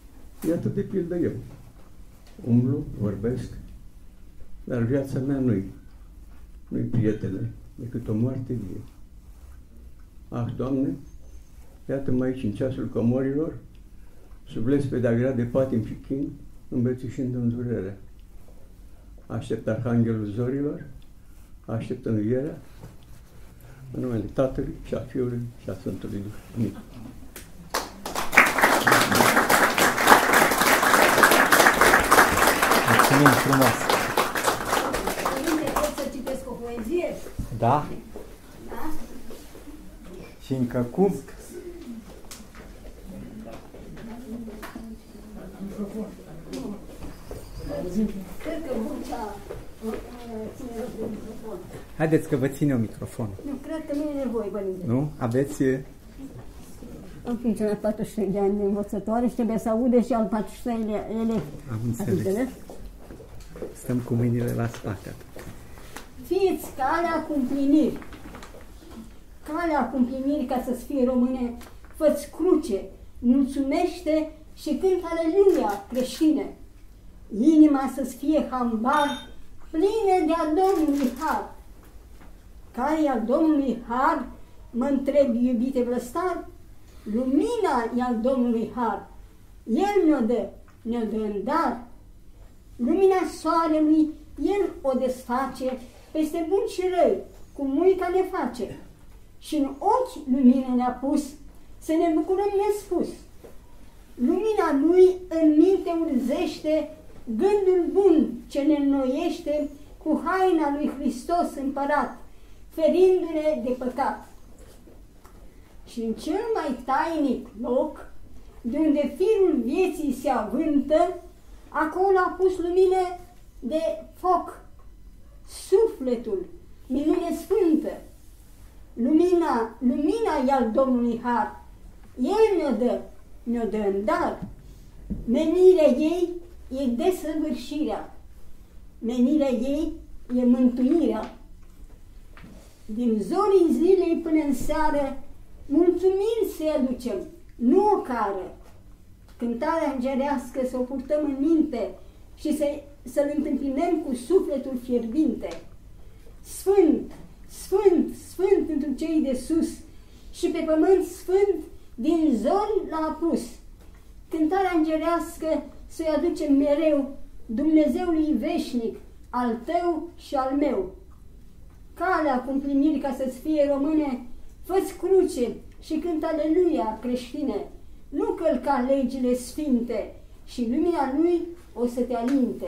Iată de pildă eu. Umblu, vorbesc, dar viața mea nu-i, nu-i prietene, decât o moarte vie. Ah, Doamne, iată-mă aici în ceasul comorilor, sub lespedea grea de patim și chin, îmbrățișând în durerea. Aștept Arhanghelul zorilor, aștept învierea, în numele Tatălui și a Fiului și a Sfântului Duh. Amin. Mulțumim frumos! Părinte, pot să citesc o poezie? Da? Da? Și încă cum? Cred că Burcea ține loc de microfon. Haideți că vă ține o microfon. Nu, cred că nu e nevoie, părinte. Nu? Aveți... Am funcționat patruzeci și trei de ani de învățătoare și trebuie să aude și al patruzeci și treilea elev. Am înțeles. Stăm cu mâinile la spate. Fiți calea cu împliniri. Calea cu împliniri ca să-ți fie române, fă-ți cruce, mulțumește și cântă aleluia creștine. Inima să-ți fie hambar, plină de-a Domnului har. Care e al Domnului har, mă întreb, iubite vlăstar? Lumina e al Domnului har. El ne-o dă, ne-o dă în dar. Lumina soarelui, El o desface peste bun și răi, cum muica ne face. Și în ochi lumină ne-a pus, să ne bucurăm nespus. Lumina Lui în minte urzește gândul bun ce ne înnoiește cu haina lui Hristos împărat, ferindu-ne de păcat. Și în cel mai tainic loc, de unde firul vieții se avântă, acolo a pus lumină de foc, sufletul, minune sfântă. Lumina, lumina e al Domnului har. El ne-o dă, ne-o dă în dar. Menirea ei e desăvârșirea. Menirea ei e mântuirea. Din zorii zilei până în seară, mulțumiri să-i aducem, nu o cară. Cântarea îngerească să o purtăm în minte și să, să-L întâmpinăm cu sufletul fierbinte. Sfânt, sfânt, sfânt pentru cei de sus și pe pământ sfânt din zori l-a apus. Cântarea îngerească să-i aducem mereu Dumnezeului veșnic, al tău și al meu. Calea cu împliniri ca să-ți fie române, fă-ți cruce și cântă aleluia creștine. Nu călca legile sfinte și lumina Lui o să te alinte.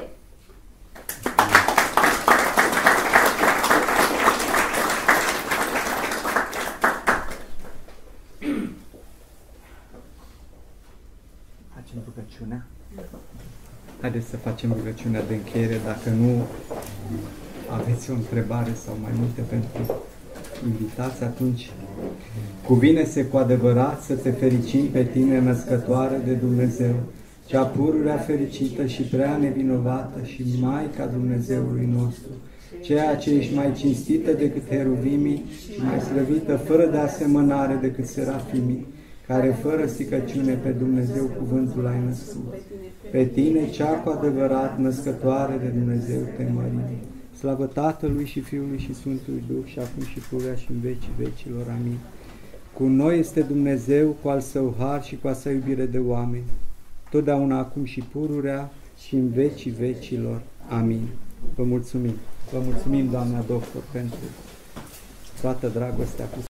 Facem rugăciunea? Haideți să facem rugăciunea de încheiere, dacă nu aveți o întrebare sau mai multe pentru invitați, atunci cuvine-se cu adevărat să te fericim pe tine, născătoare de Dumnezeu, cea pururea fericită și prea nevinovată și Maica Dumnezeului nostru, ceea ce ești mai cinstită decât heruvimii și mai slăvită fără de asemănare decât serafimii, care fără sticăciune pe Dumnezeu cuvântul ai născut. Pe tine, cea cu adevărat născătoare de Dumnezeu, te mărim. Slavă Tatălui și Fiului și Sfântului Duh și acum și pururea și în vecii vecilor. Amin. Cu noi este Dumnezeu, cu al său har și cu a sa iubire de oameni, totdeauna acum și pururea și în vecii vecilor. Amin. Vă mulțumim. Vă mulțumim, doamna doctor, pentru toată dragostea cu